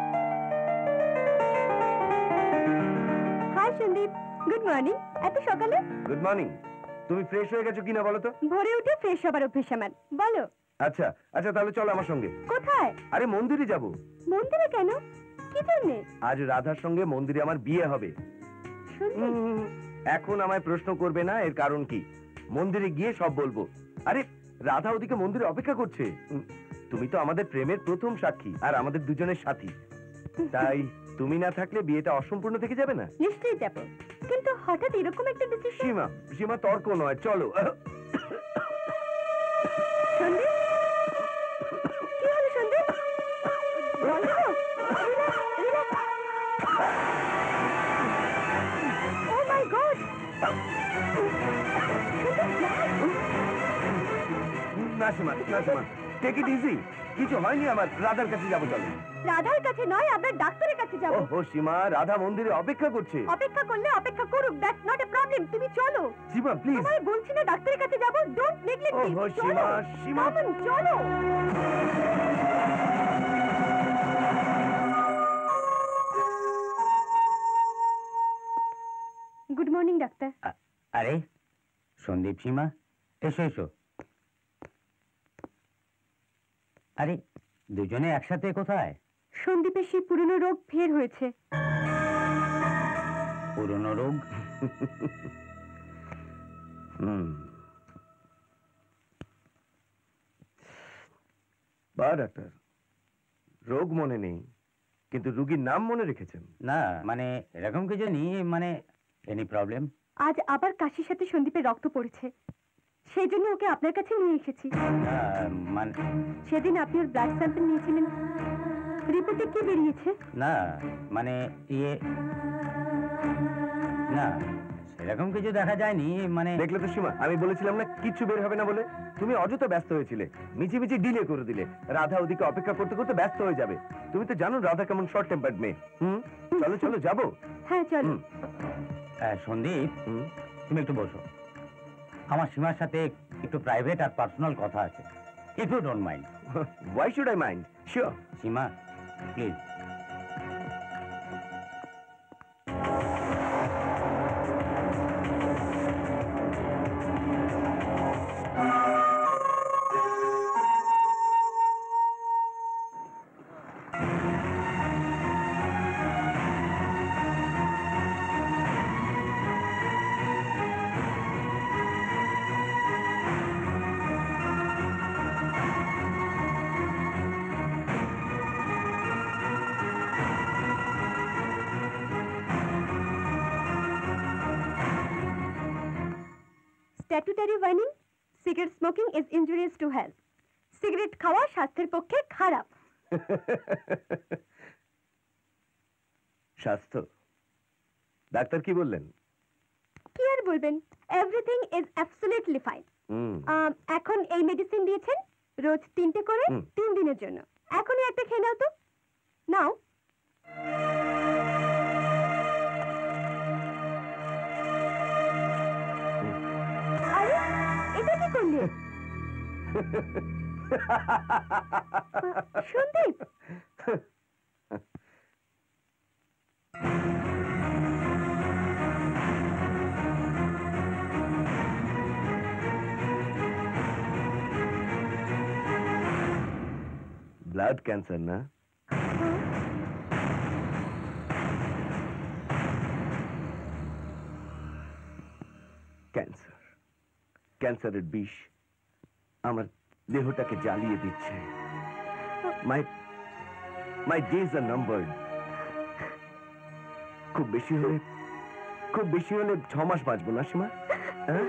hi Sandeep, good morning. এত সকালে? Good morning. তুমি ফ্রেশ হয়ে গেছো কিনা বলো তো? ভোরে উঠে ফ্রেশ হবার অভ্যেস আমার। বলো আচ্ছা আচ্ছা, তাহলে চলো আমার সঙ্গে। কোথায়? আরে মন্দিরে যাব। মন্দিরে কেন? কি জন্যে? আজ রাধার সঙ্গে মন্দিরে আমার বিয়ে হবে। সন্দীপ, এখন আমায় প্রশ্ন করবে না, এর কারণ কি? মন্দিরে গিয়ে সব বলবো। আরে রাধা ওদিকে মন্দিরে অপেক্ষা করছে। তুমি তো আমাদের প্রেমের প্রথম সাক্ষী আর আমাদের দুজনের সাথী, তাই তুমি না থাকলে বিয়েটা অসম্পূর্ণ থেকে যাবে না। নিশ্চয়ই যাব, কিন্তু হঠাৎ এরকম একটা ডিসিশন। সীমা সীমা, তর্ক নয়, চলো। সন্দীপ, কি হলো সন্দীপ? বলো। Oh my god! না সীমা, না সীমা, টেক ইট ইজি। কিছু হয়নি আমার, রাধার কাছে যাবো, চলো। রাধার কাছে নয়, আমরা ডাক্তারের কাছে যাব। ওহো সীমা, রাধা মন্দিরে অপেক্ষা করছে। অপেক্ষা করলে অপেক্ষা করুক, দ্যাটস নট এ প্রবলেম। তুমি চলো। সীমা প্লিজ। তোমায় বলছি না ডাক্তারের কাছে যাব, ডোন্ট নেগলেক্ট দিস। ওহো সীমা, সীমা। চলো। Good morning doctor. আরে সন্দীপ, সীমা, এসো এসো। আরে দুজনে একসাথে কোথায়? সন্দীপের সেই পুরনো রোগ ফের হয়েছে। পুরনো রোগ? বা ডাক্তার, রোগ মনে নেই, কিন্তু রুগীর নাম মনে রেখেছেন। না মানে এরকম কিছু নেই, মানে এনি প্রবলেম? আজ আবার কাশির সাথে সন্দীপের রক্ত পড়েছে, সেই জন্য ওকে আপনার কাছে নিয়ে এসেছি। মানে সেদিন আপনি ওর ব্লাড স্যাম্পল নিয়েছিলেন, রিপোর্টে কি বেরিয়েছে? না মানে ইয়ে, না সেরকম কিছু দেখা যায়নি। মানে দেখলে তো সীমা, আমি বলেছিলাম না কিচ্ছু বের হবে না বলে? তুমি অযথা ব্যস্ত হয়েছিলে, মিছিমিছি ডিলে করে দিলে। রাধা ওদিকে অপেক্ষা করতে করতে ব্যস্ত হয়ে যাবে। তুমি তো জানো রাধা কেমন শর্ট টেম্পার্ড মেয়ে। চলো চলো, যাবো। হ্যাঁ চলো। সন্দীপ, তুমি একটু বসো, আমার সীমার সাথে একটু প্রাইভেট আর পার্সোনাল কথা আছে, if you don't mind. Why should I mind? Sure. Seema please. Statutory warning, cigarette smoking is injurious to health. Cigarette খাওয়া স্বাস্থ্যের পক্ষে খারাপ। স্বাস্থ্য? ডাক্তার কি বললেন? কি আর বলবেন, এভরিথিং ইজ অ্যাবসলিউটলি ফাইন। এখন এই মেডিসিন দিয়েছেন রোজ 3টে করে 3 দিনের জন্য। এখনই একটা খেয়ে নাও তো। নাও। আরে এটা কি করলে? সন্দীপ, ব্লাড ক্যান্সার না? ক্যান্সার, ক্যান্সারের বিষ আমার দেহটাকে জ্বালিয়ে দিচ্ছে। My my days are numbered. খুব বেশি হলে 6 মাস বাঁচবো না সীমা? হ্যাঁ?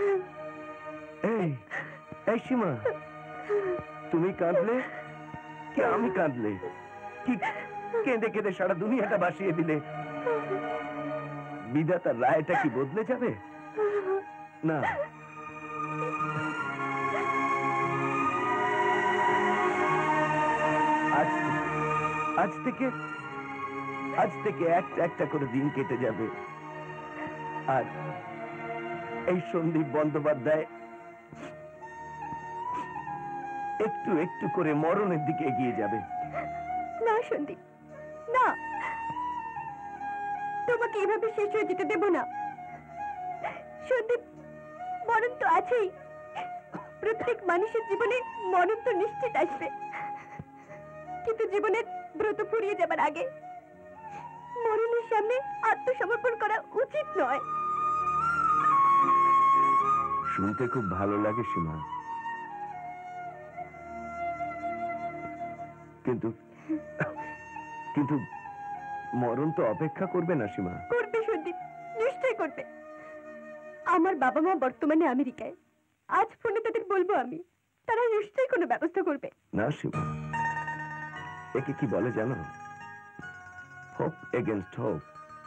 এই সীমা, তুমি কাঁদলে কি আমি কাঁদলে? কি কেঁদে কেঁদে সারা দুনিয়াটা ভাসিয়ে দিলে? বিধাতার রায়টা কি বদলে যাবে? না, আজ থেকে একটা একটা করে দিন কেটে যাবে, আর এই সন্দীপ বন্দ্যোপাধ্যায় একটু একটু করে মরণের দিকে এগিয়ে যাবে। না সন্দীপ, না, তোমাকে এভাবে শেষ হয়ে যেতে দেব না সন্দীপ। মরণ তো আছেই, প্রত্যেক মানুষের জীবনে মরণ তো নিশ্চিত আসবে, কিন্তু জীবনের ব্রত ফুরিয়ে যাবার আগে মরণের সামনে আত্মসমর্পণ করা উচিত নয়। শুনতে খুব ভালো লাগে সীমা, কিন্তু কিন্তু মরণ তো অপেক্ষা করবে না সীমা। করবে সন্দীপ, নিশ্চয় করবে। আমার বাবা মা বর্তমানে আমেরিকায়, আজ ফোনে তাদের বলবো আমি, তারা নিশ্চয়ই কোনো ব্যবস্থা করবে। না সীমা, একে কি বলে জানো? Hope against hope.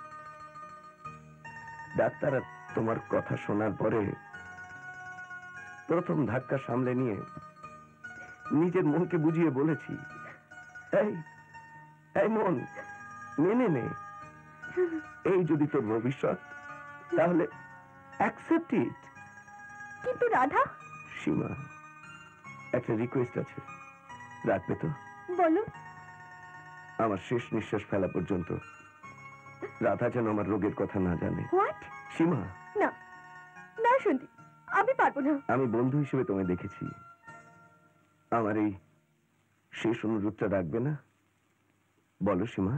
ডাক্তার তোমার কথা শোনার পরে প্রথম ধাক্কা সামলে নিয়ে নিজের মনকে বুঝিয়ে বলেছি, এই এই মন, মেনে নে, এই যদি তোর ভবিষ্যৎ, তাহলে অ্যাকসেপ্ট ইট। কিন্তু রাধা। সীমা, একটা রিকোয়েস্ট আছে, রাখবে তো? বলো। আমার শেষ নিঃশ্বাস ফেলা পর্যন্ত রাধা যেন আমার রোগের কথা না জানে। হোয়াট? সীমা, না না সন্দীপ, আমি পারবো না। আমি বন্ধু হিসেবে তোমায় দেখেছি, আমার এই শেষ অনুরোধটা রাখবে না? বলো সীমা,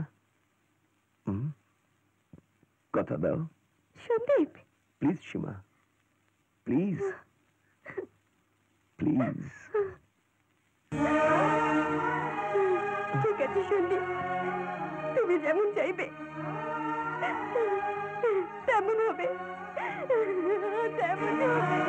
কথা দাও। Sandeep, please Seema, please please. ঠিক আছে সন্দীপ, তুমি যেমন চাইবে তেমন হবে, তেমন হবে।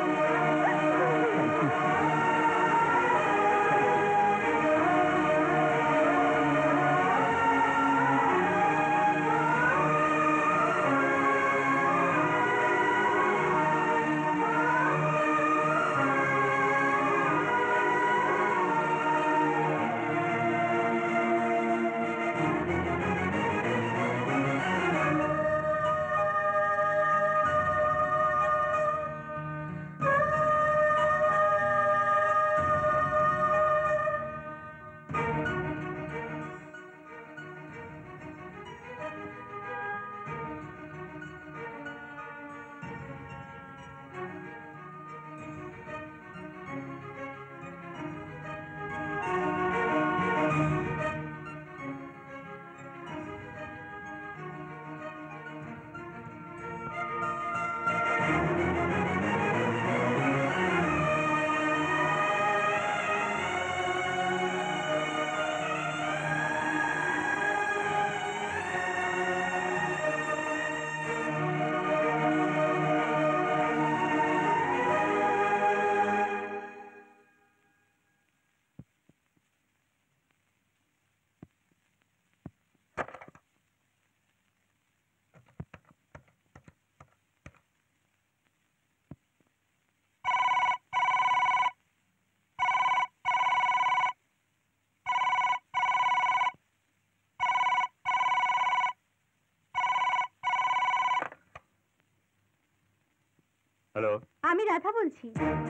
হ্যালো, আমি রাধা বলছি।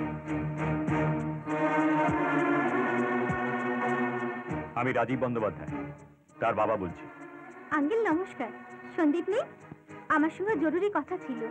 আমি রাজীব বন্দ্যোপাধ্যায়, তার বাবা বলছি। আঙ্কেল নমস্কার, সন্দীপ নেই? আমার সঙ্গে জরুরি কথা ছিল।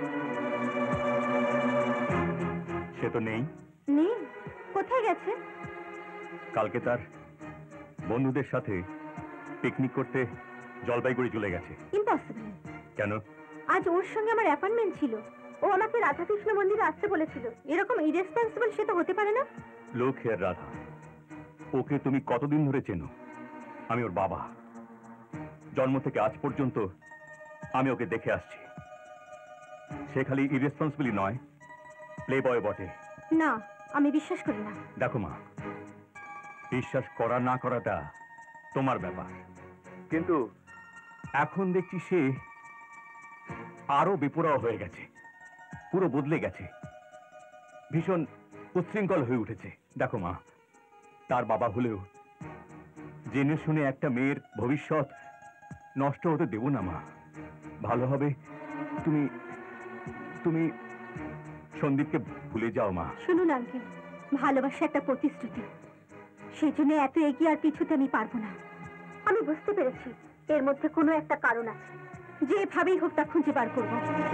সে তো নেই। নেই? কোথায় গেছে? কালকে তার বন্ধুদের সাথে পিকনিক করতে জলপাইগুড়ি চলে গেছে। ইম্পসিবল। কেন? আজ ওর সঙ্গে আমার অ্যাপয়েন্টমেন্ট ছিল, ও আমাকে রাধাকৃষ্ণ মন্দিরে আসতে বলেছিল। এরকম ইরেসপন্সিবল সে তো হতে পারে না। লোক হেয়ার রাধা, ওকে তুমি কতদিন ধরে চেনো? আমি ওর বাবা, জন্ম থেকে আজ পর্যন্ত আমি ওকে দেখে আসছি। সে খালি ইরেসপন্সিবলি নয়, প্লে বয় বটে। না, আমি বিশ্বাস করি না। দেখো মা, বিশ্বাস করা না করাটা তোমার ব্যাপার, কিন্তু এখন দেখছি সে আরো বেপরোয়া হয়ে গেছে, পুরো বদলে গেছে, ভীষণ উচ্ছৃঙ্খল হয়ে উঠেছে। দেখো মা, তার বাবা হলেও জেনে শুনে একটা মেয়ের ভবিষ্যৎ নষ্ট হতে দেব না মা। ভালো হবে তুমি তুমি সন্দীপকে ভুলে যাও মা। শুনুন আঙ্কেল, ভালোবাসা একটা প্রতিশ্রুতি, সেই জন্য এত এগিয়ে আর পিছুতে আমি পারবো না। আমি বুঝতে পেরেছি এর মধ্যে কোনো একটা কারণ আছে, যেভাবেই হোক তা খুঁজে বার করবো।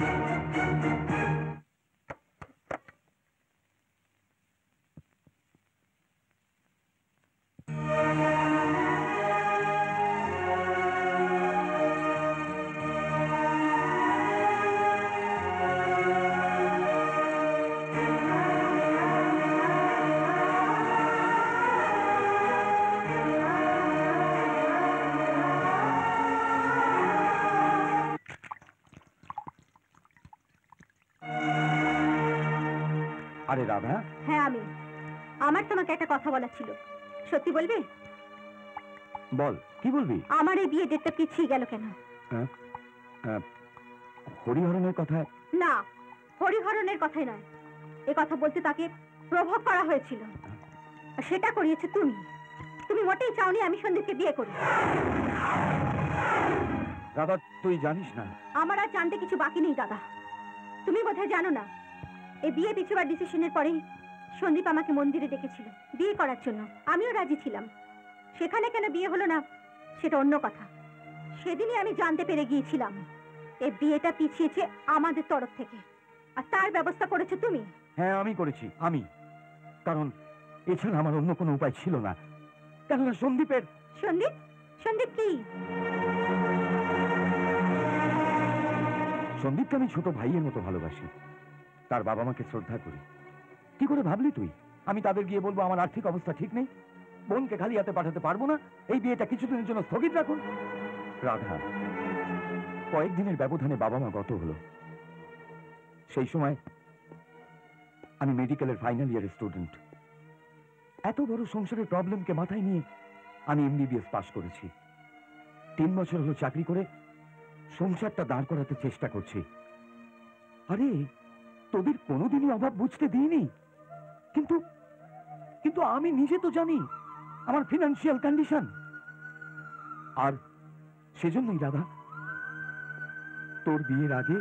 আরে রাধা, হ্যাঁ আমি। আমার তোমাকে একটা কথা বলার ছিল, সত্যি বলবে? বল কি বলবি? আমার এই বিয়ে ডেটটা পিছিয়ে গেল কেন? হরিহরনের কথায়? না, হরিহরনের কথাই নয়, এ কথা বলতে তাকে প্রভোগ করা হয়েছিল। আর সেটা করিয়েছে তুমি। তুমি মোটেই চাওনি আমি সন্দীপকে বিয়ে করি। রাধা, তুই জানিস না। আমার আর জানতে কিছু বাকি নেই দাদা। তুমি বোধহয় জানো না, এই বিয়ে পিছুবার ডিসিশনের পরেই সন্দীপ আমাকে মন্দিরে ডেকেছিল বিয়ে করার জন্য। আমিও রাজি ছিলাম। সেখানে কেন বিয়ে হলো না সেটা অন্য কথা। সেদিনই আমি জানতে পেরে গিয়েছিলাম এই বিয়েটা পিছিয়েছে আমাদের তরফ থেকে, আর তার ব্যবস্থা করেছো তুমি। হ্যাঁ আমি করেছি, আমি। কারণ এছাড়া আমার অন্য কোনো উপায় ছিল না। কেননা সন্দীপের... সন্দীপ? সন্দীপ কি? সন্দীপকে আমি ছোট ভাইয়ের মতো ভালোবাসি, তার বাবা মাকে শ্রদ্ধা করি। কি করে ভাবলি তুই আমি তাদের গিয়ে বলবো আমার আর্থিক অবস্থা ঠিক নেই, বোনকে খালি হাতে পাঠাতে পারবো না, এই বিয়েটা কিছুদিনের জন্য স্থগিত রাখুন? রাধা, কয়েকদিনের ব্যবধানে বাবা মা গত হলো। সেই সময় আমি মেডিকেলের ফাইনাল ইয়ারের স্টুডেন্ট। এত বড় সংসারের প্রবলেমকে মাথায় নিয়ে আমি এমবিবিএস পাশ করেছি। 3 বছর হলো চাকরি করে সংসারটা দাঁড় করাতে চেষ্টা করছি। আরে তোদের কোনোদিনই অভাব বুঝতে দিইনি, কিন্তু কিন্তু আমি নিজে তো জানি আমার ফিনান্সিয়াল কন্ডিশন। আর সেজন্যই রাধা, তোর বিয়ের আগে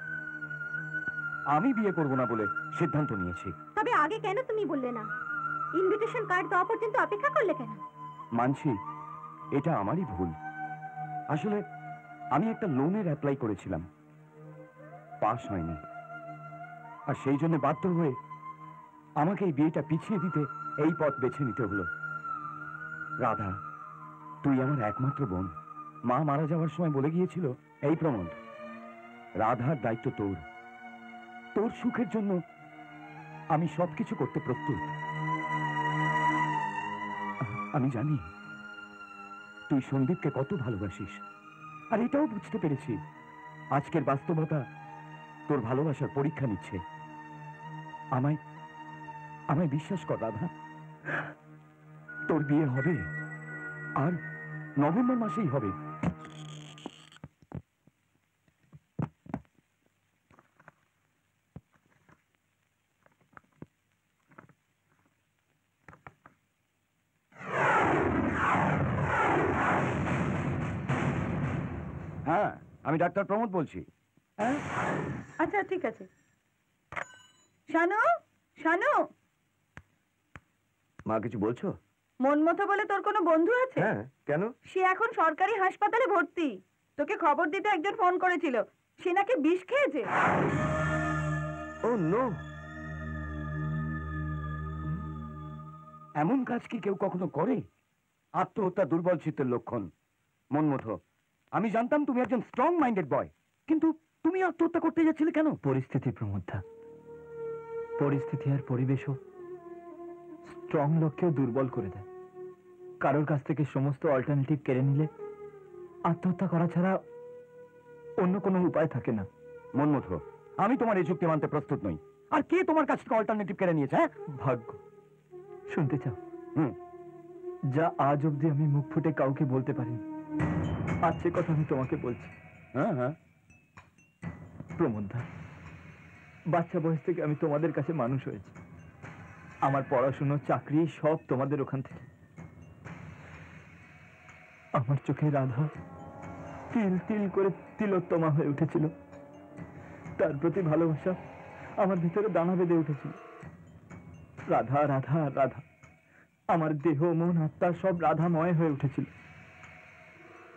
আমি বিয়ে করব না বলে সিদ্ধান্ত নিয়েছি। তবে আগে কেন তুমি বললে না? ইনভিটেশন কার্ড দেওয়া পর্যন্ত অপেক্ষা করলে কেন? মানছি এটা আমারই ভুল। আসলে আমি একটা লোনের অ্যাপ্লাই করেছিলাম, পাস হয়নি। আর সেই জন্য বাধ্য হয়ে আমাকে এই বিয়েটা পিছিয়ে দিতে এই পথ বেছে নিতে হলো। রাধা, তুই আমার একমাত্র বোন। মা মারা যাওয়ার সময় বলে গিয়েছিল এই প্রমোদ, রাধার দায়িত্ব তোর। তোর সুখের জন্য আমি সবকিছু করতে প্রস্তুত। আমি জানি তুই সন্দীপকে কত ভালোবাসিস, আর এটাও বুঝতে পেরেছি আজকের বাস্তবতা তোর ভালোবাসার পরীক্ষা নিচ্ছে। আমায় আমায় বিশ্বাস কর রাধা, তোর বিয়ে হবে, আর নভেম্বর মাসেই হবে। হ্যাঁ, আমি ডাক্তার প্রমোদ বলছি। হ্যাঁ? আচ্ছা ঠিক আছে। শানু, শানু, মা কিছু বলছো? মন মতো বলে তোর কোনো বন্ধু আছে? হ্যাঁ, কেন? সে এখন সরকারি হাসপাতালে ভর্তি। তোকে খবর দিতে একজন ফোন করেছিল, সে নাকি বিষ খেয়েছে। Oh no! এমন কাজ কি কেউ কখনো করে? আত্মহত্যা দুর্বল চিত্তের লক্ষণ। মনমথ, আমি জানতাম তুমি একজন স্ট্রং মাইন্ডেড বয়, কিন্তু তুমি আত্মহত্যা করতে যাচ্ছিলে কেন? পরিস্থিতি প্রমোদা, পরিস্থিতি আর পরিবেশও স্ট্রং লোককেও দুর্বল করে দেয়। কারোর কাছ থেকে সমস্ত অল্টারনেটিভ কেড়ে নিলে আত্মহত্যা করা ছাড়া অন্য কোনো উপায় থাকে না। মনমথ, আমি তোমার এই যুক্তি মানতে প্রস্তুত নই। আর কে তোমার কাছ থেকে অল্টারনেটিভ কেড়ে নিয়েছে? হ্যাঁ, ভাগ্য। শুনতে চাও? হুম। যা আজ অব্দি আমি মুখ ফুটে কাউকে বলতে পারিনি, আজ সে কথা আমি তোমাকে বলছি। হ্যাঁ হ্যাঁ। প্রমোদা, বাচ্চা বয়স থেকে আমি তোমাদের কাছে মানুষ হয়েছি। আমার পড়াশুনো, চাকরি সব তোমাদের ওখান থেকে। আমার চোখে রাধা তিল তিল করে তিলোত্তমা হয়ে উঠেছিল। তার প্রতি ভালোবাসা আমার ভিতরে দানা বেঁধে উঠেছিল। রাধা রাধা রাধা, আমার দেহ মন আত্মা সব রাধাময় হয়ে উঠেছিল।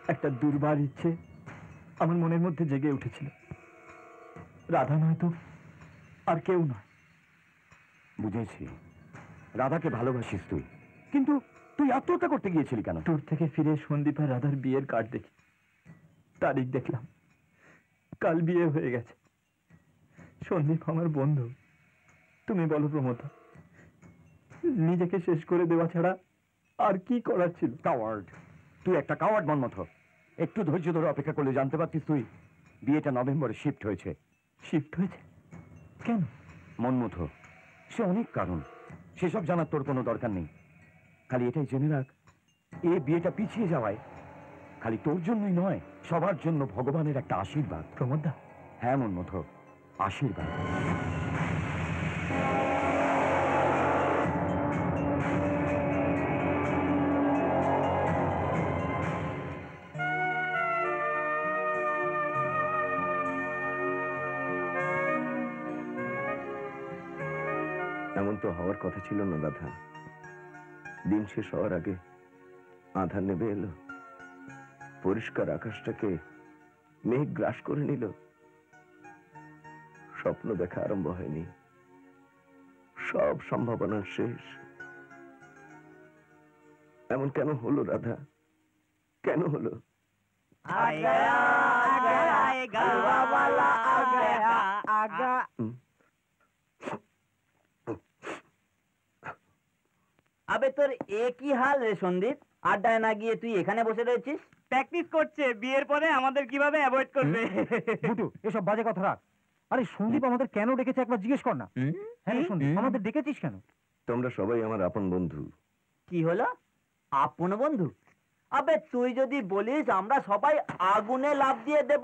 একটা দুর্বার ইচ্ছে আমার মনের মধ্যে জেগে উঠেছিল। রাধা নয়তো আর কেউ নয়। বুঝেছি, রাধাকে ভালোবাসিস তুই, কিন্তু তুই আত্মহত্যা করতে গিয়েছিলি কেন? ট্যুর থেকে ফিরে সন্দীপ আর রাধার বিয়ের কার্ড দেখি, তারিখ দেখলাম, কাল বিয়ে হয়ে গেছে। সন্দীপ আমার বন্ধু। তুমি বলো প্রমোদা, নিজেকে শেষ করে দেওয়া ছাড়া আর কি করার ছিল? কাওয়ার্ড, তুই একটা কাওয়ার্ড মনমথ। একটু ধৈর্য ধরে অপেক্ষা করলে জানতে পারতিস তুই বিয়েটা নভেম্বরে শিফট হয়েছে। শিফট হয়েছে কেন? মনমথ, সে অনেক কারণ, সেসব জানার তোর কোনো দরকার নেই। খালি এটাই জেনে রাখ, এই বিয়েটা পিছিয়ে যাওয়ায় খালি তোর জন্যই নয়, সবার জন্য ভগবানের একটা আশীর্বাদ। প্রমোদা। হ্যাঁ মনমথ, আশীর্বাদ। এমন তো হওয়ার কথা ছিল না রাধা। দিন শেষ হওয়ার আগে আধার নেমে এলো, পরিষ্কার আকাশটাকে মেঘ গ্রাস করে নিল। স্বপ্ন দেখা আরম্ভ হয়নি, সব সম্ভাবনার শেষ। এমন কেন হলো রাধা, কেন হলো? আবে তোর একই হাল রে সন্দীপ, আড্ডায় না গিয়ে তুই এখানে বসে রয়েছিস। প্র্যাকটিস করছে বিয়ের পরে আমাদের কিভাবে অ্যাভয়েড করবে। বুটু, এসব বাজে কথা রাখ। আরে সন্দীপ আমাদের কেন ডেকেছে একবার জিজ্ঞেস কর না। হ্যাঁ রে সন্দীপ, আমাদের ডেকেছিস কেন? তোমরা সবাই আমার আপন বন্ধু। কি হলো আপন বন্ধু? আবে তুই যদি বলিস আমরা সবাই আগুনে লাফ দিয়ে দেব।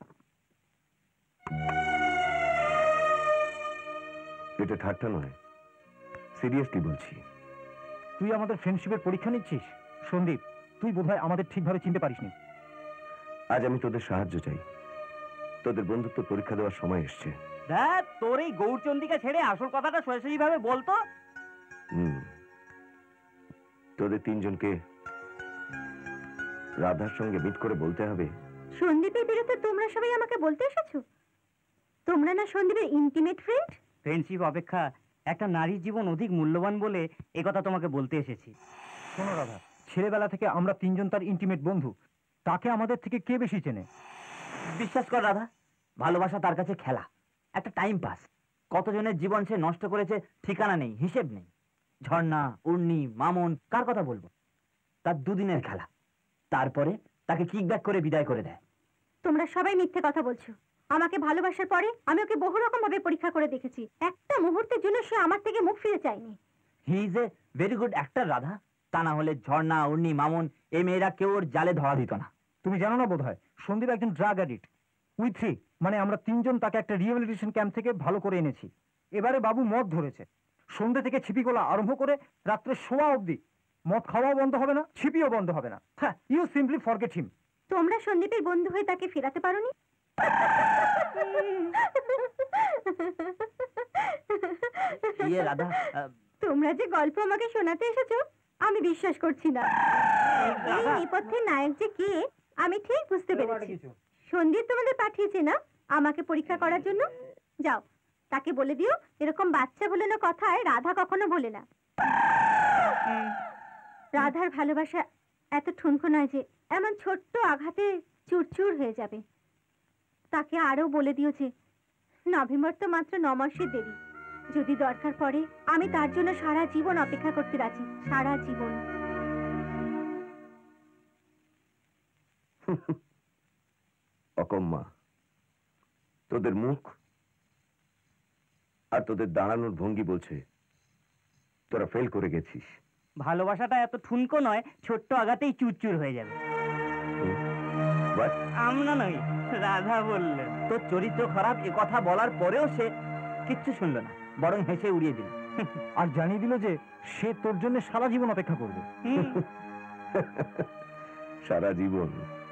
এটা ঠাট্টা নয়, সিরিয়াসলি বলছি। তুই আমাদের ফ্রেন্ডশিপের পরীক্ষা নিচ্ছিস? সন্দীপ, তুই বোধহয় আমাদের ঠিকভাবে চিনতে পারিসনি। আজ আমি তোদের সাহায্য চাই। তোদের বন্ধুত্ব পরীক্ষা দেওয়ার সময় এসছে। দেখ তোর এই গৌরচন্দিকা ছেড়ে আসল কথাটা সরাসরি ভাবে বলতো। তোদের তিনজনকে রাধার সঙ্গে মিট করে বলতে হবে। সন্দীপের বিরুদ্ধে তোমরা সবাই আমাকে বলতে এসেছো? তোমরা না সন্দীপের ইন্টিমেট ফ্রেন্ড? ফ্রেন্ডশিপ অপেক্ষা একটা নারীর জীবন অধিক মূল্যবান বলে একথা তোমাকে বলতে এসেছি। শোনো রাধা, ছেলেবেলা থেকে আমরা তিনজন তার ইন্টিমেট বন্ধু, তাকে আমাদের থেকে কে বেশি চেনে? বিশ্বাস কর রাধা, ভালোবাসা তার কাছে খেলা, একটা টাইম পাস। কতজনের জীবন সে নষ্ট করেছে ঠিকানা নেই, হিসেব নেই। ঝর্ণা, উর্নি, মামুন, কার কথা বলবো? তার দুদিনের খেলা, তারপরে তাকে কিকব্যাক করে বিদায় করে দেয়। তোমরা সবাই মিথ্যে কথা বলছো। আমাকে ভালোবাসার পরে আমি ওকে বহু রকম ভাবে পরীক্ষা করে দেখেছি, একটা মুহূর্তের জন্য সে আমার থেকে মুখ ফিরে চায়নি। He is a very good actor Radha. তা না হলে ঝর্ণা, উর্নি, মামুন এই মেয়েরা কেউ ওর জালে ধরা দিত না। তুমি জানো না বোধহয় সন্দীপ একজন ড্রাগ অ্যাডিক্ট। উই থ্রি, মানে আমরা তিনজন তাকে একটা রিহ্যাবিলিটেশন ক্যাম্প থেকে ভালো করে এনেছি। এবারে বাবু মদ ধরেছে, সন্ধ্যে থেকে ছিপিকোলা আরম্ভ করে রাত্রে শোয়া অবধি মদ খাওয়াও বন্ধ হবে না, ছিপিও বন্ধ হবে না। হ্যাঁ, ইউ সিম্পলি ফরগেট হিম। তোমরা সন্দীপের বন্ধু হয়ে তাকে ফেরাতে পারোনি? ইয়ে রাধা, তোমরা যে গল্প আমাকে শোনাতে এসেছো আমি বিশ্বাস করছি না। এই নেপথ্যের নায়ক যে কে আমি ঠিক বুঝতে পেরেছি। সন্দীপ তোমাদের পাঠিয়েছে না আমাকে পরীক্ষা করার জন্য? যাও তাকে বলে দিও এরকম বাচ্চা ভোলানো কথায় রাধা কখনো বলে না। রাধার ভালোবাসা এত ঠুনকো নয় যে এমন ছোট্ট আঘাতে চুরচুর হয়ে যাবে। তাকে আরো বলে দিও যে নভেম্বর তো মাত্র 9 মাসের দেরি। যদি দরকার পড়ে আমি তার জন্য সারা জীবন অপেক্ষা করতে রাজি, সারা জীবন। অকম্মা, তোদের মুখ আর তোদের দাঁড়ানোর ভঙ্গি বলছে তোরা ফেল করে গেছিস। ভালোবাসাটা এত ঠুনকো নয়, ছোট্ট আঘাতেই চুরচুর হয়ে যাবে। আমরা নই, রাধা বলল। তোর চরিত্র খারাপ এ কথা বলার পরেও সে কিচ্ছু শুনলো না, বরং হেসে উড়িয়ে দিল আর জানিয়ে দিল যে সে তোর জন্য সারা জীবন অপেক্ষা করবে। সারা জীবন?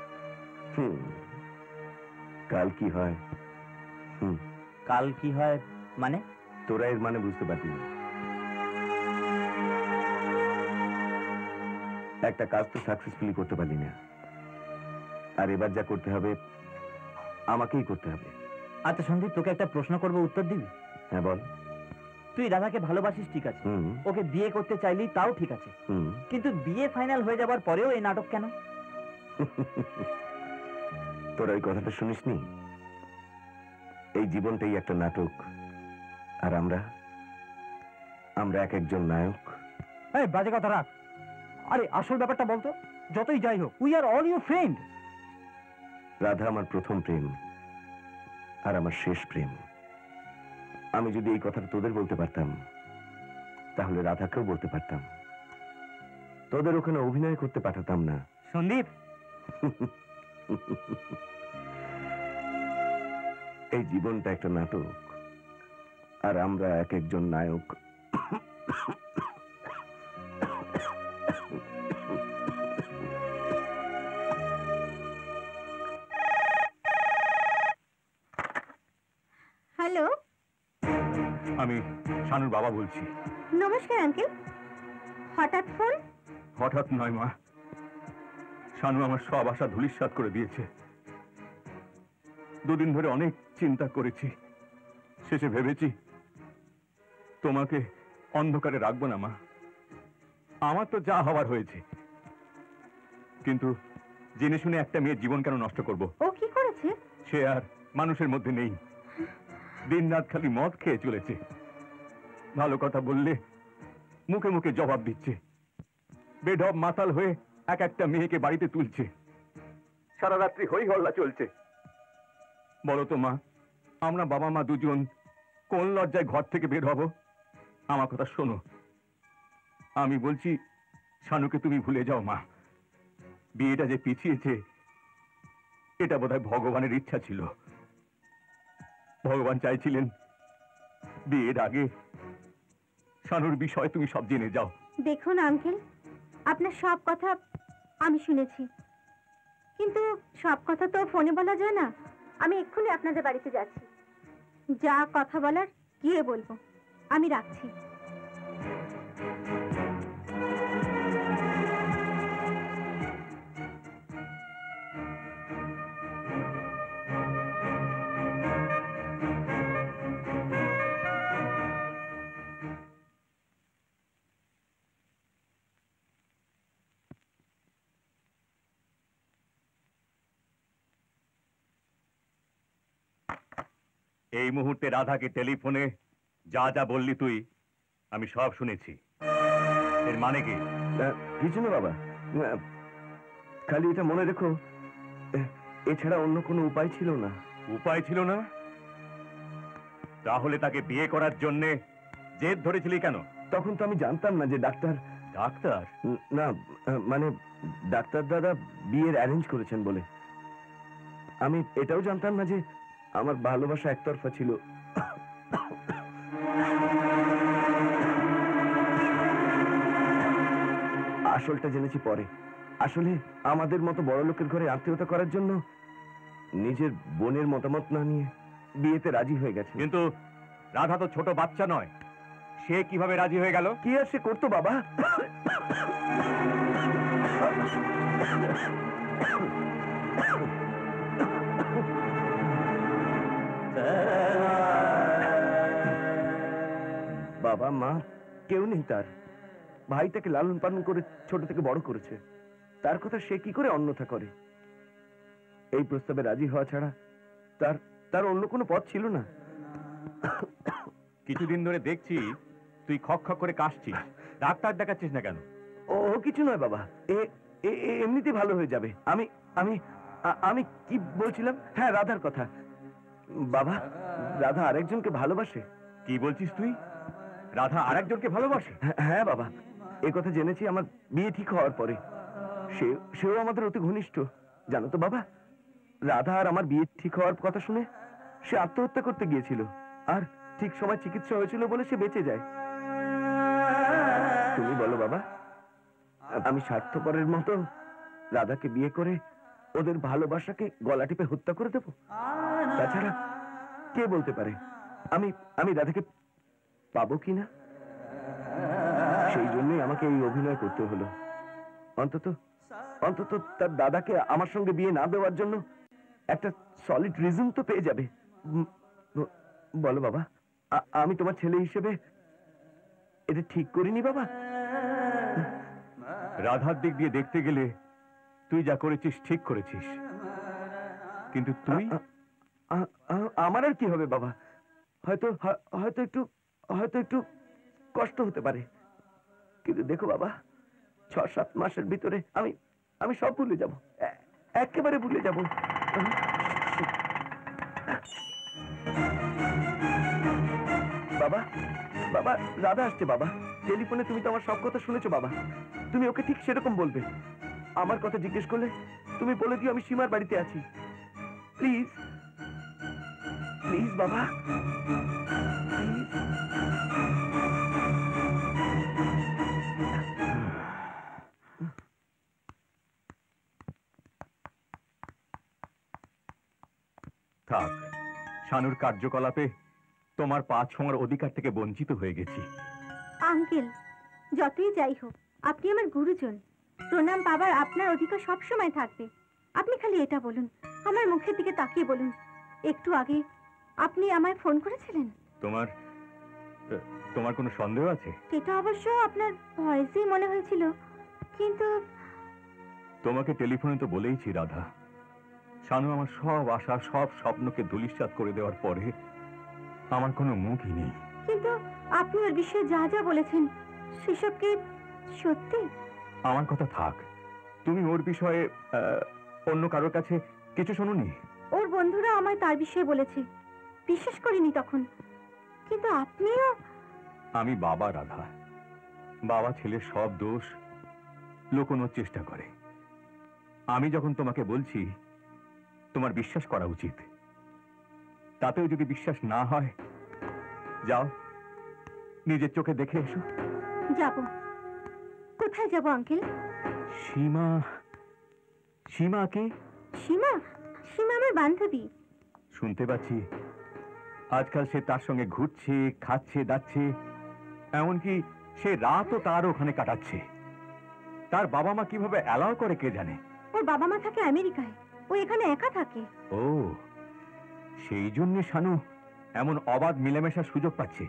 কাল কি হয়? কাল কি হয় মানে? তোরা এর মানে বুঝতে পারবি না। একটা কাজ তো সাকসেসফুলি করতে পারলি না, আর এবার যা করতে হবে আমাকেই করতে হবে। আচ্ছা সন্দীপ, তোকে একটা প্রশ্ন করবো, উত্তর দিবি? হ্যাঁ বল। তুই রাধাকে ভালোবাসিস ঠিক আছে, হুম ওকে বিয়ে করতে চাইলি তাও ঠিক আছে, হুম কিন্তু বিয়ে ফাইনাল হয়ে যাবার পরেও এই নাটক কেন? তোরা ওই কথাটা শুনিসনি? এই জীবনটাই একটা নাটক, আর আমরা আমরা এক একজন নায়ক। এই বাজে কথা রাখ। আরে আসল ব্যাপারটা বলতো। যতই যাই হোক, we are all your friend. Radha আমার প্রথম প্রেম আর আমার শেষ প্রেম। আমি যদি এই কথাটা তোদের বলতে পারতাম তাহলে রাধাকেও বলতে পারতাম, তোদের ওখানে অভিনয় করতে পাঠাতাম না। সন্দীপ, এই জীবনটা একটা নাটক, আর আমরা এক একজন নায়ক। হ্যালো, আমি শানুর বাবা বলছি। নমস্কার আঙ্কেল। হঠাৎ ফোন? হঠাৎ নয় মা, শানু আমার সব আশা ধূলিসাৎ করে দিয়েছে। দুদিন ধরে অনেক চিন্তা করেছি, শেষে ভেবেছি তোমাকে অন্ধকারে রাখবো না মা। আমার তো যা হওয়ার হয়েছে, কিন্তু জেনে শুনে একটা মেয়ের জীবন কেন নষ্ট করব? ও কি করেছে? সে আর মানুষের মধ্যে নেই, দিন রাত খালি মদ খেয়ে চলেছে। ভালো কথা বললে মুখে মুখে জবাব দিচ্ছে, বেঢপ মাতাল হয়ে এক একটা মেয়েকে বাড়িতে তুলছে, সারা রাত্রি হই হল্লা চলছে। বলো তো মা, আমরা বাবা মা দুজন কোন লজ্জায় ঘর থেকে বের হব? আমার কথা শোনো, আমি বলছি শানুকে তুমি ভুলে যাও মা। বিয়েটা যে পিছিয়েছে এটা বোধহয় ভগবানের ইচ্ছা ছিল। ভগবান চাইছিলেন বিয়ের আগে শানুর বিষয় তুমি সব জেনে যাও। দেখুন আঙ্কেল, আপনার সব কথা আমি শুনেছি, কিন্তু সব কথা তো ফোনে বলা যায় না। আমি এক্ষুনি আপনাদের বাড়িতে যাচ্ছি, যা কথা বলার গিয়ে বলবো। আমি রাখছি। এই মুহূর্তে রাধাকে টেলিফোনে যা যা বললি তুই, আমি সব শুনেছি। এর মানে কি? কিছু না বাবা, খালি এটা মনে রেখো, এছাড়া অন্য কোনো উপায় ছিল না। উপায় ছিল না? তাহলে তাকে বিয়ে করার জন্যে জেদ ধরেছিলি কেন? তখন তো আমি জানতাম না যে ডাক্তার ডাক্তার? না, মানে ডাক্তার দাদা বিয়ের অ্যারেঞ্জ করেছেন বলে। আমি এটাও জানতাম না যে আমার ভালোবাসা একতরফা ছিল। আসলটা জেনেছি পরে। আসলে আমাদের মতো বড় লোকের ঘরে আত্মীয়তা করার জন্য নিজের বোনের মতামত না নিয়ে বিয়েতে রাজি হয়ে গেছে। কিন্তু রাধা তো ছোট বাচ্চা নয়, সে কিভাবে রাজি হয়ে গেল? কি আর সে করতো বাবা? বাবা মা কেউ নেই তার। ভাই তাকে লালন পালন করে ছোট থেকে বড় করেছে, তার কথা সে কি করে অন্যথা করে? এই প্রস্তাবে রাজি হওয়া ছাড়া তার তার অন্য কোনো পথ ছিল না। কিছুদিন ধরে দেখছি তুই খক খক করে কাশছিস, ডাক্তার দেখাচ্ছিস না কেন? ও কিছু নয় বাবা, এমনিতে ভালো হয়ে যাবে। আমি আমি আমি কি বলছিলাম? হ্যাঁ, রাধার কথা। বাবা, রাধা আরেকজনকে ভালোবাসে। কি বলছিস তুই? রাধা আরেকজনকে ভালোবাসে? হ্যাঁ বাবা, এ কথা জেনেছি আমার বিয়ে ঠিক হওয়ার পরে। সেও আমাদের অতি ঘনিষ্ঠ। জানো তো বাবা, রাধা আর আমার বিয়ে ঠিক হওয়ার কথা শুনে সে আত্মহত্যা করতে গিয়েছিল, আর ঠিক সময় চিকিৎসা হয়েছিল বলে সে বেঁচে যায়। তুমি বলো বাবা, আমি স্বার্থপরের মতো রাধাকে বিয়ে করে ওদের ভালোবাসাকে গলা টিপে হত্যা করে দেব? তাছাড়া কে বলতে পারে আমি আমি রাধাকে পাবো কিনা? সেই জন্যই আমাকে এই অভিনয় করতে হলো। অন্তত অন্তত তার দাদাকে আমার সঙ্গে বিয়ে না দেওয়ার জন্য একটা সলিড রিজন তো পেয়ে যাবে। বলো বাবা, আমি তোমার ছেলে হিসেবে এটা ঠিক করিনি বাবা? রাধার দিক দিয়ে দেখতে গেলে তুই যা করেছিস ঠিক করেছিস, কিন্তু তুই আমার আর কি হবে বাবা? হয়তো হয়তো একটু কষ্ট হতে পারে, কিন্তু দেখো বাবা, 6-7 মাসের ভিতরে আমি সব ভুলে যাব, একেবারে ভুলে যাব। বাবা বাবা, রাধা আসছে বাবা। টেলিফোনে তুমি তো আমার সব কথা শুনেছো বাবা। তুমি ওকে ঠিক সেরকম বলবে। আমার কথা জিজ্ঞেস করলে তুমি বলে দিও আমি সীমার বাড়িতে আছি। প্লিজ প্লিজ বাবা, প্লিজ। থাক, শানুর কার্যকলাপে তোমার পা ছোঁয়ার অধিকার থেকে বঞ্চিত হয়ে গেছি। আঙ্কেল, যতই যাই হোক আপনি আমার গুরুজন। প্রণাম পাবার আপনার অধিকার সব সময় থাকবে। আপনি খালি এটা বলুন, আমার মুখের দিকে তাকিয়ে বলুন, একটু আগে আপনি আমায় ফোন করেছিলেন? তোমার কোনো সন্দেহ আছে? সেটা অবশ্য আপনার ভয়েসেই মনে হয়েছিল, কিন্তু তোমাকে টেলিফোনে তো বলেইছি রাধা, শানু আমার সব আশা সব স্বপ্নকে ধূলিসাৎ করে দেওয়ার পরে আমার কোনো মুখই নেই। কিন্তু আপনি ওর বিষয়ে যা যা বলেছেন সেসব কি সত্যি? আমার কথা থাক, তুমি ওর বিষয়ে অন্য কারোর কাছে কিছু শোনোনি? ওর বন্ধুরা আমায় তার বিষয়ে বলেছে, বিশ্বাস করিনি তখন। কিন্তু আপনিও? আমি বাবা রাধা, বাবা ছেলের সব দোষ লুকোনোর চেষ্টা করে। আমি যখন তোমাকে বলছি তোমার বিশ্বাস করা উচিত, তাতেও যদি বিশ্বাস না হয়, যাও নিজের চোখে দেখে এসো। যাব। কোথায় যাব আঙ্কেল? সীমা। সীমা কে? সীমা? সীমা আমার বান্ধবী। শুনতে পাচ্ছি আজকাল সে তার সঙ্গে ঘুরছে, খাচ্ছে, দাচ্ছে, এমনকি সে রাতও তার ওখানে কাটাচ্ছে। তার বাবা মা কিভাবে অ্যালাউ করে কে জানে। ওর বাবা মা থাকে আমেরিকায়, ও এখানে একা থাকে। ও, সেই জন্য শানু এমন অবাধ মিলেমেশার সুযোগ পাচ্ছে।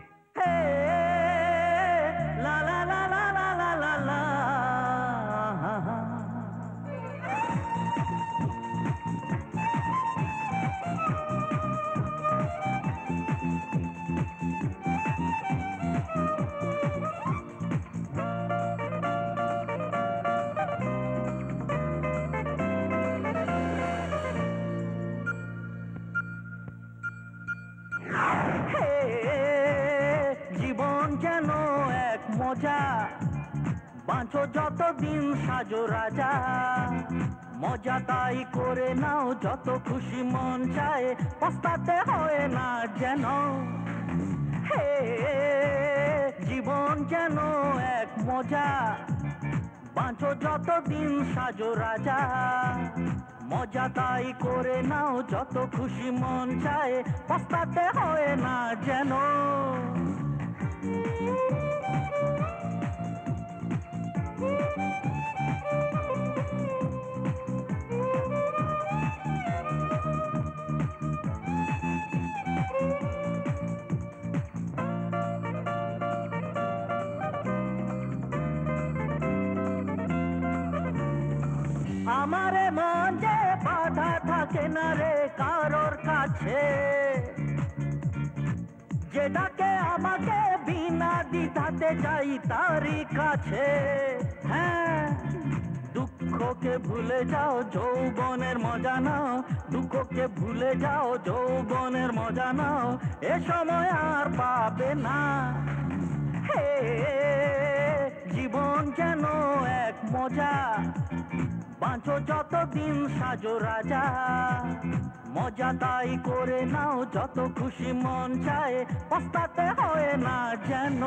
জীবন যেন এক মজা, বাঁচো যতদিন সাজো রাজা, মজা তাই করে নাও যত খুশি মন চায়, পস্তাতে হয় না যেন। হে জীবন যেন এক মজা, বাঁচো যতদিন সাজো রাজা, মজা তাই করে নাও যত খুশি মন চায়, পস্তাতে হয় না যেন। আমারে মন যে বাধা থাকে না রে কারোর কাছে, যে ডাকে আমাকে বিনা দ্বিধাতে যাই তারই কাছে। হ্যাঁ, দুঃখকে ভুলে যাও যৌবনের মজা নাও, দুঃখকে ভুলে যাও যৌবনের মজা নাও, এ সময় আর পাবে না। হে জীবন যেন এক মজা, বাঁচো যতদিন সাজো রাজা, মজা তাই করে নাও যত খুশি মন চায়, পস্তাতে হয় না যেন।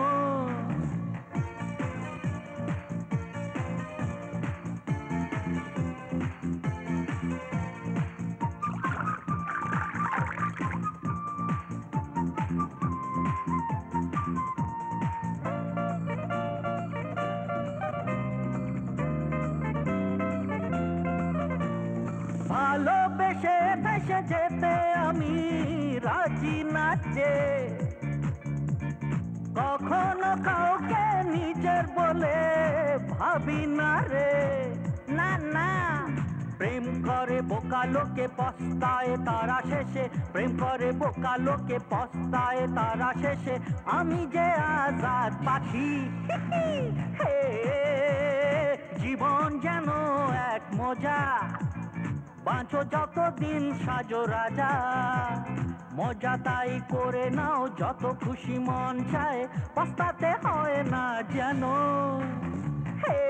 ভালোবেসে ভেসে যেতে আমি রাজি নাচে, কখনো কাউকে নিজের বলে ভাবি না রে, না না। প্রেম করে বোকা লোকে পস্তায় তারা শেষে, প্রেম করে বোকা লোকে পস্তায় তারা শেষে, আমি যে আজাদ পাখি। হে জীবন যেন এক মজা, বাঁচো যতদিন সাজো রাজা, মজা তাই করে নাও যত খুশি মন চায়, পস্তাতে হয় না যেন। হে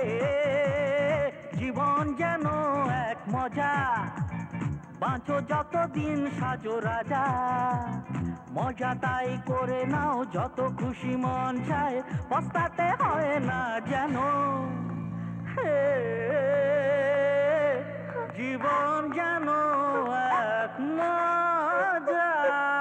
জীবন যেন এক মজা, বাঁচো যতদিন সাজো রাজা, মজা তাই করে নাও যত খুশি মন চায়, পস্তাতে হয় না যেন। হে জীবন যেন এক মজা।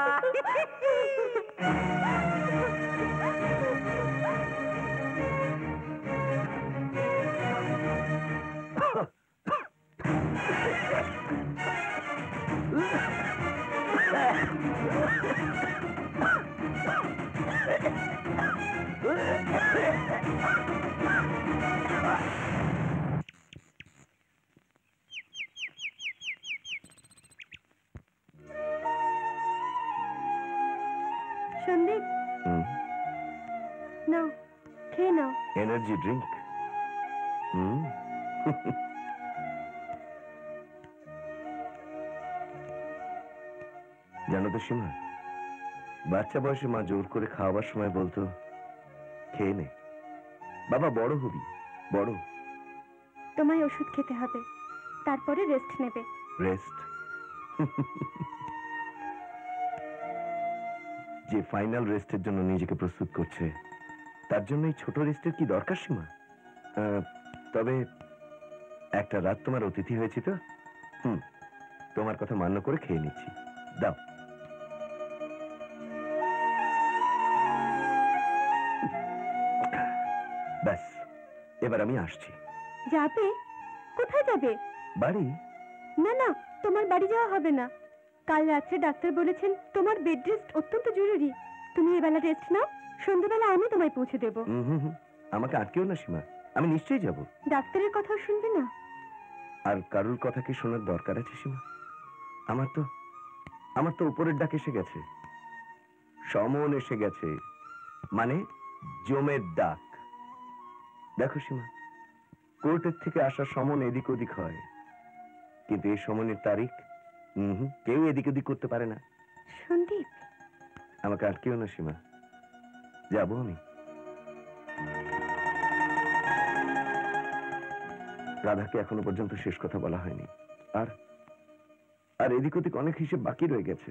সন্দীপ, নাও খেয়ে নাও। Energy drink. জানো তো সীমা, বাচ্চা বয়সে মা জোর করে খাওয়াবার সময় বলতো খেয়ে নে বাবা, বড় হবি বড়। তোমায় ওষুধ খেতে হবে, তারপরে রেস্ট নেবে। রেস্ট? যে ফাইনাল রেস্টের জন্য নিজেকে প্রস্তুত করছে, তার জন্য এই ছোট রেস্টের কি দরকার সীমা? তবে একটা রাত তোমার অতিথি হয়েছি তো, তোমার কথা মান্য করে খেয়ে নিচ্ছি। দাও। ব্যাস, এবার আমি আসছি। যাবে? কোথায় যাবে? বাড়ি? না না, তোমার বাড়ি যাওয়া হবে না। কাল রাত্রে ডাক্তার বলেছেন তোমার বেড রেস্ট অত্যন্ত জরুরি। তুমি এবেলা রেস্ট নাও, সন্ধ্যাবেলা আমি তোমায় পৌঁছে দেবো। আমাকে আটকেও না সীমা, আমি নিশ্চয়ই যাব। ডাক্তারের কথাও শুনবে না? আর কারুর কথা কি শোনার দরকার আছে সীমা? আমার তো উপরের ডাক এসে গেছে, সমন এসে গেছে, মানে জমের ডাক। দেখো সীমা, কোর্টের থেকে আসা সমন এদিক ওদিক হয়, কিন্তু এই সমনের তারিখ কেউ এদিক ওদিক করতে পারে না। সন্দীপ, আমাকে আটকেও না সীমা, যাবো আমি। রাধাকে এখনো পর্যন্ত শেষ কথা বলা হয়নি, আর আর এদিক ওদিক অনেক হিসেব বাকি রয়ে গেছে।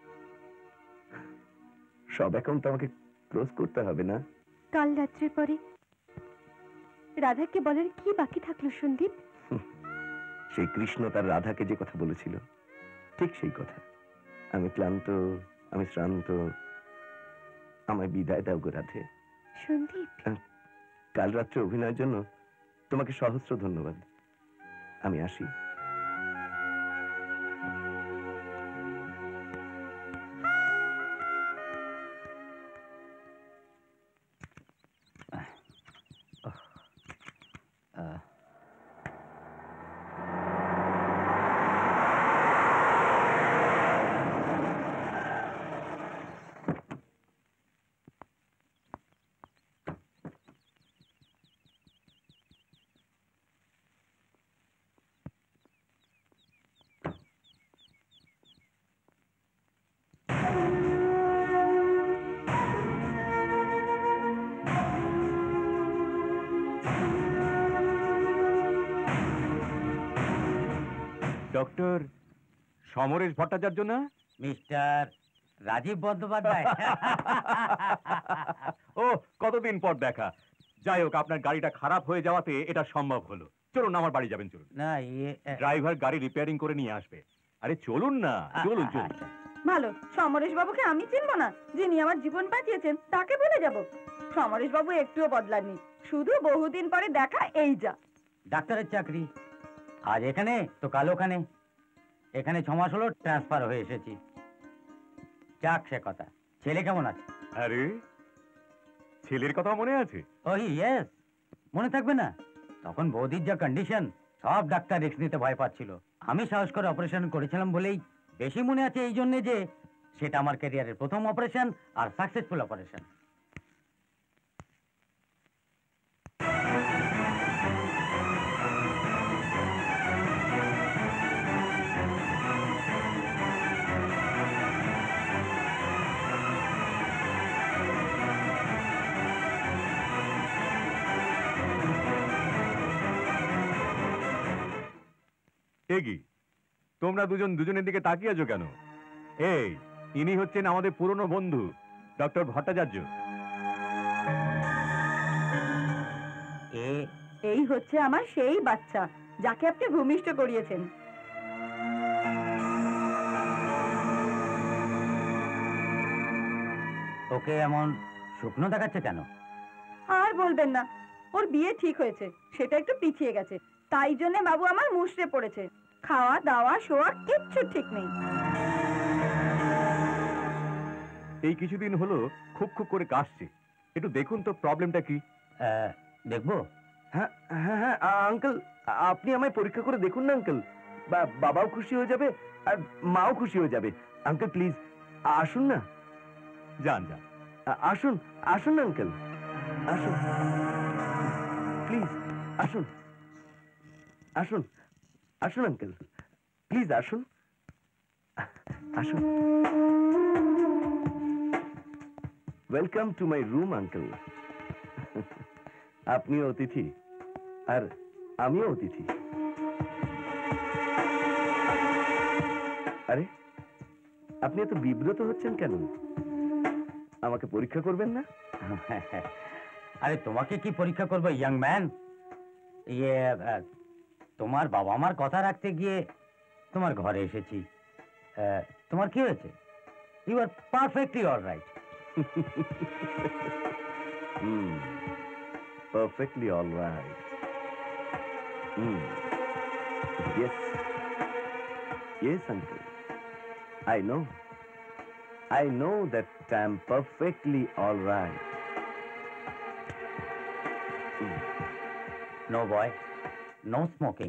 সব অ্যাকাউন্ট আমাকে ক্লোজ করতে হবে না? কাল রাত্রের পরে রাধাকে বলার কি বাকি থাকলো সন্দীপ? সেই কৃষ্ণ তার রাধাকে যে কথা বলেছিল, ঠিক সেই কথা। আমি ক্লান্ত, আমি শ্রান্ত, আমায় বিদায় দাও গো রাধে। সন্দীপ, কাল রাত্রে অভিনয়ের জন্য তোমাকে সহস্র ধন্যবাদ। আমি আসি। ডক্টর সমরেশ ভট্টাচার্য না? মিস্টার রাজীব বন্দ্যোপাধ্যায়। ও, কতদিন পর দেখা। যাই হোক, আপনার গাড়িটা খারাপ হয়ে যাওয়াতে এটা সম্ভব হলো। চলুন, আমার বাড়ি যাবেন, চলুন। না, ড্রাইভার গাড়ি রিপেয়ারিং করে নিয়ে আসবে। আরে চলুন না, চলুন চলুন। ভালো, সমরেশ বাবুকে আমি চিনবো না? যিনি আমার জীবন বাঁচিয়েছেন তাকে ভুলে যাব? সমরেশ বাবু একটুও বদলাননি, শুধু বহুদিন পরে দেখা, এই যা। ডাক্তারের চাকরি আজ এখানে তো কাল ওখানে। এখানে 6 মাস হলো ট্রান্সফার হয়ে এসেছি। যাক সে কথা, ছেলে কেমন আছে? আরে ছেলের কথা মনে আছে? ওই ইয়েস, মনে থাকবে না? তখন বৌদির যা কন্ডিশন, সব ডাক্তার রিস্ক নিতে ভয় পাচ্ছিল। আমি সাহস করে অপারেশন করেছিলাম বলেই বেশি মনে আছে, এই জন্যে যে সেটা আমার ক্যারিয়ারের প্রথম অপারেশন আর সাকসেসফুল অপারেশন। এগি, তোমরা দুজন দুজনের দিকে তাকিয়ে আছো কেন? এই, ইনি হচ্ছেন আমাদের পুরনো বন্ধু ডক্টর ভট্টাচার্য। এই হচ্ছে আমার সেই বাচ্চা যাকে আপনি ভূমিষ্ঠ করিয়েছেন। ওকে এমন শুকনো দেখাচ্ছে কেন? আর বলবেন না, ওর বিয়ে ঠিক হয়েছে, সেটা একটু পিছিয়ে গেছে, তাই জন্য বাবু আমার মুষড়ে পড়েছে। খাওয়া দাওয়া শোয়া কিচ্ছু ঠিক নেই। এই কিছুদিন হলো খুব খুব করে কাশছে, একটু দেখুন তো প্রবলেমটা কি। দেখবো? হ্যাঁ হ্যাঁ হ্যাঁ আঙ্কেল, আপনি আমায় পরীক্ষা করে দেখুন না আঙ্কেল। বাবাও খুশি হয়ে যাবে আর মাও খুশি হয়ে যাবে। আঙ্কেল প্লিজ আসুন না। যান যান, আসুন আসুন না আঙ্কেল, আসুন প্লিজ, আসুন আসুন আসুন আঙ্কেল, প্লিজ আসুন আসুন। Welcome to my room uncle. আপনিও অতিথি আর আমিও অতিথি। আরে আপনি এত বিব্রত হচ্ছেন কেন? আমাকে পরীক্ষা করবেন না? আরে তোমাকে কি পরীক্ষা করবো ইয়াং ম্যান? ইয়ে তোমার বাবা মার কথা রাখতে গিয়ে তোমার ঘরে এসেছি। তোমার কি হয়েছে? You are perfectly all right. Perfectly all right. Yes. Yes, uncle. I know that I'm perfectly all right. No boy, no smoking.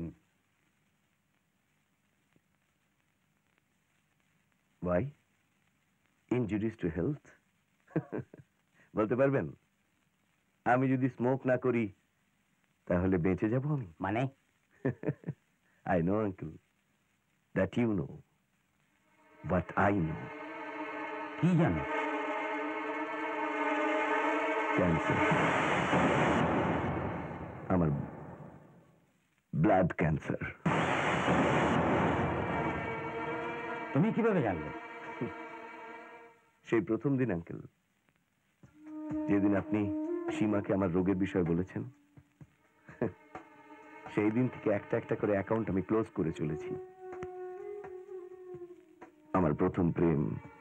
Why? Injuries to health? বলতে পারবেন? আমি যদি স্মোক না করি তাহলে বেঁচে যাব আমি। মানে? I know, uncle, that you know, but I know. কি জানো? ক্যান্সার। আমার ব্লাড ক্যান্সার। তুমি কিভাবে জানলে? সেই প্রথম দিন আঙ্কেল, যেদিন আপনি সীমাকে আমার রোগের বিষয়ে বলেছেন, সেই দিন থেকে একটা একটা করে অ্যাকাউন্ট আমি ক্লোজ করে চলেছি। আমার প্রথম প্রেম,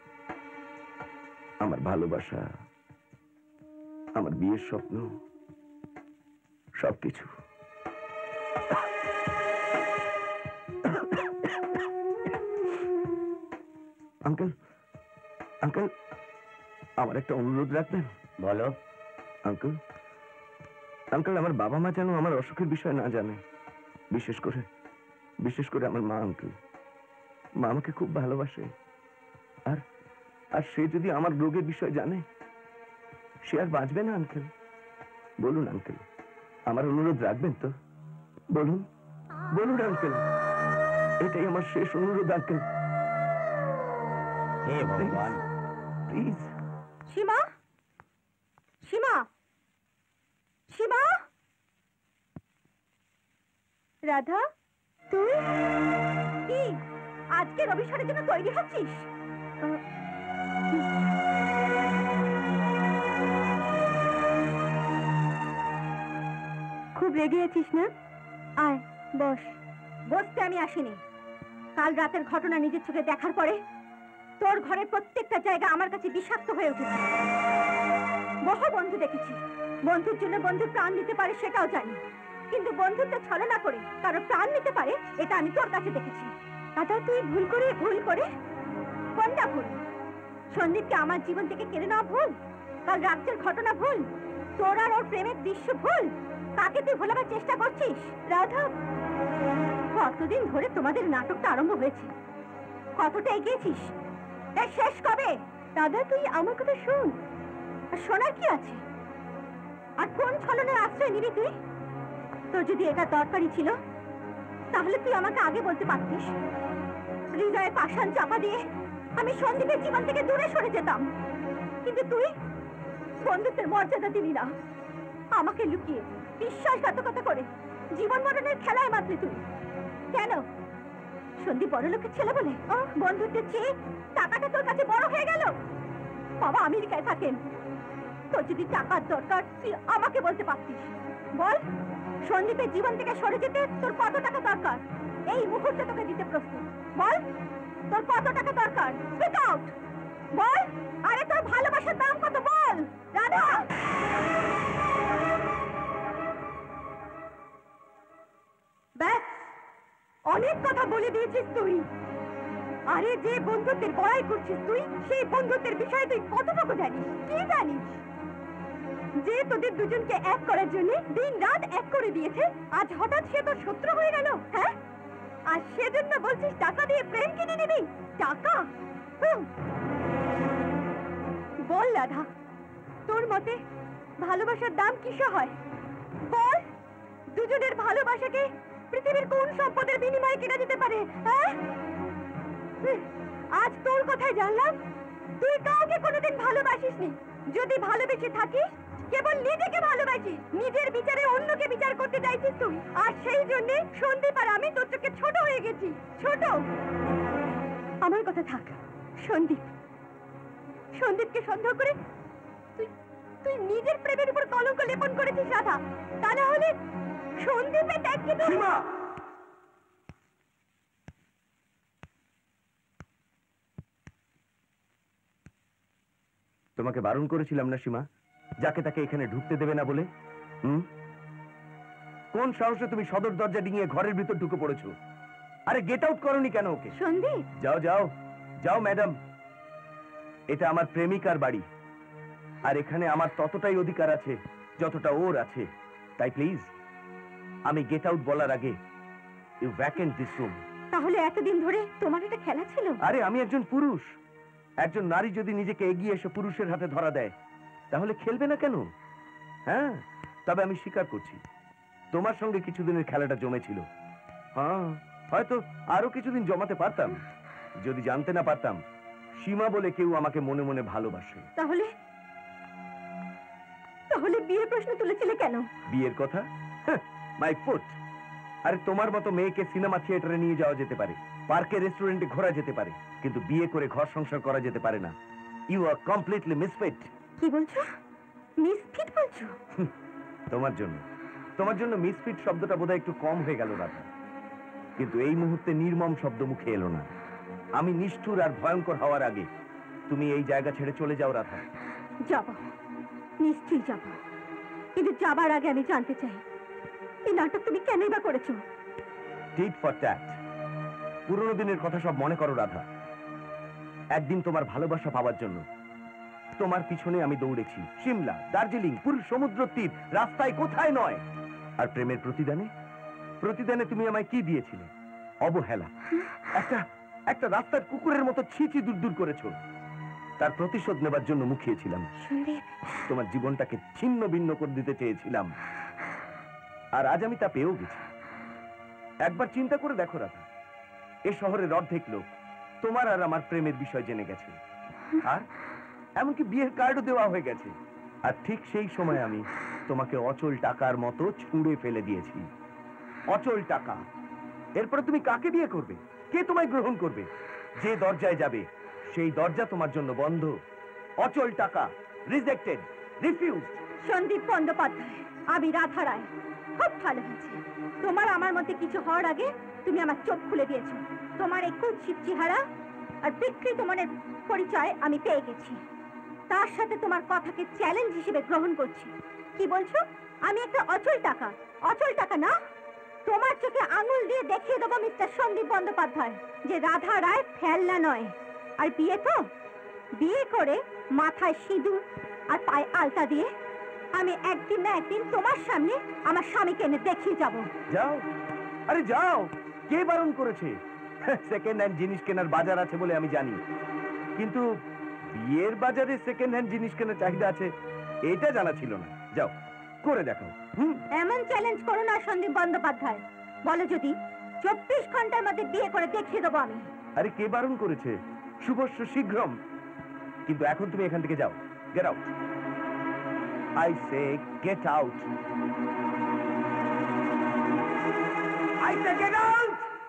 আমার ভালোবাসা, আমার বিয়ের স্বপ্ন, সবকিছু। আঙ্কেল আঙ্কেল আমার একটা অনুরোধ রাখবেন? বলো। আঙ্কেল আঙ্কেল আমার বাবা মা যেন আমার অসুখের বিষয় না জানে, বিশেষ করে আমার মা। আঙ্কেল, মা আমাকে খুব ভালোবাসে, আর আর সে যদি আমার রোগের বিষয় জানে সে আর বাঁচবে না। আঙ্কেল বলুন, আঙ্কেল আমার অনুরোধ রাখবেন তো? বলুন বলুন আঙ্কেল, এটাই আমার শেষ অনুরোধ আঙ্কেল। হে ভগবান, প্লিজ। সীমা, সীমা, সীমা, রাধা, তুই কি আজকে রবিবারের জন্য তৈরি হচ্ছিস? খুব রেগে আছিস না? আয় বস। বসতে আমি আসিনি। কাল রাতের ঘটনা নিজের চোখে দেখার পরে তোর ঘরের প্রত্যেকটা জায়গা আমার কাছে বিষাক্ত হয়ে উঠেছে। বহু বন্ধু দেখেছি, বন্ধুর জন্য বন্ধু প্রাণ দিতে পারে সেটাও জানি, কিন্তু বন্ধুত্ব ছলনা করে কারো প্রাণ নিতে পারে এটা আমি তোর কাছে দেখেছি। দাদা তুই ভুল করে কোনটা ভুল? সন্দীপকে আমার জীবন থেকে কেড়ে নেওয়া ভুল? কাল রাত্রের ঘটনা ভুল? তোর আর ওর প্রেমের দৃশ্য ভুল? কাকে তুই ভোলাবার চেষ্টা করছিস? রাধা, কতদিন ধরে তোমাদের নাটকটা আরম্ভ হয়েছে, কতটা এগিয়েছিস, তাই শেষ কবে? দাদা তুই আমার কথা শোন। আর শোনার কি আছে? আর কোন ছলনার আশ্রয় নিবি তুই? তোর যদি এটা দরকারি ছিল তাহলে তুই আমাকে আগে বলতে পারতিস। হৃদয়ে পাষাণ চাপা দিয়ে আমি সন্দীপের জীবন থেকে দূরে সরে যেতাম, কিন্তু তুই বন্ধুত্বের মর্যাদা দিলি না। আমাকে লুকিয়ে বিশ্বাসঘাতকতা করে জীবন মরণের খেলায় মাতলি তুই। কেন? সন্দীপ বড় লোকের ছেলে বলে বন্ধুত্বের চেয়ে টাকাটা তোর কাছে বড় হয়ে গেল? বাবা আমেরিকায় থাকেন, তোর যদি টাকার দরকার তুই আমাকে বলতে পারতিস। বল, সন্দীপের জীবন থেকে সরে যেতে তোর কত টাকা দরকার? এই মুহূর্তে তোকে দিতে প্রস্তুত। বল, তোর কত টাকা দরকার? স্পিক আউট, বল। আরে তোর ভালোবাসার দাম কত বল? রাধা, ব্যাস, অনেক কথা বলে দিয়েছিস তুই। আরে যে বন্ধুত্বের বড়াই করছিস তুই, সেই বন্ধুত্বের বিষয়ে তুই কতটুকু জানিস? কি জানিস? যে তোদের দুজনকে এক করার জন্য দিন রাত এক করে দিয়েছে, আজ হঠাৎ সে তোর শত্রু হয়ে গেল, হ্যাঁ? আর সেজন্য বলছিস টাকা দিয়ে প্রেম কিনে নিবি? টাকা? বল রাধা, তোর মতে ভালোবাসার দাম কিসে হয়? বল, দুজনের ভালোবাসাকে পৃথিবীর কোন সম্পদের বিনিময়ে কেনা যেতে পারে, হ্যাঁ? আজ তোর কথাই জানলাম তুই কাউকে কোনোদিন ভালোবাসিসনি। যদি ভালোবেসে থাকিস কেবল নিজেকে ভালোবাসিস, নিজের বিচারে অন্যকে বিচার করতে চাইছিস তুই। আর সেই জন্য সন্দীপ আর আমি তোর চোখে ছোট হয়ে গেছি। ছোট? আমার কথা থাক। সন্দীপকে সন্দেহ করে তুই নিজের প্রেমের উপর কলঙ্ক লেপন করেছিস রাধা। তা না হলে সন্দীপের দেখে তুই। তোমাকে বারণ করেছিলাম না সীমা, যাকে তাকে এখানে ঢুকতে দেবে না বলে? কোন সাহসে তুমি সদর দরজা ডিঙিয়ে ঘরের ভিতর ঢুকে পড়েছো? আরে গেট আউট করোনি কেন ওকে? সন্দীপ, যাও যাও যাও ম্যাডাম, এটা আমার প্রেমিকার বাড়ি, আর এখানে আমার ততটাই অধিকার আছে যতটা ওর আছে। তাই প্লিজ, আমি গেট আউট বলার আগে ইউ ভ্যাকেন্ট দিস রুম। তাহলে এতদিন ধরে তোমার এটা খেলা ছিল? আরে আমি একজন পুরুষ, একজন নারী যদি নিজেকে এগিয়ে এসে পুরুষের হাতে ধরা দেয় তাহলে খেলবে না কেন? হ্যাঁ, তবে আমি স্বীকার করছি তোমার সঙ্গে কিছুদিনের খেলাটা জমেছিল। হ্যাঁ, হয়তো আরো কিছুদিন জমাতে পারতাম যদি জানতে না পারতাম সীমা বলে কেউ আমাকে মনে মনে ভালোবাসে। তাহলে বিয়ের প্রশ্ন তুলেছিলে কেন? বিয়ের কথা? My foot. আরে তোমার মতো মেয়েকে সিনেমা থিয়েটারে নিয়ে যাওয়া যেতে পারে, পার্কে রেস্টুরেন্টে ঘোরা যেতে পারে, কিন্তু বিয়ে করে ঘর সংসার করা যেতে পারে না। You are completely misfit. কি বলছো? মিসফিট বলছো? তোমার জন্য মিসফিট শব্দটা বোধহয় একটু কম হয়ে গেল রাধা, কিন্তু এই মুহূর্তে নির্মম শব্দ মুখে এলো না। আমি নিষ্ঠুর আর ভয়ঙ্কর হওয়ার আগে তুমি এই জায়গা ছেড়ে চলে যাও রাধা। যাব, নিশ্চয়ই যাব, কিন্তু যাবার আগে আমি জানতে চাই এই নাটক তুমি কেনই বা করেছো? Tit for tat. পুরনো দিনের কথা সব মনে করো রাধা। একদিন তোমার ভালোবাসা পাওয়ার জন্য তোমার পিছনে আমি দৌড়েছি, সিমলা, দার্জিলিং, পুরো সমুদ্র তীর, রাস্তায় কোথায় নয়। আর প্রেমের প্রতিদানে তুমি আমায় কি দিয়েছিলে? অবহেলা। একটা রাস্তার কুকুরের মতো ছিচি দূর করেছো। তার প্রতিশোধ নেবার জন্য মুখিয়েছিলাম। তোমার জীবনটাকে ছিন্ন ভিন্ন করে দিতে চেয়েছিলাম, আর আজ আমি তা পেয়েও গেছি। একবার চিন্তা করে দেখো রাধা, এ শহরের অর্ধেক লোক তোমার আর আমার প্রেমের বিষয় জেনে গেছে, আর এমনকি বিয়ের কার্ডও দেওয়া হয়ে গেছে। আর ঠিক সেই সময় আমি তোমাকে অচল টাকার মতো ছুঁড়ে ফেলে দিয়েছি। অচল টাকা। এরপরে তুমি কাকে বিয়ে করবে? কে তোমায় গ্রহণ করবে? যে দরজায় যাবে সেই দরজা তোমার জন্য বন্ধ। অচল টাকা, রিজেক্টেড, রিফিউজড। সন্দীপ বন্দ্যোপাধ্যায়, আমি রাধা রায়। খুব ভালো হয়েছে, তোমার আমার মধ্যে কিছু হওয়ার আগে তুমি আমার চোখ খুলে দিয়েছো। তোমার এই কুৎসিত চেহারা আর বিকৃত মনের পরিচয় আমি পেয়ে গেছি। তার সাথে তোমার কথাকে চ্যালেঞ্জ হিসেবে গ্রহণ করছি। কি বলছো? আমি একটা অচল টাকা না? তোমার চোখে আঙুল দিয়ে দেখিয়ে দেবো মিস্টার সন্দীপ বন্দ্যোপাধ্যায় যে রাধা রায় ফেলনা নয়। আর বিয়ে তো বিয়ে করে মাথায় সিঁদুর আর পায়ে আলতা দিয়ে আমি একদিন না একদিন তোমার সামনে আমার স্বামীকে এনে দেখিয়ে যাব। যাও, আরে যাও, কে বারণ করেছে? সেকেন্ড হ্যান্ড জিনিস কেনার বাজার আছে বলে আমি জানি, কিন্তু বিয়ের বাজারে সেকেন্ড হ্যান্ড জিনিস কেনার চাহিদা আছে এটা জানা ছিল না। যাও, করে দেখাও। এমন চ্যালেঞ্জ করো না সন্দীপ বন্দ্যোপাধ্যায়, বলো যদি 24 ঘন্টার মধ্যে বিয়ে করে দেখিয়ে দেবো আমি। আরে কে বারণ করেছে? শুভস্য শীঘ্রম। কিন্তু এখন তুমি এখান থেকে যাও। Get out, I say get out, I say get out.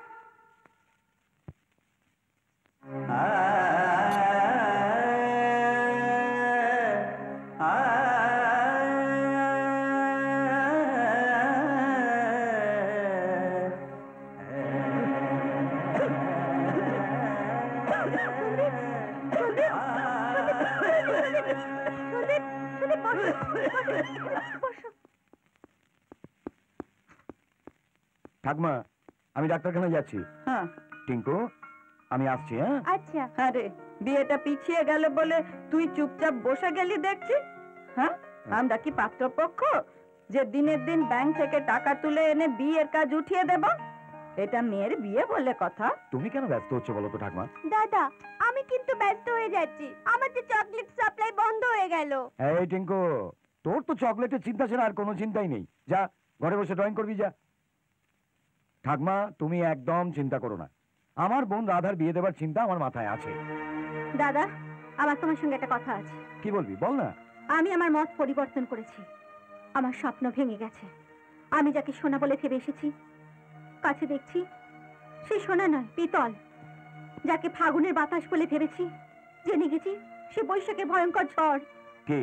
ঠাকমা, আমি ডাক্তারখানায় যাচ্ছি। হ্যাঁ টিঙ্কু, আমি আসছি। হ্যাঁ, আচ্ছা, আরে বিয়েটা পিছিয়ে গেল বলে তুই চুপচাপ বসে গেলি দেখছি। হ্যাঁ, আমরা কি পাত্রপক্ষ যে দিনের দিন ব্যাংক থেকে টাকা তুলে এনে বিয়ের কাজ উঠিয়ে দেব? এটা মেয়ের বিয়ে বলে কথা। তুমি কেন ব্যস্ত হচ্ছে বলো তো ঠাকমা? দাদা আমি কিন্তু ব্যস্ত হয়ে যাচ্ছি, আমার তো চকলেট সাপ্লাই বন্ধ হয়ে গেল। এই টিঙ্কু, তোর তো চকলেটের চিন্তা ছাড়া আর কোনো চিন্তাই নেই। যা ঘরে বসে ড্রয়িং করবি যা। ঠাকমা, তুমি একদম চিন্তা করো না, আমার বোন রাধার বিয়ে দেবার চিন্তা আমার মাথায় আছে। দাদা আমার তোমার সঙ্গে একটা কথা আছে। কি বলবি বল না। আমি আমার মত পরিবর্তন করেছি, আমার স্বপ্ন ভেঙে গেছে। আমি যাকে সোনা বলে ভেবে এসেছি, কাছে দেখছি সে সোনা নয়, পিতল। যাকে ফাগুনের বাতাস বলে ভেবেছি, জেনে গেছি সে বৈশাখের ভয়ঙ্কর ঝড়। কে?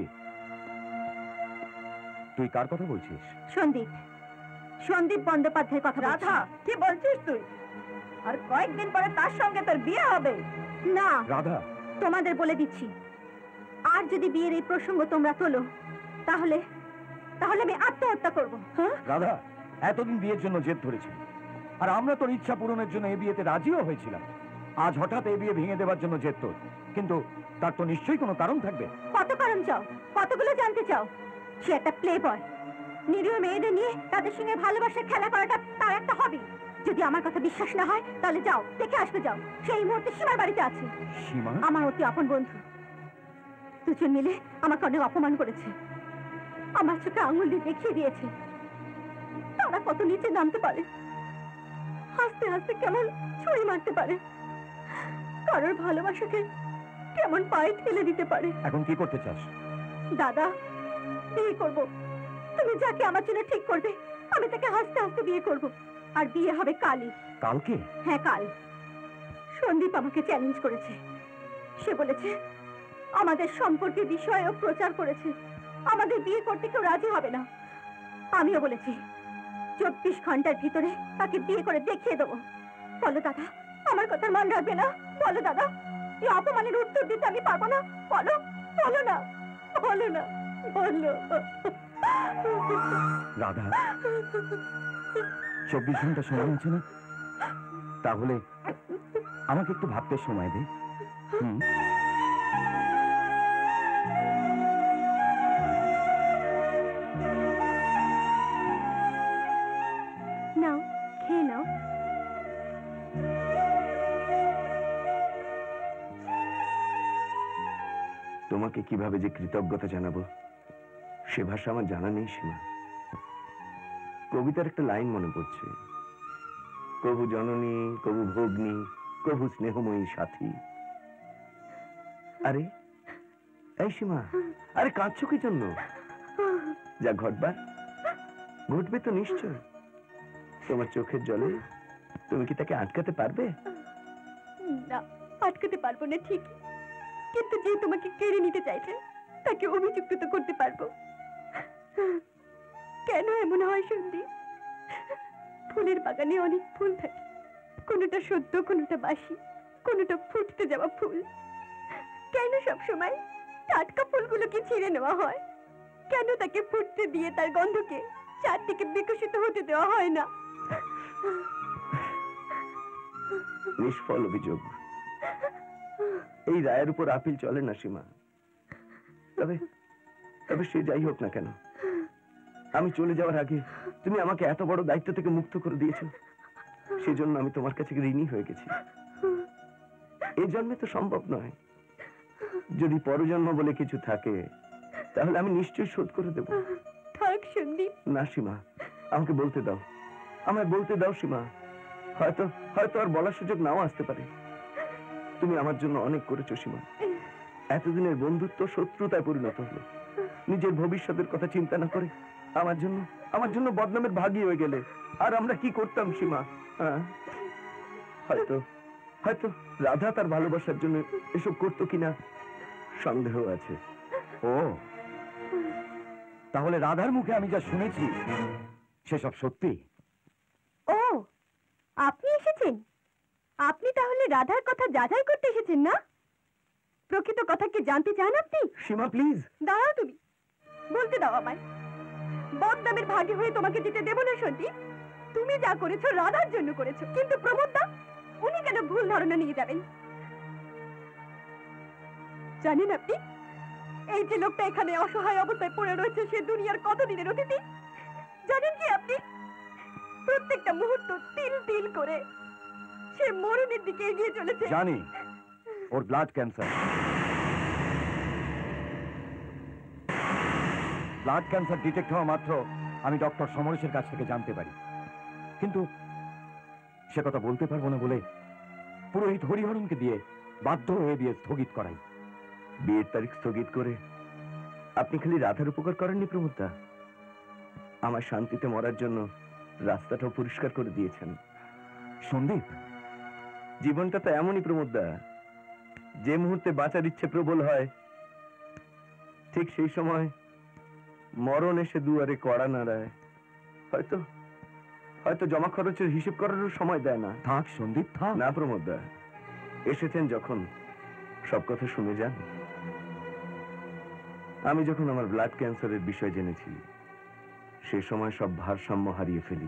তুই কার কথা বলছিস? সন্দীপ, সন্দীপ বন্দ্যোপাধ্যায়ের কথা। রাধা, কি বলছিস তুই? আর কয়েকদিন পরে তার সঙ্গে তোর বিয়ে হবে। না রাধা, তোমাদের বলে দিচ্ছি, আর যদি বিয়ের এই প্রসঙ্গ তোমরা তোলো তাহলে তাহলে আমি আত্মহত্যা করবো। হ্যাঁ রাধা, এতদিন বিয়ের জন্য জেদ ধরেছি, আর আমরা তোর ইচ্ছা পূরণের জন্য এই বিয়েতে রাজিও হয়েছিলাম। আজ হঠাৎ এই বিয়ে ভেঙে দেওয়ার জন্য জেদ তোর, কিন্তু তার তো নিশ্চয়ই কোনো কারণ থাকবে। কত কারণ চাও? কতগুলো জানতে চাও? সে একটা প্লে বয়, নিরীহ মেয়েদের নিয়ে তাদের সঙ্গে ভালোবাসার খেলা করাটা তার একটা হবি। যদি আমার কথা বিশ্বাস না হয় তাহলে যাও, দেখে আসতে যাও। সেই মুহূর্তে সীমার বাড়িতে আছে। সীমা? আমার অতি আপন বন্ধু। দুজন মিলে আমাকে অনেক অপমান করেছে, আমার চোখে আঙুল দিয়ে দেখিয়ে দিয়েছে তারা কত নিচে নামতে পারে, হাসতে হাসতে কেমন ছুরি মারতে পারে, কারোর ভালোবাসাকে কেমন পায়ে ঠেলে দিতে পারে। এখন কি করতে চাস? দাদা বিয়ে করব, তুমি যাকে আমার জন্য ঠিক করবে আমি তাকে হাসতে হাসতে বিয়ে করব। আর বিয়ে হবে কালই। কালকে? হ্যাঁ কাল। সন্দীপ আমাকে চ্যালেঞ্জ করেছে, সে বলেছে আমাদের সম্পর্কের বিষয়েও প্রচার করেছে, আমাদের বিয়ে করতে কেউ রাজি হবে না। আমিও বলেছি 24 ঘন্টার ভিতরে তাকে বিয়ে করে দেখিয়ে দেবো। বলো দাদা, আমার কথার মান রাখবে না? বলো দাদা, এই অপমানের উত্তর দিতে আমি পারবো না। বলো, বলো না, বলো না, বলো। রাধা, 24 ঘন্টা সময় আছে না? তাহলে আমাকে একটু ভাবতে সময় দে। নাও, খেয়ে নাও। তোমাকে কিভাবে যে কৃতজ্ঞতা জানাবো সে ভাষা আমার জানা নেই সীমা। কবিতার একটা লাইন মনে পড়ছে, কবু জননী, কবু ভগ্নী, কবু স্নেহময়ী সাথী। আরে এই সীমা, আরে কাঁদছো কি জন্য? যা ঘটবার ঘটবে তো নিশ্চয়। তোমার চোখের জলে তুমি কি তাকে আটকাতে পারবে? না, আটকাতে পারবো না ঠিক, কিন্তু যে তোমাকে কেড়ে নিতে চাইছে তাকে অভিযুক্ত তো করতে পারবো। কেন এমন হয় সন্দীপ? ফুলের বাগানে অনেক ফুল থাকে, কোনোটা সদ্য, কোনোটা বাসি, কোনোটা ফুটতে যাওয়া ফুল। কেন সব সময় টাটকা ফুলগুলোকে ছিঁড়ে নেওয়া হয়? কেন তাকে ফুটতে দিয়ে তার গন্ধকে চারদিকে বিকশিত হতে দেওয়া হয় না? নিষ্ফল অভিযোগ। এই রায়ের উপর আপিল চলে না সীমা। তবে তবে সে যাই হোক না কেন, আমি চলে যাওয়ার আগে তুমি আমাকে এত বড় দায়িত্ব থেকে মুক্ত করে দিয়েছো, সেজন্য আমি তোমার কাছে ঋণী হয়ে গেছি। এই জন্মে তো সম্ভব নয়, যদি পরজন্ম বলে কিছু থাকে তাহলে আমি নিশ্চয়ই শোধ করে দেব। থাক সন্দীপ। না সীমা, আমাকে বলতে দাও, আমায় বলতে দাও সীমা। হয়তো হয়তো আর বলার সুযোগ নাও আসতে পারে। তুমি আমার জন্য অনেক করেছো সীমা। এতদিনের বন্ধুত্ব শত্রুতায় পরিণত হলো। নিজের ভবিষ্যতের কথা চিন্তা না করে আমার জন্য বদনামের ভাগী হয়ে গেলে। আর আমরা কি করতাম সীমা? হয়তো হয়তো রাধা তার ভালোবাসার জন্য এসব করতো কিনা সন্দেহ আছে। ও, তাহলে রাধার মুখে আমি যা শুনেছি সেসব সত্যি? ও, আপনি এসেছেন? আপনি তাহলে রাধার কথা যাচাই করতে এসেছেন না? প্রকৃত কথা কি জানতে চান আপনি? সীমা প্লিজ। দাঁড়াও, তুমি বলতে দাও আমায়। বদনামের ভাগী হয়ে তোমাকে যেতে দেব না সন্দীপ। তুমি যা করেছো রাধার জন্য করেছো, কিন্তু প্রমোদদা উনি কেন ভুল ধারণা নিয়ে যাবেন? জানেন আপনি এই যে লোকটা এখানে অসহায় অবস্থায় পড়ে রয়েছে, সে দুনিয়ার কতদিনের অতিথি? জানেন কি আপনি? প্রত্যেকটা মুহূর্ত তিল তিল করে সে মরণের দিকে এগিয়ে চলেছে। জানি, ওর blood cancer. Blood cancer detect হওয়া মাত্র আমি ডক্টর সমরেশের কাছ থেকে জানতে পারি, কিন্তু সে কথা বলতে পারবো না বলে পুরোহিত হরিহরনকে দিয়ে বাধ্য হয়ে বিয়ে স্থগিত করাই। বিয়ের তারিখ স্থগিত করে আপনি খালি রাধার উপকার করেননি প্রমোদদা, আমার শান্তিতে মরার জন্য রাস্তাটাও পরিষ্কার করে দিয়েছেন। সন্দীপ, জীবনটা তো এমনই প্রমোদদা, যে মুহূর্তে বাঁচার ইচ্ছে প্রবল হয় ঠিক সেই সময় মরণ এসে দুয়ারে কড়া নাড়ায়। হয়তো হয়তো জমা খরচের হিসেব করারও সময় দেয় না। থাক সন্দীপ, থাক। না প্রমোদদা, এসেছেন যখন সব কথা শুনে যান। আমি যখন আমার ব্লাড ক্যান্সারের বিষয় জেনেছি সে সময় সব ভারসাম্য হারিয়ে ফেলি।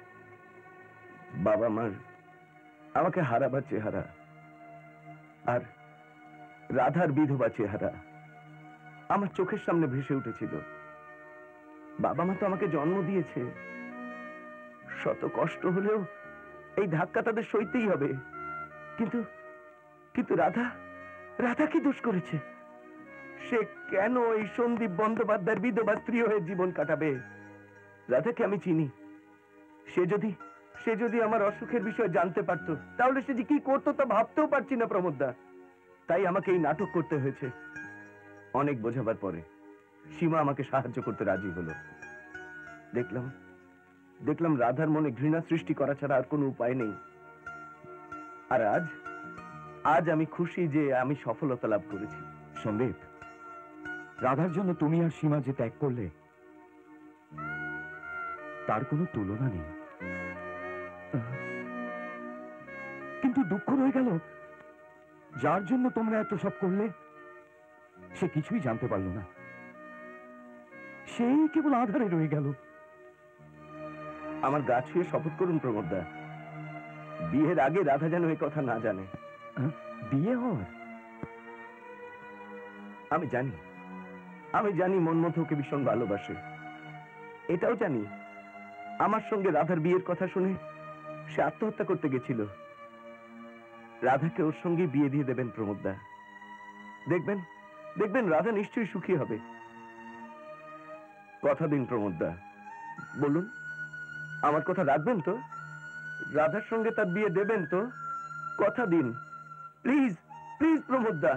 বাবা মার আমাকে হারাবার চেহারা আর রাধার বিধবা চেহারা আমার চোখের সামনে ভেসে উঠেছিল। বাবা মা তো আমাকে জন্ম দিয়েছে, শত কষ্ট হলেও এই ধাক্কা তাদের সইতেই হবে। কিন্তু কিন্তু রাধা রাধা কি দোষ করেছে? সে কেন এই সন্দীপ বন্দ্যোপাধ্যায়ের বিধবা স্ত্রী হয়ে জীবন কাটাবে? রাধাকে আমি চিনি। সে যদি আমার অসুখের বিষয় জানতে পারতো তাহলে সে যে কি করতো তা ভাবতেও পারছি না প্রমোদদা। তাই আমাকে এই নাটক করতে হয়েছে। অনেক বোঝাবার পরে সীমা আমাকে সাহায্য করতে রাজি হলো। দেখলাম রাধার মনে ঘৃণা সৃষ্টি করা ছাড়া আর কোনো উপায় নেই। আর আজ আমি খুশি যে আমি সফলতা লাভ করেছি। সন্দীপ, রাধার জন্য তুমি আর সীমা যে ত্যাগ করলে তার কোনো তুলনা নেই। কিন্তু দুঃখ রয়ে গেল, যার জন্য তোমরা এত সব করলে সে কিছুই জানতে পারলো না, সেই কেবল আধারে রয়ে গেল। আমার গা ছুঁয়ে শপথ করুন প্রমোদদা, বিয়ের আগে রাধা যেন এই কথা না জানে। বিয়ে হওয়ার? আমি জানি মন মতো ওকে ভীষণ ভালোবাসে। এটাও জানি আমার সঙ্গে রাধার বিয়ের কথা শুনে সে আত্মহত্যা করতে গেছিল। রাধাকে ওর সঙ্গে বিয়ে দিয়ে দেবেন প্রমোদদা। দেখবেন রাধা নিশ্চয়ই সুখী হবে। কথা দিন প্রমোদদা, বলুন আমার কথা রাখবেন তো? রাধার সঙ্গে তার বিয়ে দেবেন তো? কথা দিন প্লিজ, প্লিজ প্রমোদদা।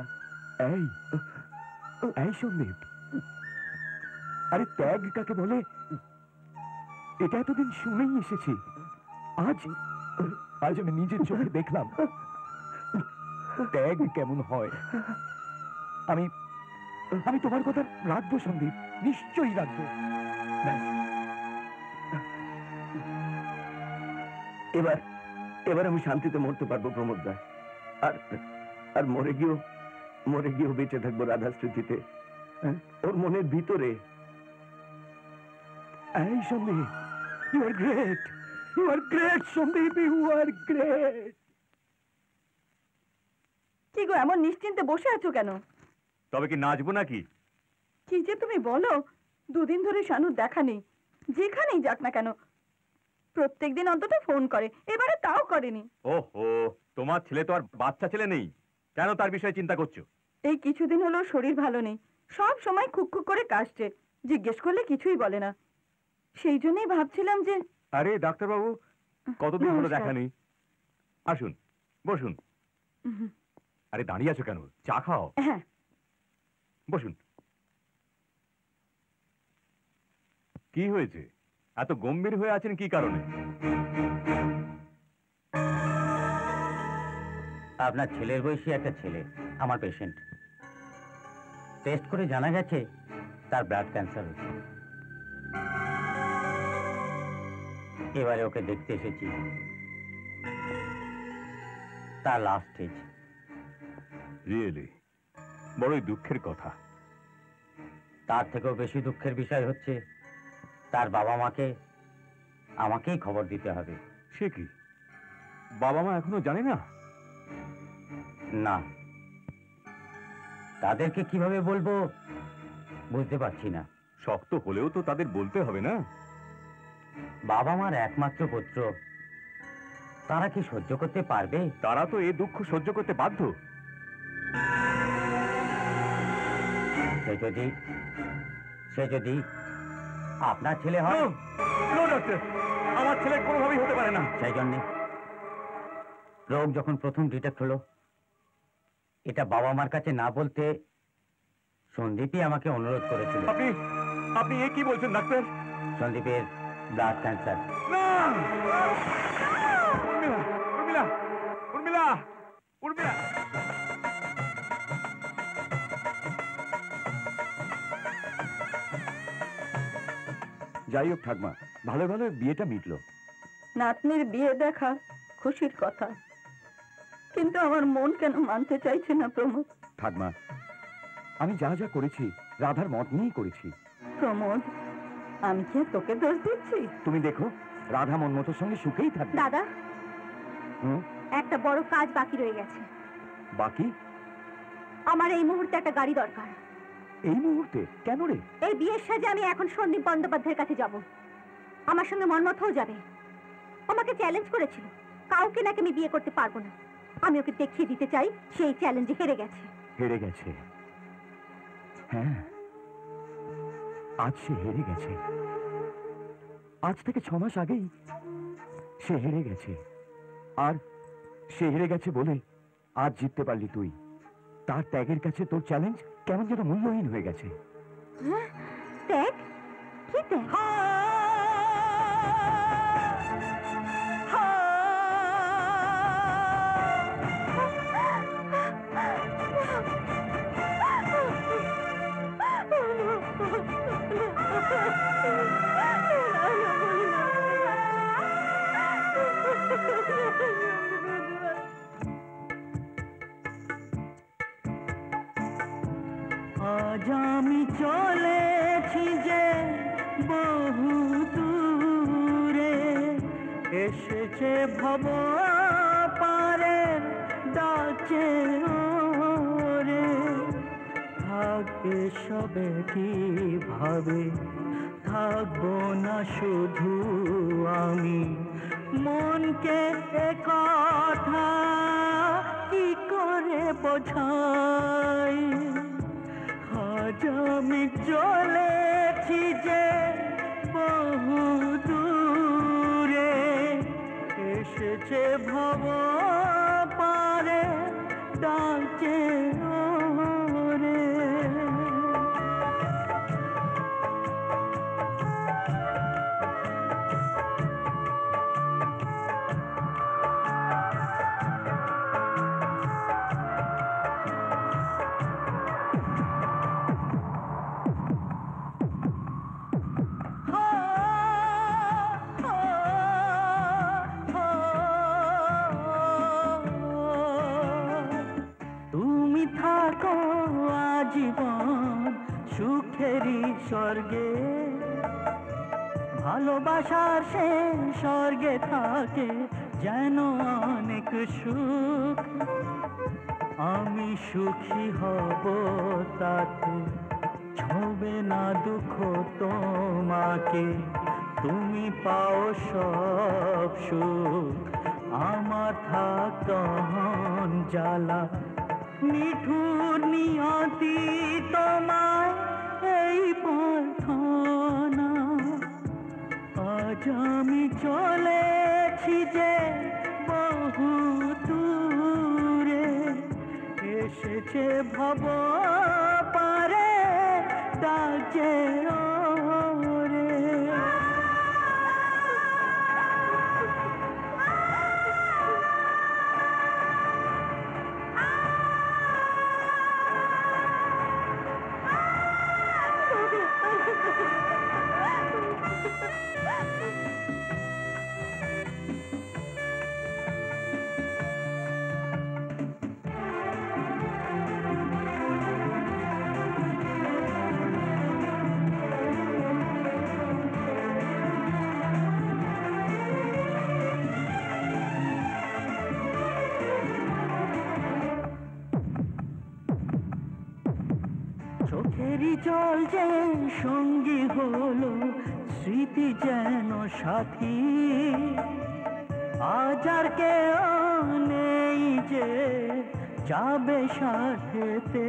এই সন্দীপ, আরে ত্যাগ কাকে বলে এটা এতদিন শুনেই এসেছি। আজ আমি নিজের চোখে দেখলাম ত্যাগ কেমন হয়। আমি তোমার কথা রাখবো সন্দীপ, নিশ্চয়ই রাখবো। এবার আমি শান্তিতে মরতে পারবো প্রমোদদা। আর মরে গিয়েও বেঁচে থাকবো রাধার স্মৃতিতে, ওর মনের ভিতরে। এই Sandeep, you are great, you are great Sandeep, you are great. কি গো এমন নিশ্চিন্তে বসে আছো কেন? তবে কি নাচবো নাকি? কি যে তুমি বলো, দুদিন ধরে শানুর দেখা নেই। যেখানেই যাক না কেন প্রত্যেকদিন অন্তত ফোন করে, এবারে তাও করেনি। ওহো, তোমার ছেলে তো আর বাচ্চা ছেলে নেই, কেন তার বিষয়ে চিন্তা করছো? এই কিছুদিন হলো শরীর ভালো নেই, সব সময় খুক খুক করে কাশছে, জিজ্ঞেস করলে কিছুই বলে না। সেই জন্যই ভাবছিলাম যে আরে ডাক্তারবাবু, কতদিন হলো নমস্কার। দেখা নেই। আসুন, বসুন। আরে দাঁড়িয়ে আছো কেন? চা খাও। হ্যাঁ, বসুন। কি হয়েছে? এত গম্ভীর হয়ে আছেন কি কারণে? আপনার ছেলের বয়সী একটা ছেলে আমার পেশেন্ট। টেস্ট করে জানা গেছে তার ব্লাড ক্যান্সার হয়েছে। এবারে ওকে দেখতে এসেছি, তার লাস্ট স্টেজ। রিয়েলি বড়ই দুঃখের কথা। তার থেকেও বেশি দুঃখের বিষয় হচ্ছে তার বাবা মাকে আমাকেই খবর দিতে হবে। সে কি, বাবা মা এখনো জানে না? না, তাদেরকে কিভাবে বলবো বুঝতে পারছি না। শক্ত হলেও তো তাদের বলতে হবে না? বাবা মার একমাত্র পুত্র, তারা কি সহ্য করতে পারবে? তারা তো এ দুঃখ সহ্য করতে বাধ্য। সে যদি আপনার ছেলে হয়। ডক্টর, আমার ছেলে কোনোভাবেই হতে পারে না। সেই জন্যে রোগ যখন প্রথম ডিটেক্ট হলো, এটা বাবা মার কাছে না বলতে সন্দীপই আমাকে অনুরোধ করেছিল। আপনি আপনি এ কি বলছেন ডাক্তার? সন্দীপের ব্লাড ক্যান্সার। না! উর্মিলা, উর্মিলা, উর্মিলা, উর্মিলা! যাই হোক ঠাকমা, ভালো ভালো বিয়েটা মিটলো। নাতনির বিয়ে দেখা খুশির কথা, কিন্তু আমার মন কেন মানতে চাইছে না প্রমোদ। ঠাকমা, আমি যা যা করেছি রাধার মত নিয়েই করেছি। প্রমোদ, আমি কি আর তোকে দোষ দিচ্ছি? তুমি দেখো, রাধা মনমতোর সঙ্গে সুখেই থাকবে। দাদা, হুম, একটা বড় কাজ বাকি রয়ে গেছে। বাকি? আমার এই মুহূর্তে একটা গাড়ি দরকার। এই মুহূর্তে? কেন রে? এই বিয়ের সাজে আমি এখন সন্দীপ বন্দ্যোপাধ্যায়ের কাছে যাব। আমার সঙ্গে মনমথও যাবে। আমাকে চ্যালেঞ্জ করেছিল, কাউকে নাকি আমি বিয়ে করতে পারবো না। আমি ওকে দেখিয়ে দিতে চাই সেই চ্যালেঞ্জে হেরে গেছে। হেরে গেছে? হ্যাঁ, আজ সে হেরে গেছে। আজ থেকে 6 মাস আগেই সে হেরে গেছে। আর সে হেরে গেছে বলে আজ জিততে পারলি তুই। তার ত্যাগের কাছে তোর চ্যালেঞ্জ কেমন যেন মূল্যহীন হয়ে গেছে। হ্যাঁ? ত্যাগ? কি ত্যাগ? আজ আমি চলেছি যে বহু দূরে, এসেছে ভব পারের ডাকে ওরে। থাকবে সবে কিভাবে, থাকবো না শুধু আমি। মনকে কথা কি করে বোঝাই। আজ আমি চলেছি যে বহু দূরে, এসেছে ভব পারে ডাকে ওরে। তুমি থাকো আজীবন সুখেরই স্বর্গে, ভালোবাসার সে স্বর্গে থাকে যেন অনেক সুখ, আমি সুখী হব তাতে, ছবে না দুঃখ তোমাকে, তুমি পাও সব সুখ, আমার থাক তখন জ্বালা, নিঠুর নিয়তি তোমায় এই প্রার্থনা। আজ আমি চলেছি যে বহু দূরে, এসেছে ভব পারে ডাকে ওরে। চোখেরই জল যে সঙ্গী হলো, স্মৃতি যেন সাথী, আজ আর কেউ নেই যে যাবে সাথেতে,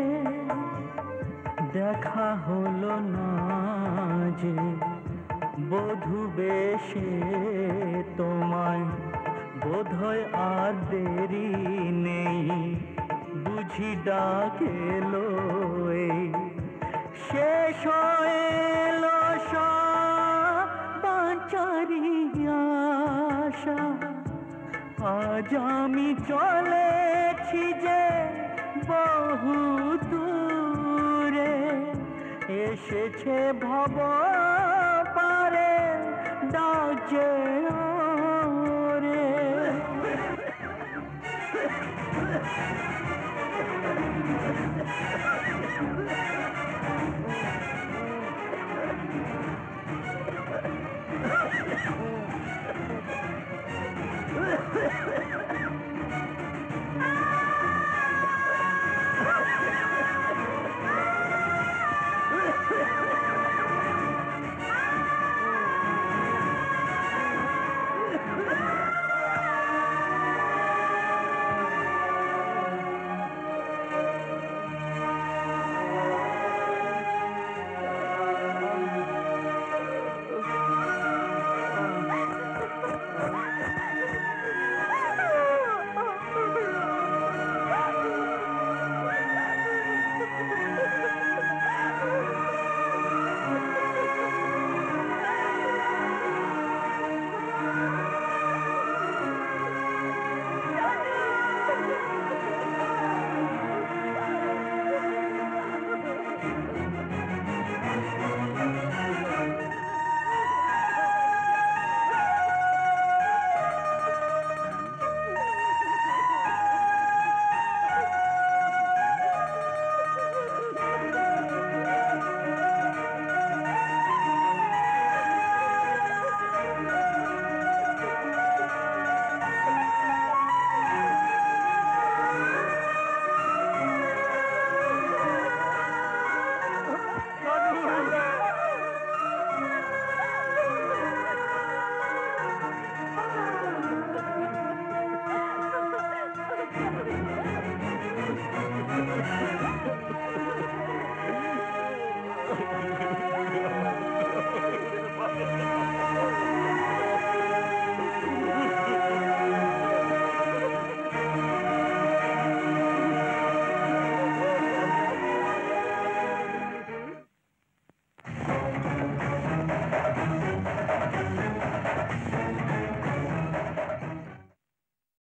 দেখা হলো না যে বধূ বেশে তোমায়, বোধহয় আর দেরি নেই, বুঝি ডাকেলো এই, শেষ হলো সব বাঁচারি আশা, আজ আমি চলেছি যে বহু দূরে, এসেছে ভব পারে ডাকে ওরে।